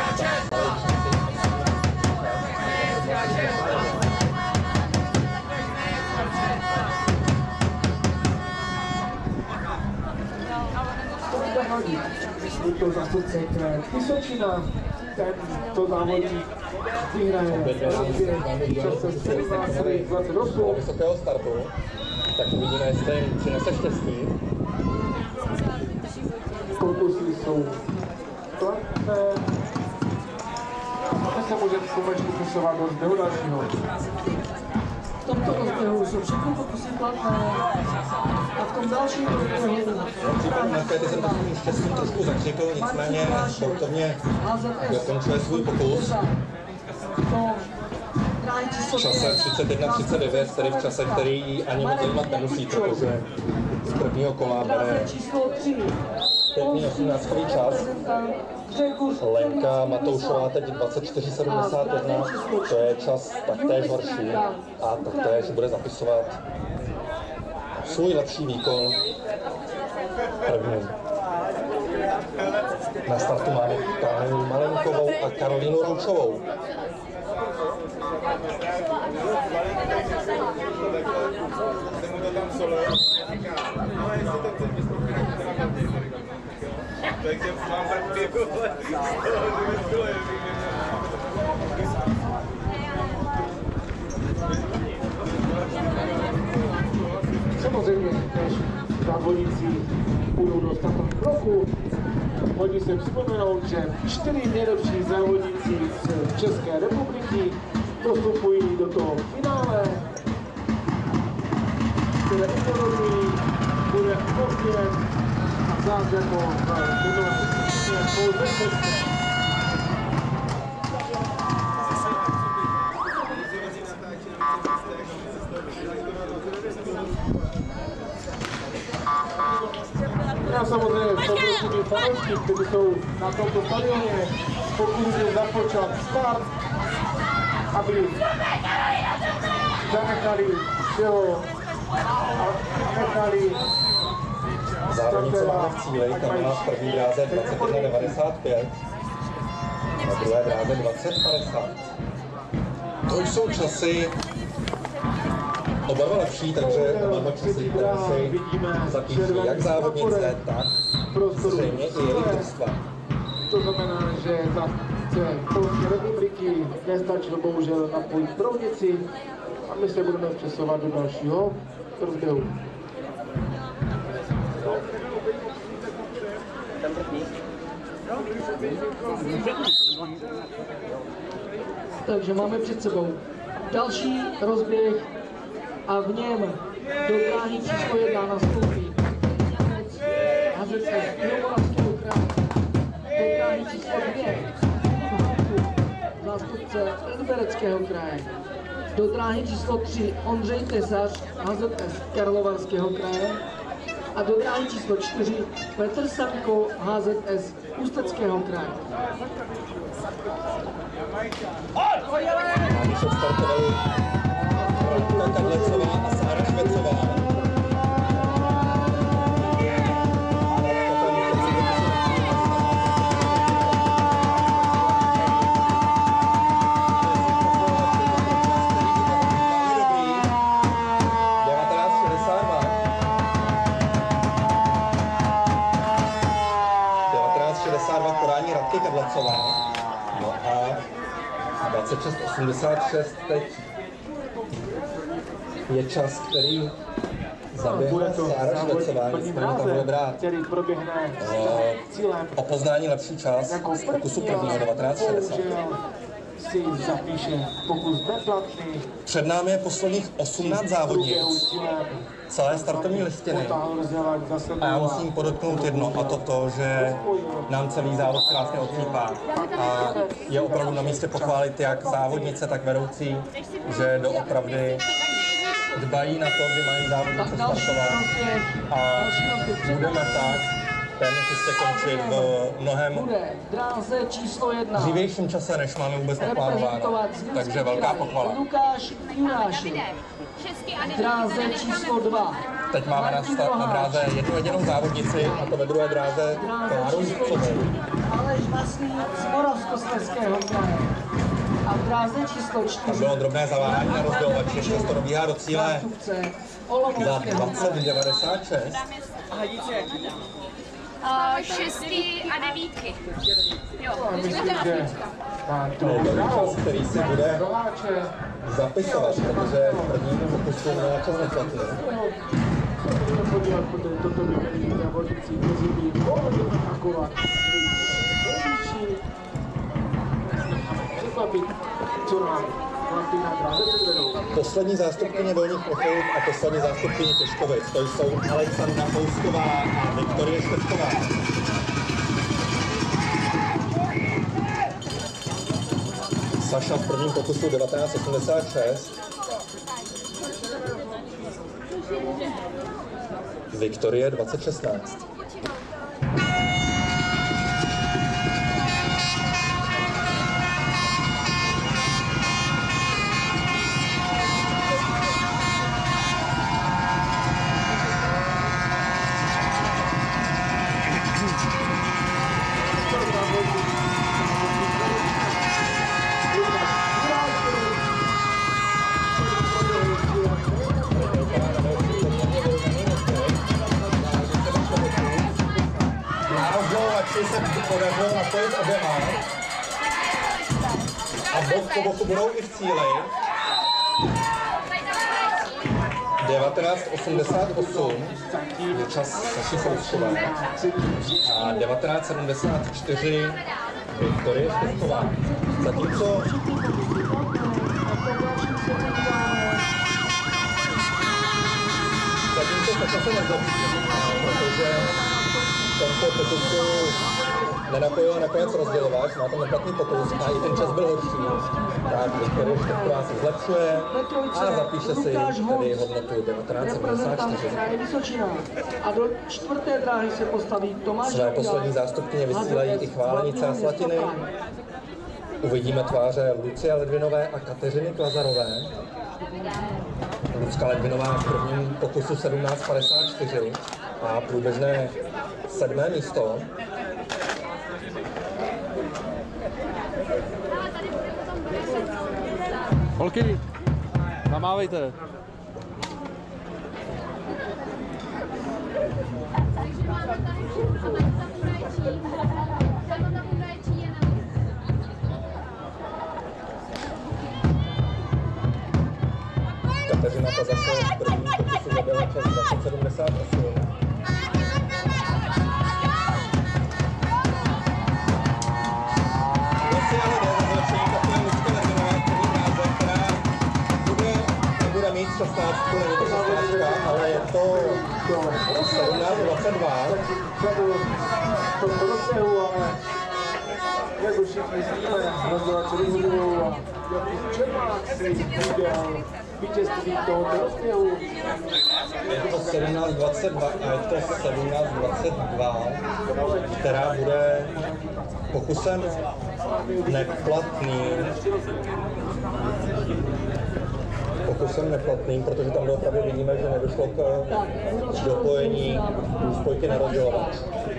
Je to zástupce Kraje Vysočina, tento závodník vyhraje rozběh čase 17:28. vysokého startu, tak uvidíme, jestli jim přinese štěstí. Pokusy jsou platné. A se můžeme pomečku posouvat do rozběhu dalšího. V tomto rozběhu jsou všechny pokusy platné a v tom dalším rozběhu Případ Markéty jsem takovým štěstím trošku zakřikl, nicméně sportovně dokončuje svůj pokus. V čase 31:39, tedy v čase, který ani moc zajímat nemusí, protože z prvního kola bere pěkný 18kový čas. Lenka Matoušová teď 24:71, to je čas taktéž horší a taktéž bude zapisovat svůj lepší výkon první. Na startu máme Kamelu Malenkovou a Karolínu Roučovou. Samozřejmě, než závodníci půjdou do startovního bloku, hodí se připomenout, že 4 nejlepší závodníci z České republiky postupují do toho finále, které umožní bude opět a zářeno v minulé pouze České. Já samozřejmě poprosím fanoušky, kteří jsou na tomto stadioně, pokud je započat start, aby zanechali všeho a nechali Závodnice máme v cíli, Kamila v první dráze 21:95, na druhé dráze 20:50. To už jsou časy oba dva lepší, takže oba dva časy, které si zapíší jak závodnice, tak zřejmě i jejich družstva. To znamená, že zástupce Polské republiky nestačil bohužel napojit provnici a my se budeme přesouvat do dalšího rozběhu. Takže máme před sebou další rozběh a v něm do dráhy číslo 1 nastoupí HZS Jihomoravského kraje. Do dráhy číslo 2 zástupce Libereckého kraje. Do dráhy číslo 3 Ondřej Tesař, HZS Karlovarského kraje. A do dráhy číslo 4 Petr Savko, HZS Ústeckého kraje. Když odstartovali Radka Kadlecová a Sára Švecová. 26,62 podání Radky Kadlecové. No a 26,86 teď je čas, který zaběhne Sára Švecová, nicméně tam bude brát o poznání lepší čas z pokusu prvního 1960. Si zapíše pokus neplatný. Před námi je posledních 18 závodnic celé startovní listiny. A já musím podotknout jedno, a to, že nám celý závod krásně odsýpá. A je opravdu na místě pochválit jak závodnice, tak vedoucí, že doopravdy dbají na to, kdy mají závodnice startovat. A budeme tak téměř jistě končit v mnohem dřívějším čase, než máme vůbec naplánováno. Takže velká pochvala. Lukáš Jurášek. Dráze číslo 2. Teď máme na dráze jednu jedinou závodnici, a to ve druhé dráze Kláru Jivcovou. Aleš Masný z Moravskoslezského kraje. A v dráze číslo 4. Tam bylo drobné zaváhání na rozdělovači, ještě to dobíhá do cíle za 20,96. Šestý a devítky. Jo, Myslím, že To je čas, který si bude zapisovat, protože v prvním pokusu měla čas neplatný. podívat, protože toto by měli závodníci, kteří by mohli atakovat. Překvapit, co nám Martina dráze předvedou. Poslední zástupkyně dolních Plochovic a poslední zástupkyně Těžkovic, to jsou Alexandra Housková a Viktorie Štefková. Saša v prvním pokusu 1986. Viktorie 2016. Se podařilo napojit oběma a bok po boku budou i v cíli. 1988 je čas Saši Souskové a 1974 Viktorie Štefková. Zatímco Saša se nezapříčí, protože v tomto pokusu nenapojila nakonec rozdělovač, má tam neplatný pokus a i ten čas byl horší. Tak Viktorie Štefková se zlepšuje a zapíše si tedy hodnotu 1974. A do čtvrté dráhy se postaví Tomáš. Své poslední zástupkyně vysílají i chválenice a slatiny. Uvidíme tváře Lucie Ledvinové a Kateřiny Klazarové. Lucka Ledvinová v prvním pokusu 17,54 a průběžné 7. místo. Holky, zamávejte. Kateřina ta zase v prvním pokusu zabila čas 20,78. Mít 16, není to 16, ale je to 17,22. To dosehu, ale jak už všichni zníme, rozdělače rozhodujou a jaký Čermák si udělal vítězství tohoto rozběhu. Je to 17,22 a je to 17,22, která bude pokusem neplatným, protože tam opravdu vidíme, že nedošlo k dopojení spojky na rozdělovač.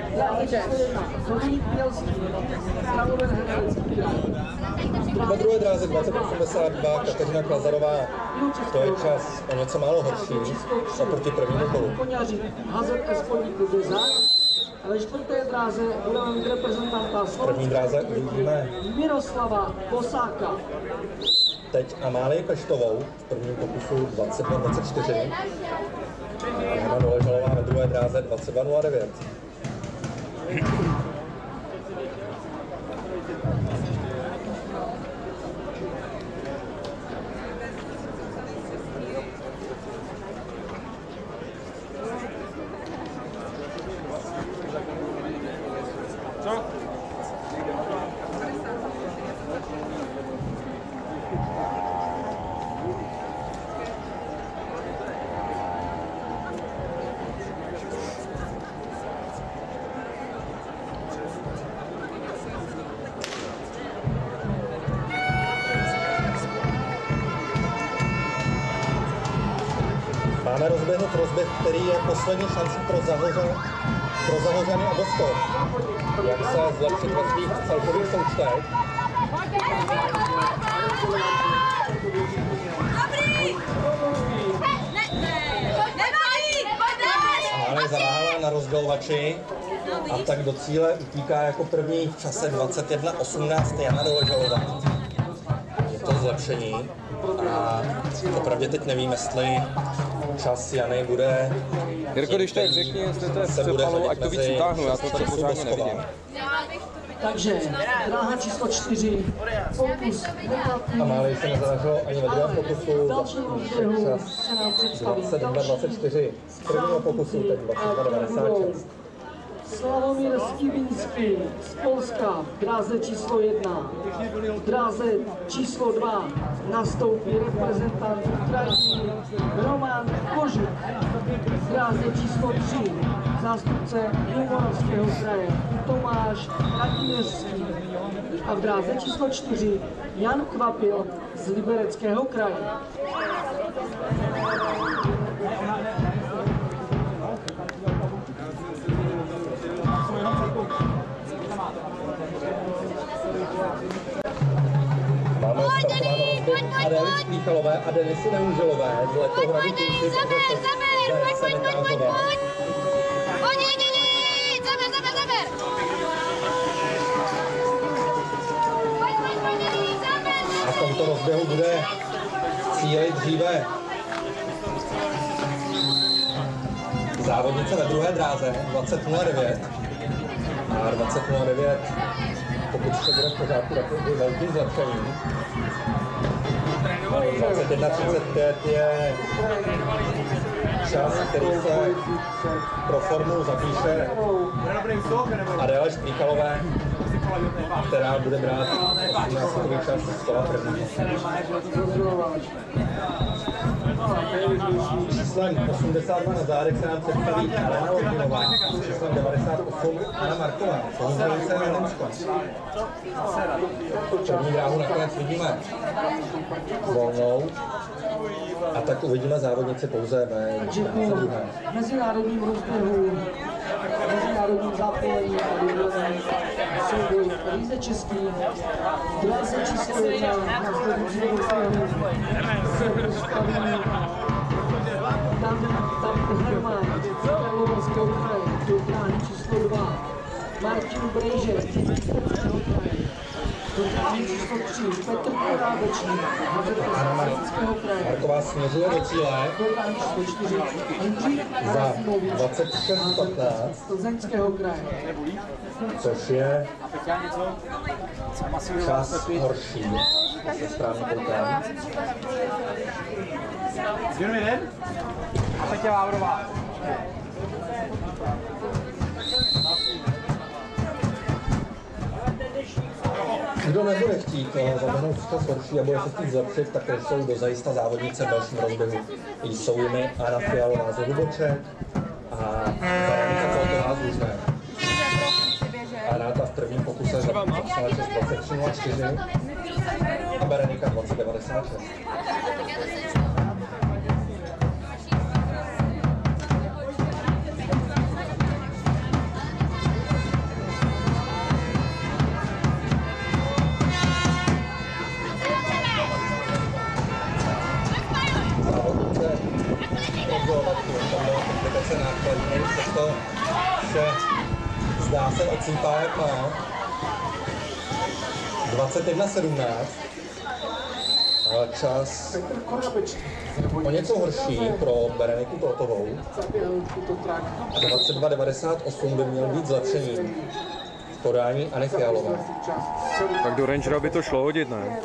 Na druhé dráze 20,82 Kateřina Klazarová, to je čas o něco málo horší oproti prvnímu kolu. Ve čtvrté dráze budeme mít reprezentanta V první dráze uvidíme Miroslava Bosáka. teď Amálii Peštovou v prvním pokusu 22-24. A Jana Doležalová ve druhé dráze 22-09. Máme rozběhnout rozběh, který je poslední šancí pro Zahořany a Boskov. Jak se zlepšit ve svých celkových součtech. Amálie zaváhala na rozdělovači a tak do cíle utíká jako první v čase 21:18 Jana Doležalová. Je to zlepšení a opravdu teď nevím, jestli čas Jany bude... Jirko, když tak řekni, jestli to je v přepalu, ať to víc utáhnu, já to tady pořádně nevidím. Takže dráha číslo 4, pokus neplatný. Amálie se nezadařilo ani ve druhém pokusu. Další rozběhu se nám představí 22-24. Z prvního pokusu teď 22-96. Slavomír Skivinský z Polska v dráze číslo 1. V dráze číslo 2 nastoupí reprezentant Ukrajiny Roman Kožuk. V dráze číslo 3 zástupce Jihomoravského kraje Tomáš Katiměřský. A v dráze číslo 4 Jan Kvapil z Libereckého kraje. Máme startováno rozběh Adély Špíchalové a Denisy Neužilové z Letohradu Týsy. A v tomto rozběhu bude cílit dříve závodnice ve druhé dráze 20:09 a 20:09. Pokud se bude v pořádku, tak je velký zlepšení. 21:35 je čas, který se pro formu zapíše Adéle Špíchalové, která bude brát 18. čas z kola první. Číslem 82 na zádech se nám představí Helena Ordinová, číslem 98 Anna Marková, souhlednice na Němsko. První dráhu nakonec vidíme volnou a tak uvidíme závodnici pouze ve druhé. Mezinárodním rozběhu, mezinárodním zápolení a důvodem souboj Líze Český. V dráze číslo 1 na zdobu Zlobovského se postaví tam Herman z Karlovarského kraje, do dráhy číslo 2 Martin Brejže z Ústeckého kraje, do dráhy číslo 3 Petr Korábečník z Karlovarského kraje. Marková směřuje do cíle za 26:15, Plzeňského kraje. což je čas horší, se správně koukám. A Petě Vávrová. Kdo nebude chtít zaběhnout čas horší a bude se chtít zlepšit, tak jsou dozajista závodnice v dalším rozběhu. Jsou jimi Anna Fialová z Hluboček a Veronika Koltová z Lužné. Anna v prvním pokuse za 23:04 a Berenika 20:96. Komplikace nákladní, přesto vše Sypá jak má. 21:17. Čas o něco horší pro Bereniku Totovou. 22:98 by měl být zlepšení v podání Anny Fialové. Tak do Rangera by to šlo hodit, ne?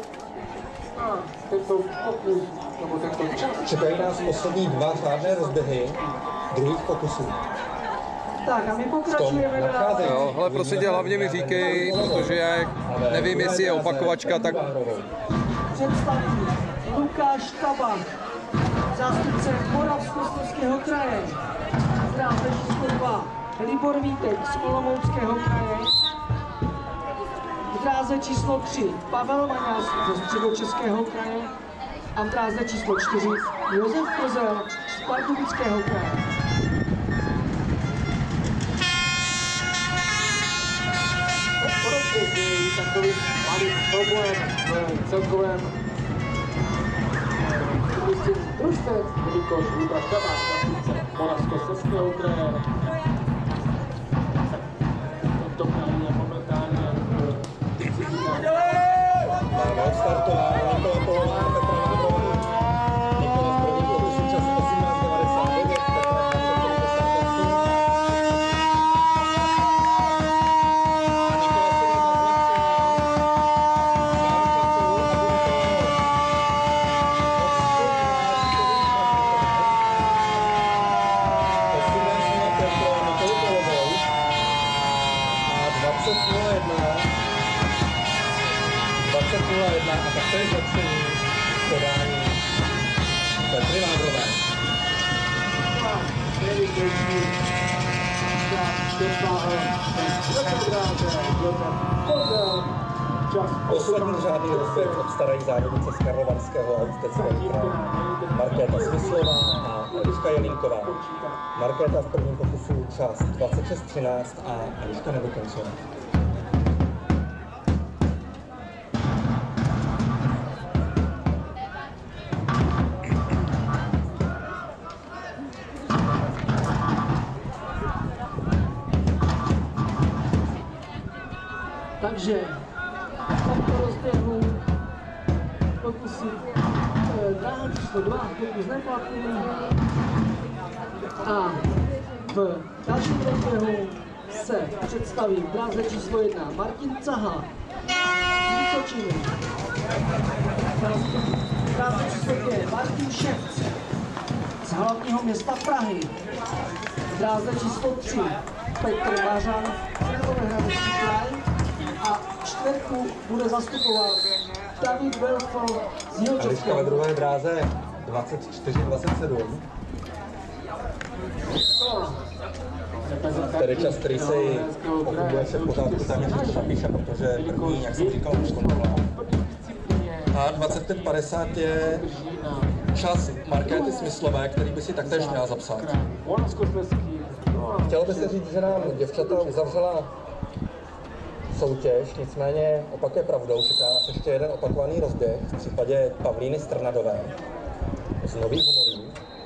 Čekají nás poslední 2 řádné rozběhy druhých pokusů. Tak a my pokračujeme dál. Jo, hele, prosím tě, hlavně mi říkej, protože já nevím, jestli je opakovačka, tak... Představím Lukáš Tabak, zástupce Moravskoslezského kraje. Dráze číslo 2 Libor Vítek z Olomouckého kraje. V dráze číslo 3 Pavel Maňas ze Středočeského kraje. A v dráze číslo 4 Josef Kozel z Pardubického kraje. Takový malý problém v celkovém družstve, jelikož Lukáš Tabák, zástupce Moravskoslezského kraje. To je momentálně Máme odstartováno Nikola Polová, Petra Vondrová. Nikola v prvním pokusu čas 18:99, Petra 20:01 a tak to je zlepšení podání Petry Vávrové. Poslední řádný rozběh obstarají závodnice z Karlovarského a Ústeckého kraje. Markéta Smyslová a Eliška Jelínková. Markéta v prvním pokusu čas 26:13 a Eliška nedokončila. Takže v tomto rozběhu pokusy dráha číslo 2, pokus neplatný. A v dalším rozběhu se představí v dráze číslo 1 Martin Caha z Vysočiny. V dráze číslo 2 Martin Ševc z hlavního města Prahy. V dráze číslo 3 Petr Mařan z Královéhradecký kraj. A čtvrtku bude zastupovat David Belfo z Jihočeského. Eliška ve druhé dráze 24:27. Tedy čas, který si pokud se v pořádku téměř to zapíše, protože první, jak jsem říkal, už kontrola. A 25:50 je čas Markéty Smyslové, který by si taktéž měla zapsat. Chtělo by se říct, že nám děvčata uzavřela soutěž, nicméně opak je pravdou, čeká nás ještě jeden opakovaný rozběh v případě Pavlíny Strnadové z Nových Homolí.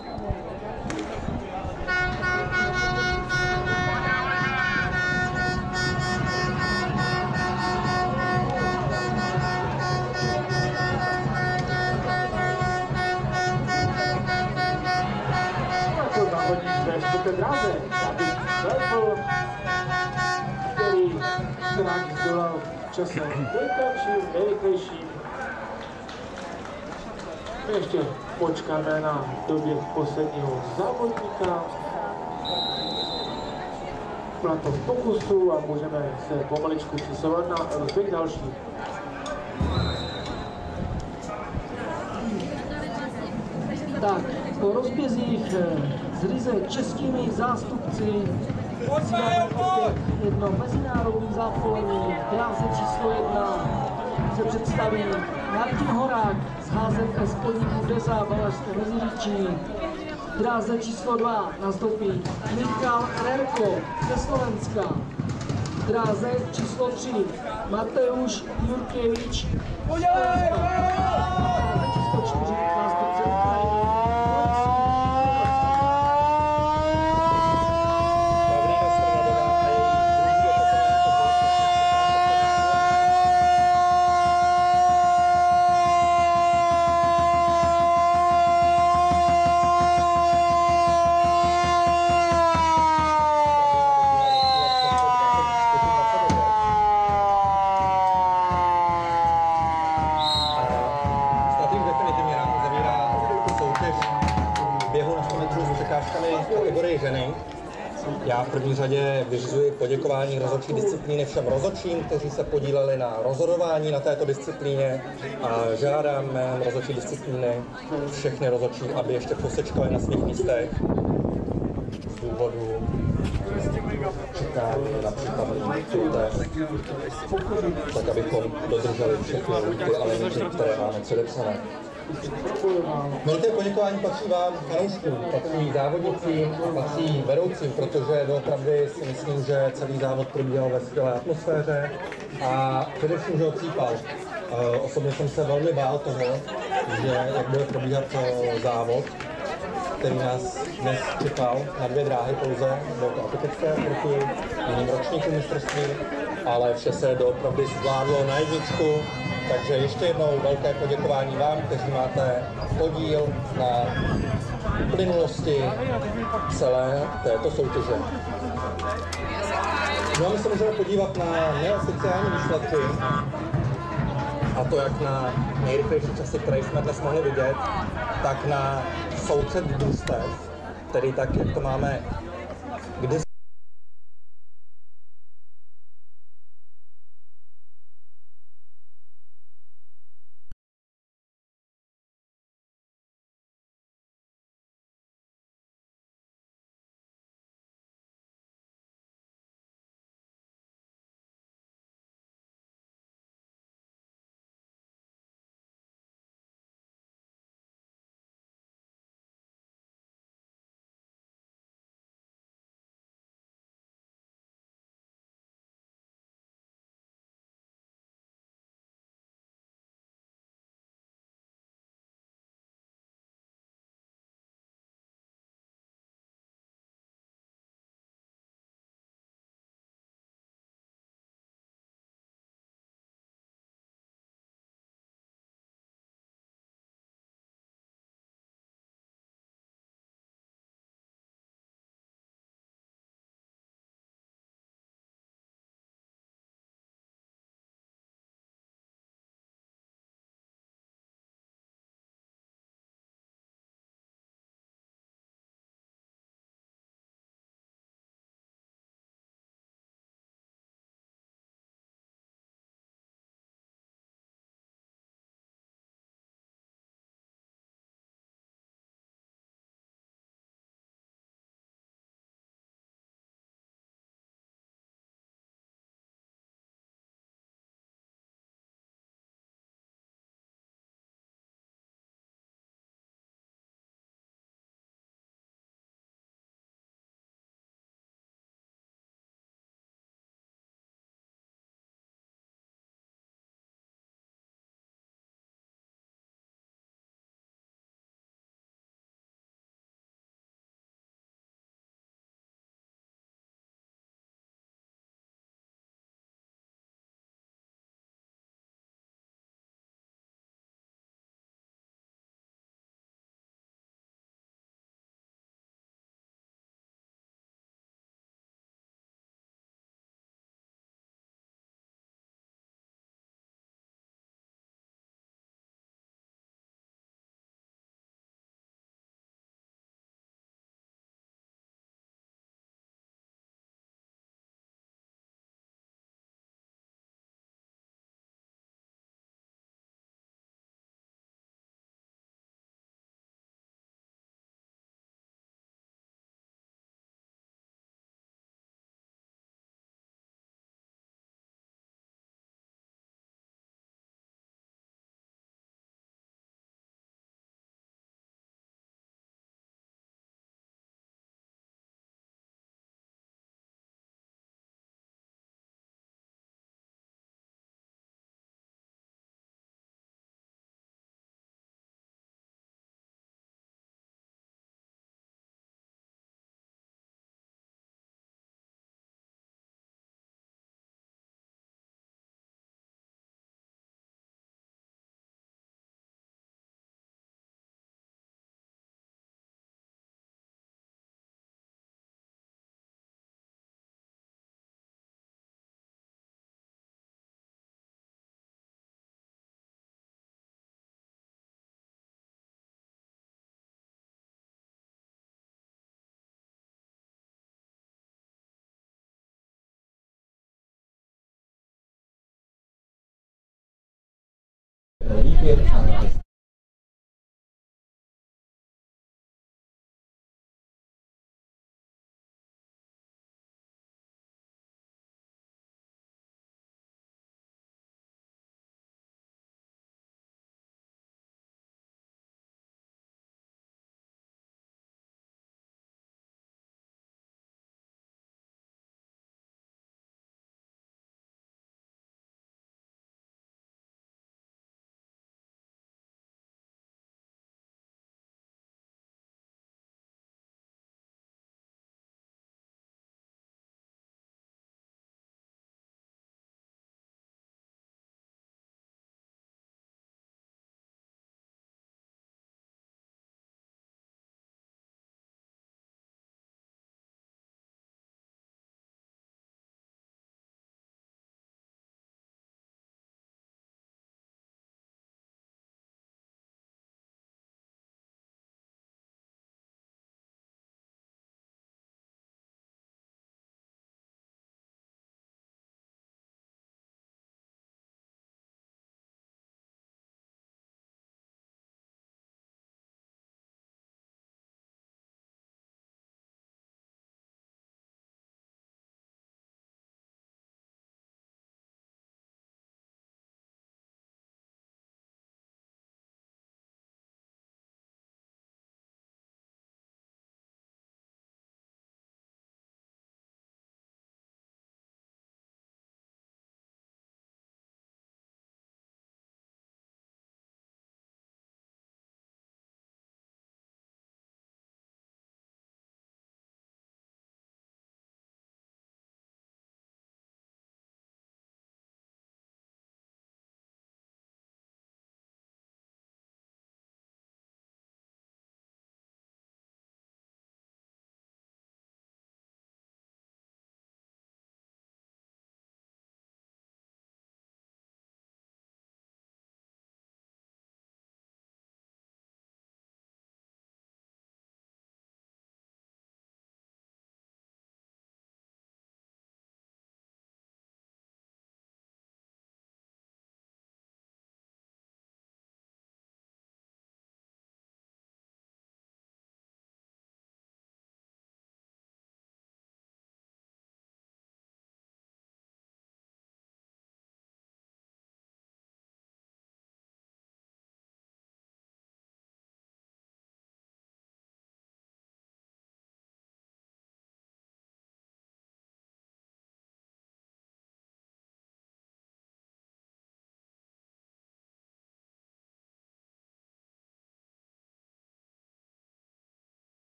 Jako závodník ve čtvrté dráze, David Belfo, který se nám zdolal časem nejrychlejším. Ještě počkáme na doběh posledního závodníka. Plato v pokusu a můžeme se pomaličku přesouvat na rozběh další. Tak, po rozbězích s ryze českými zástupci získáme opět jedno mezinárodní zápolení. V dráze číslo 1 se představí Martin Horák z HZS podniku Deza Valašské Meziříčí. V dráze číslo 2 nastoupí Michal Rerko ze Slovenska. V dráze číslo 3 Mateusz Jurkiewicz z Polska. V dráze číslo 4 nástupce Ukrajiny. Já v první řadě vyřizuji poděkování rozhodčí disciplíny všem rozhodčím, kteří se podíleli na rozhodování na této disciplíně a žádám jménem rozhodčí disciplíny všechny rozhodčí, aby ještě posečkali na svých místech z důvodu čekání na případný protest, tak abychom dodrželi všechny lhůty a limity, které máme předepsané. Velké poděkování patří vám, fanouškům, patří závodnicím, patří vedoucím, protože doopravdy si myslím, že celý závod probíhal ve skvělé atmosféře a především, že odsýpal. Osobně jsem se velmi bál toho, že jak bude probíhat závod, který nás dnes čekal na 2 dráhy pouze, bylo to atypické proti jiným ročníkům mistrovství, ale vše se doopravdy zvládlo na jedničku. Takže ještě jednou velké poděkování vám, kteří máte podíl na plynulosti celé této soutěže. No a my se můžeme podívat na neoficiální výsledky, a to jak na nejrychlejší časy, které jsme dnes mohli vidět, tak na součet družstev, tedy tak, jak to máme k 5.